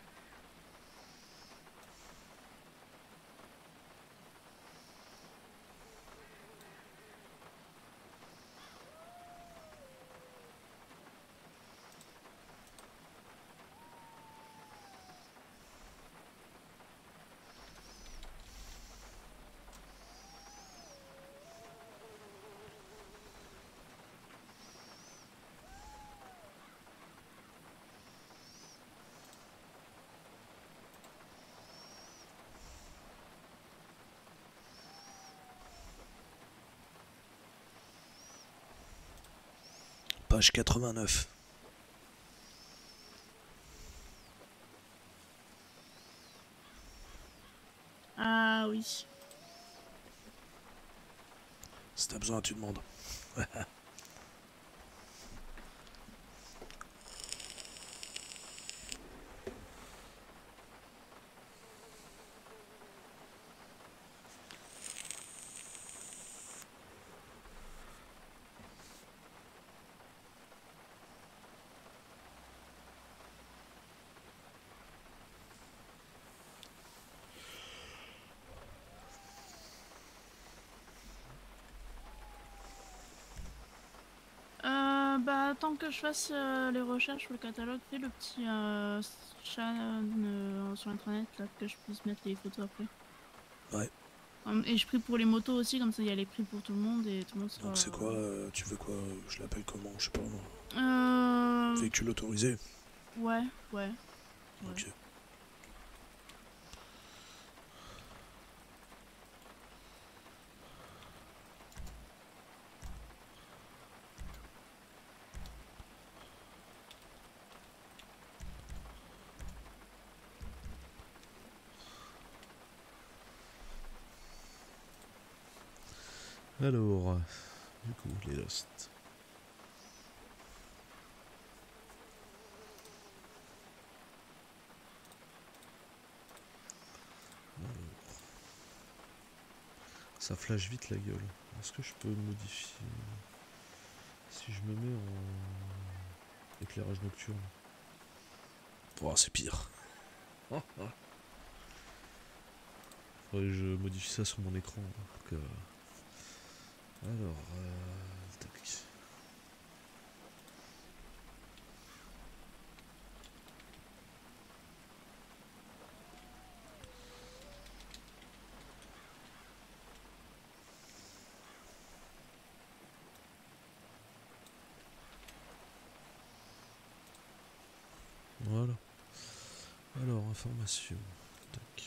Page 89. ah oui. Si t'as besoin, tu demandes. Bah tant que je fasse les recherches sur le catalogue, fais le petit chan sur internet là que je puisse mettre les photos après. Ouais. Et je prie pour les motos aussi, comme ça il y a les prix pour tout le monde et tout le monde sera. Donc c'est quoi tu veux quoi je l'appelle comment? Je sais pas moi. Véhicule autorisé? Ouais, ouais. Ok. Alors, du coup, les Lost. Alors, ça flash vite la gueule. Est-ce que je peux modifier si je me mets en éclairage nocturne? Oh, c'est pire. Faudrait que je modifie ça sur mon écran pour que... Alors, tac. Voilà. Alors, information. Tac.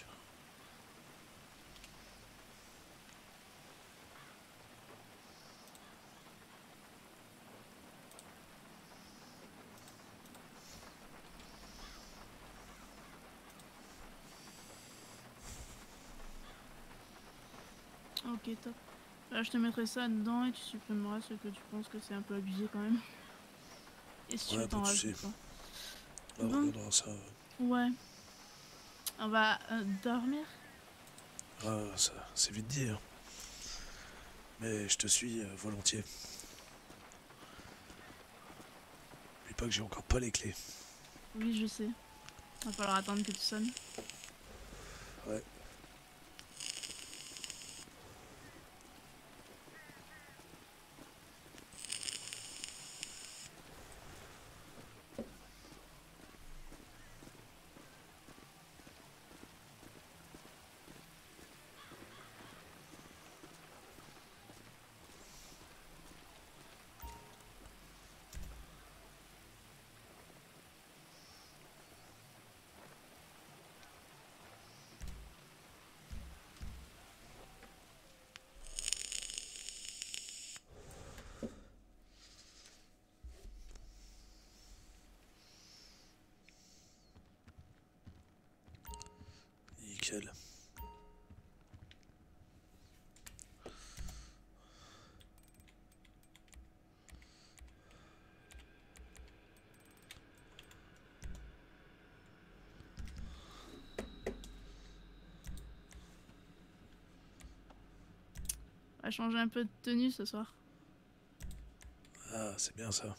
Ok, top. Je te mettrai ça dedans et tu supprimeras ce que tu penses que c'est un peu abusé quand même. Et si tu Ouais, veux t'en pas de soucis. rajoutes pas. Ah, on Bon. regardera ça. Ouais. On va dormir. Ah, ça, c'est vite dit, hein. Mais je te suis volontiers. N'oublie pas que j'ai encore pas les clés. Oui, je sais. Va falloir attendre que tu sonnes. Ouais. Nickel. On va changer un peu de tenue ce soir. Ah, c'est bien ça.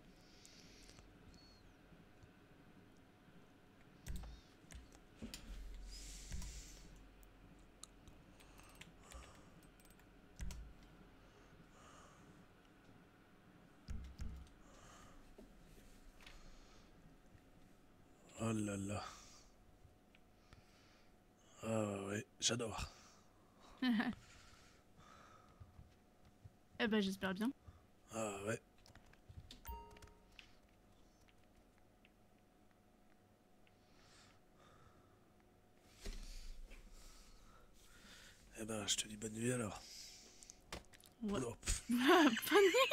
Oh là là. Ah ouais, j'adore. Eh ben j'espère bien. Ah ouais. Eh ben, je te dis bonne nuit alors. Ouais. Oh, pff, Bonne nuit.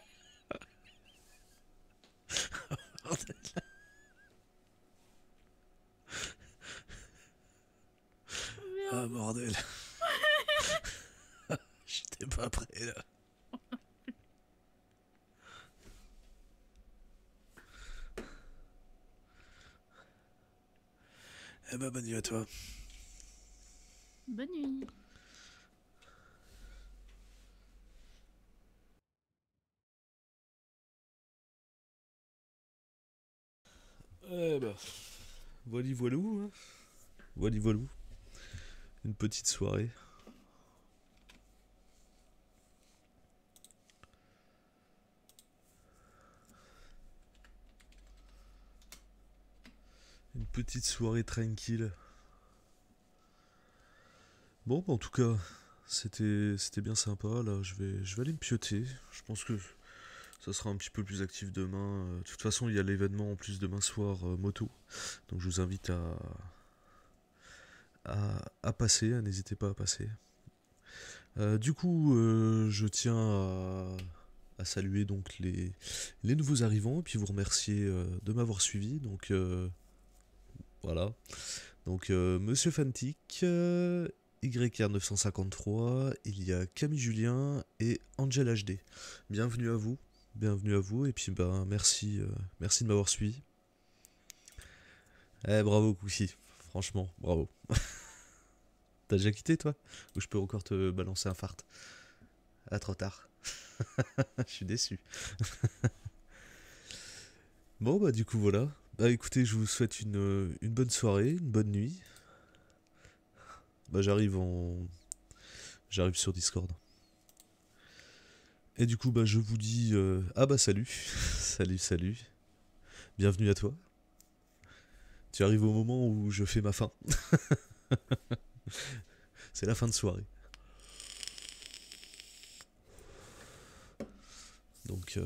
bordel. Ah bordel. J'étais pas prêt là. Eh ben, bonne nuit à toi. Bonne nuit. Eh ben, voilà voilou, hein. Voilà voilou. Une petite soirée. Une petite soirée tranquille. Bon, bah, en tout cas, c'était bien sympa. Là, je vais aller me pioter. Je pense que ça sera un petit peu plus actif demain. De toute façon, il y a l'événement en plus demain soir moto. Donc, je vous invite à passer. N'hésitez pas à passer. Du coup, je tiens à saluer donc les nouveaux arrivants et puis vous remercier de m'avoir suivi. Donc, voilà. Donc, Monsieur Fantic, YR953, il y a Camille Julien et Angel HD. Bienvenue à vous, et puis bah merci, merci de m'avoir suivi. Eh bravo Koussi, franchement, bravo. T'as déjà quitté toi? Ou je peux encore te balancer un fart? Ah trop tard. Je suis déçu. Bon bah du coup voilà. Bah écoutez, je vous souhaite une bonne soirée, une bonne nuit. Bah j'arrive sur Discord. Et du coup bah je vous dis ah bah salut. Salut. Bienvenue à toi. Tu arrives au moment où je fais ma fin. C'est la fin de soirée. Donc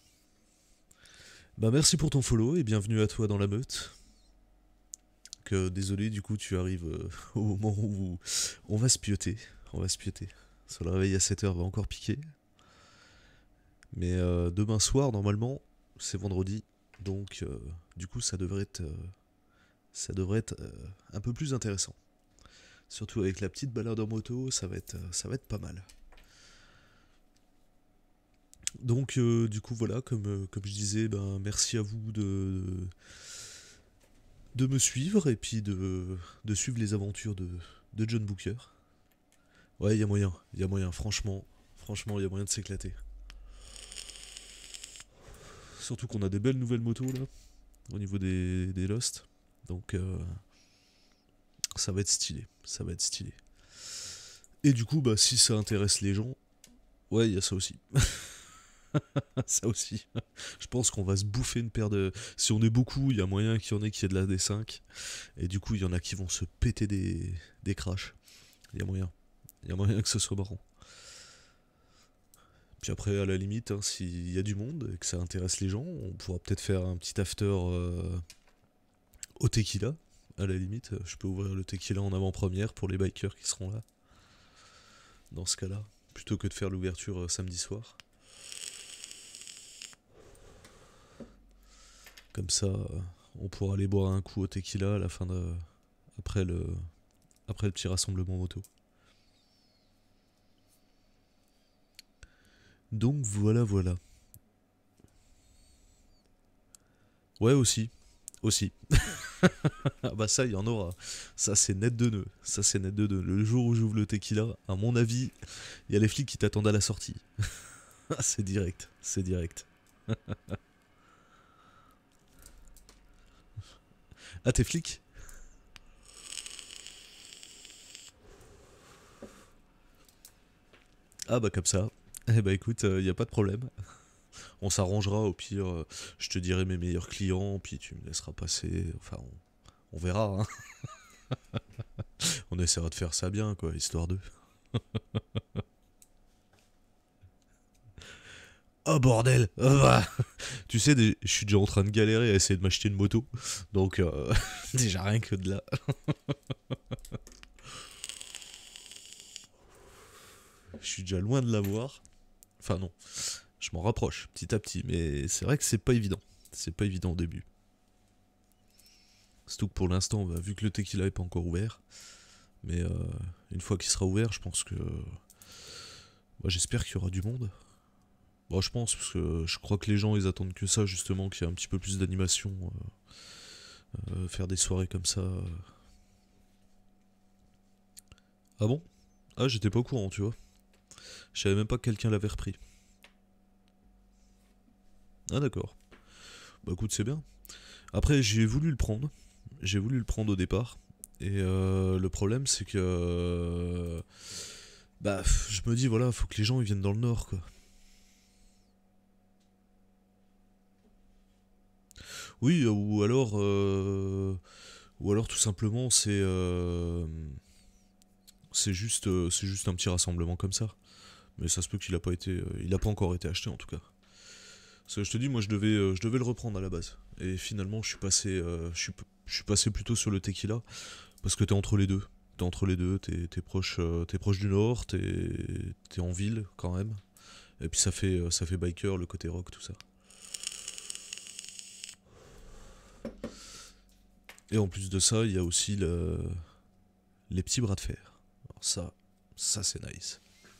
bah merci pour ton follow et bienvenue à toi dans la meute. Désolé du coup tu arrives au moment où on va se pioter. Sur le réveil à 7h va encore piquer. Mais demain soir normalement c'est vendredi. Donc du coup ça devrait être un peu plus intéressant. Surtout avec la petite balade en moto, ça va être pas mal. Donc du coup voilà, comme je disais, ben, merci à vous de me suivre et puis de suivre les aventures de John Booker. Ouais, il y a moyen, franchement, il y a moyen de s'éclater. Surtout qu'on a des belles nouvelles motos là, au niveau des Lost. Donc ça va être stylé. Et du coup, bah si ça intéresse les gens, ouais, il y a ça aussi. Ça aussi. Je pense qu'on va se bouffer une paire de... Si on est beaucoup, il y a moyen qu'il y en ait qui ait de la D5. Et du coup, il y en a qui vont se péter des crashs. Il y a moyen. Que ce soit marrant. Puis après, à la limite, hein, s'il y a du monde et que ça intéresse les gens, on pourra peut-être faire un petit after au tequila. À la limite, je peux ouvrir le tequila en avant-première pour les bikers qui seront là. Dans ce cas-là. Plutôt que de faire l'ouverture samedi soir. Comme ça, on pourra aller boire un coup au tequila à la fin de... après le petit rassemblement moto. Donc voilà. Ouais aussi. Ah bah ça, il y en aura. Ça c'est net de nœud. Le jour où j'ouvre le tequila, à mon avis, il y a les flics qui t'attendent à la sortie. C'est direct. Ah, t'es flic? Ah bah comme ça. Eh bah écoute, y a pas de problème. On s'arrangera, au pire, je te dirai mes meilleurs clients, puis tu me laisseras passer. Enfin, on verra. Hein. On essaiera de faire ça bien, quoi, histoire de... Oh bordel. Tu sais, je suis déjà en train de galérer à essayer de m'acheter une moto. Donc, déjà rien que de là. Je suis déjà loin de l'avoir. Enfin non, je m'en rapproche petit à petit. Mais c'est vrai que c'est pas évident. Au début. Surtout que pour l'instant, bah, vu que le tequila est pas encore ouvert. Mais une fois qu'il sera ouvert, je pense que... Bah, j'espère qu'il y aura du monde. Bon, je pense, parce que je crois que les gens, ils attendent que ça, justement, qu'il y ait un petit peu plus d'animation. Faire des soirées comme ça. Ah bon? Ah, j'étais pas au courant, tu vois. Je savais même pas que quelqu'un l'avait repris. Ah d'accord. Bah écoute, c'est bien. Après, j'ai voulu le prendre. Au départ. Et le problème, c'est que... bah, je me dis, voilà, faut que les gens, ils viennent dans le nord, quoi. Oui, ou alors tout simplement c'est juste un petit rassemblement comme ça. Mais ça se peut qu'il a pas été, il a pas encore été acheté en tout cas. Parce que je te dis, moi je devais le reprendre à la base. Et finalement je suis passé plutôt sur le tequila parce que t'es entre les deux. T'es proche du nord, t'es en ville quand même. Et puis ça fait biker, le côté rock, tout ça. Et en plus de ça, il y a aussi les petits bras de fer. Alors Ça c'est nice.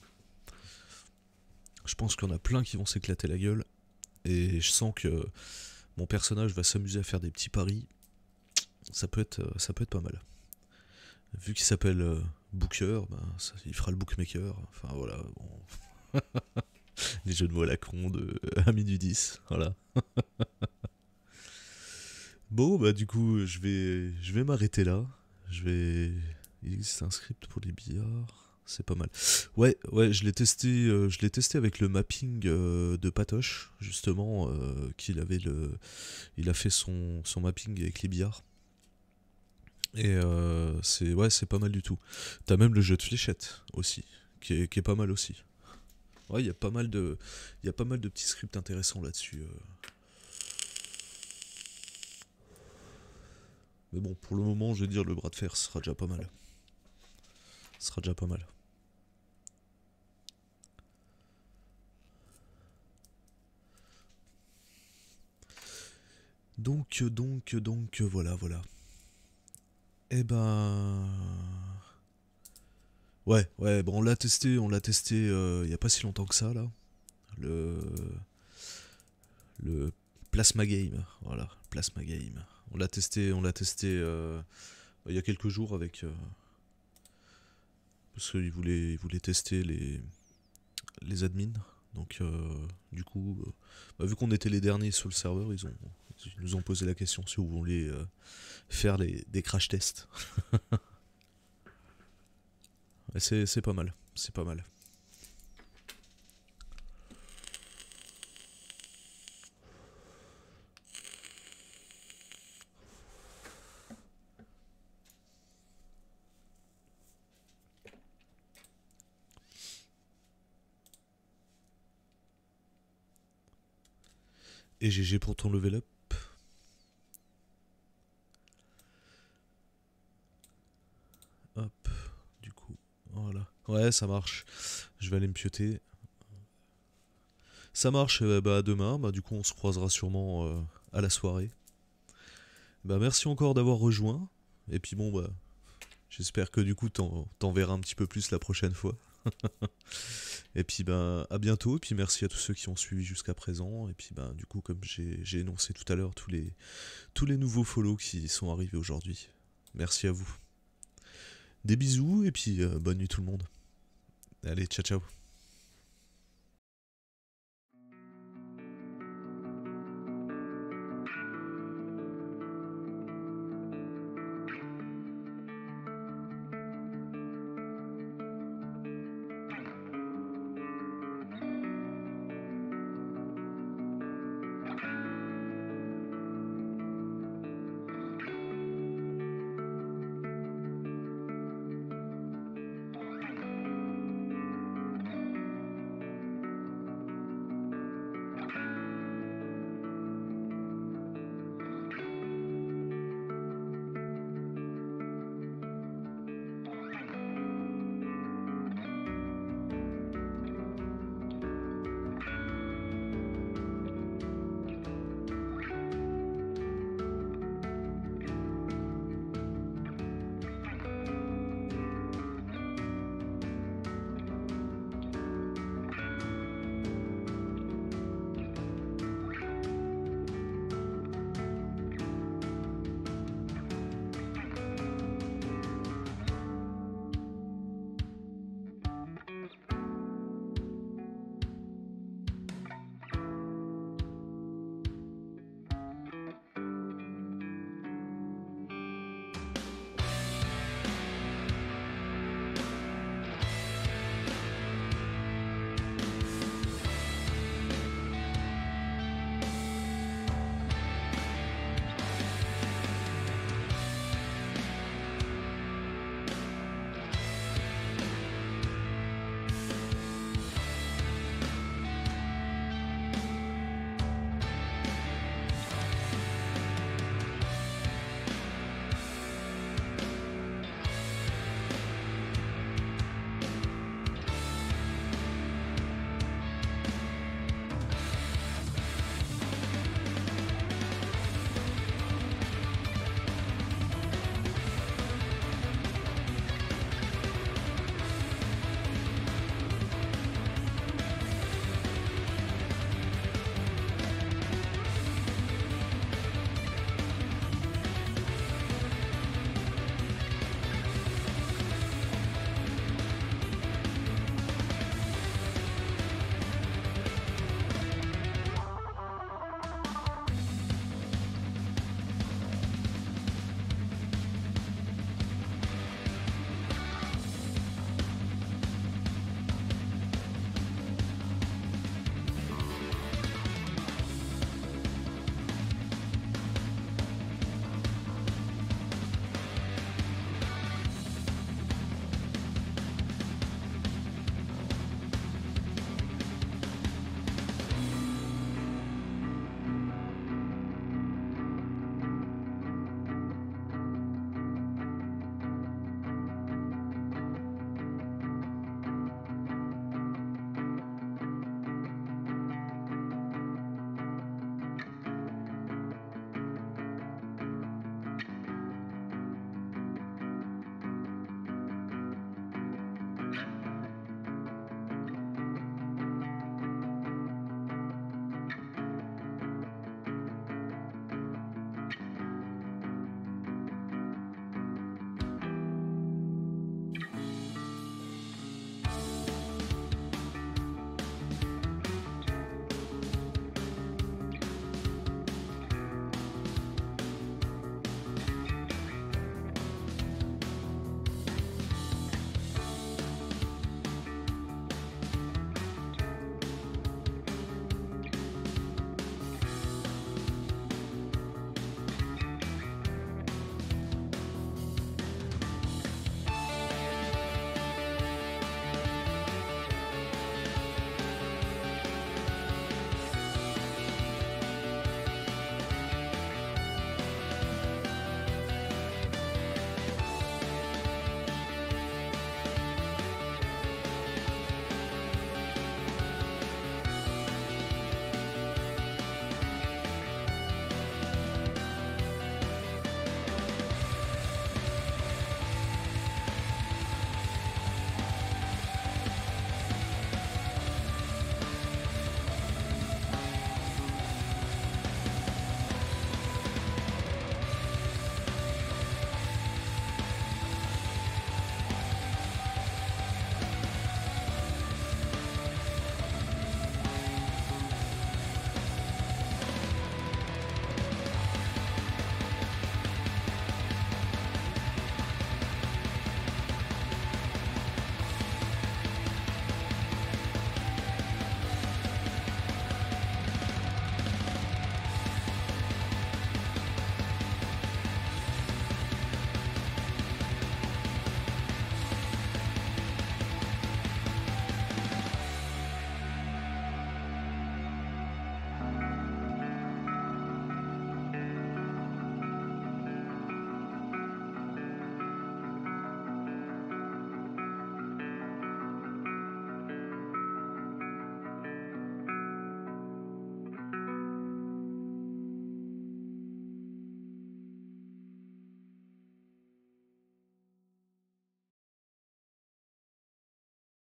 Je pense qu'il y en a plein qui vont s'éclater la gueule. Et je sens que mon personnage va s'amuser à faire des petits paris. Ça peut être pas mal. Vu qu'il s'appelle Booker, il fera le bookmaker. Enfin voilà, bon. Les jeux de mots à la con de Ami du 10. Voilà. Bon, bah du coup, je vais m'arrêter là. Il existe un script pour les billards. C'est pas mal. Ouais, je l'ai testé avec le mapping de Patoche, justement, il a fait son mapping avec les billards. Et c'est pas mal du tout. T'as même le jeu de fléchettes aussi, qui est pas mal aussi. Ouais, il y a pas mal de petits scripts intéressants là-dessus. Mais bon, pour le moment, je vais dire le bras de fer sera déjà pas mal. Ce sera déjà pas mal. Donc, voilà. Eh ben... Ouais, bon, on l'a testé il y a pas si longtemps que ça, là. Le Plasma Game, voilà, Plasma Game. On l'a testé il y a quelques jours avec... parce qu'ils voulaient tester les admins. Donc, du coup, vu qu'on était les derniers sur le serveur, ils nous ont posé la question si vous voulez faire des crash tests. Et c'est pas mal, c'est pas mal. Et GG pour ton level up. Hop, du coup, voilà. Ouais, ça marche. Je vais aller me pioter. Ça marche, à demain. Du coup, on se croisera sûrement à la soirée. Merci encore d'avoir rejoint. Et puis bon, j'espère que du coup, t'en verras un petit peu plus la prochaine fois. Et puis à bientôt. Et puis merci à tous ceux qui ont suivi jusqu'à présent. Et puis du coup, comme j'ai énoncé tout à l'heure, tous les nouveaux follow qui sont arrivés aujourd'hui. Merci à vous. Des bisous et puis bonne nuit tout le monde. Allez, ciao ciao.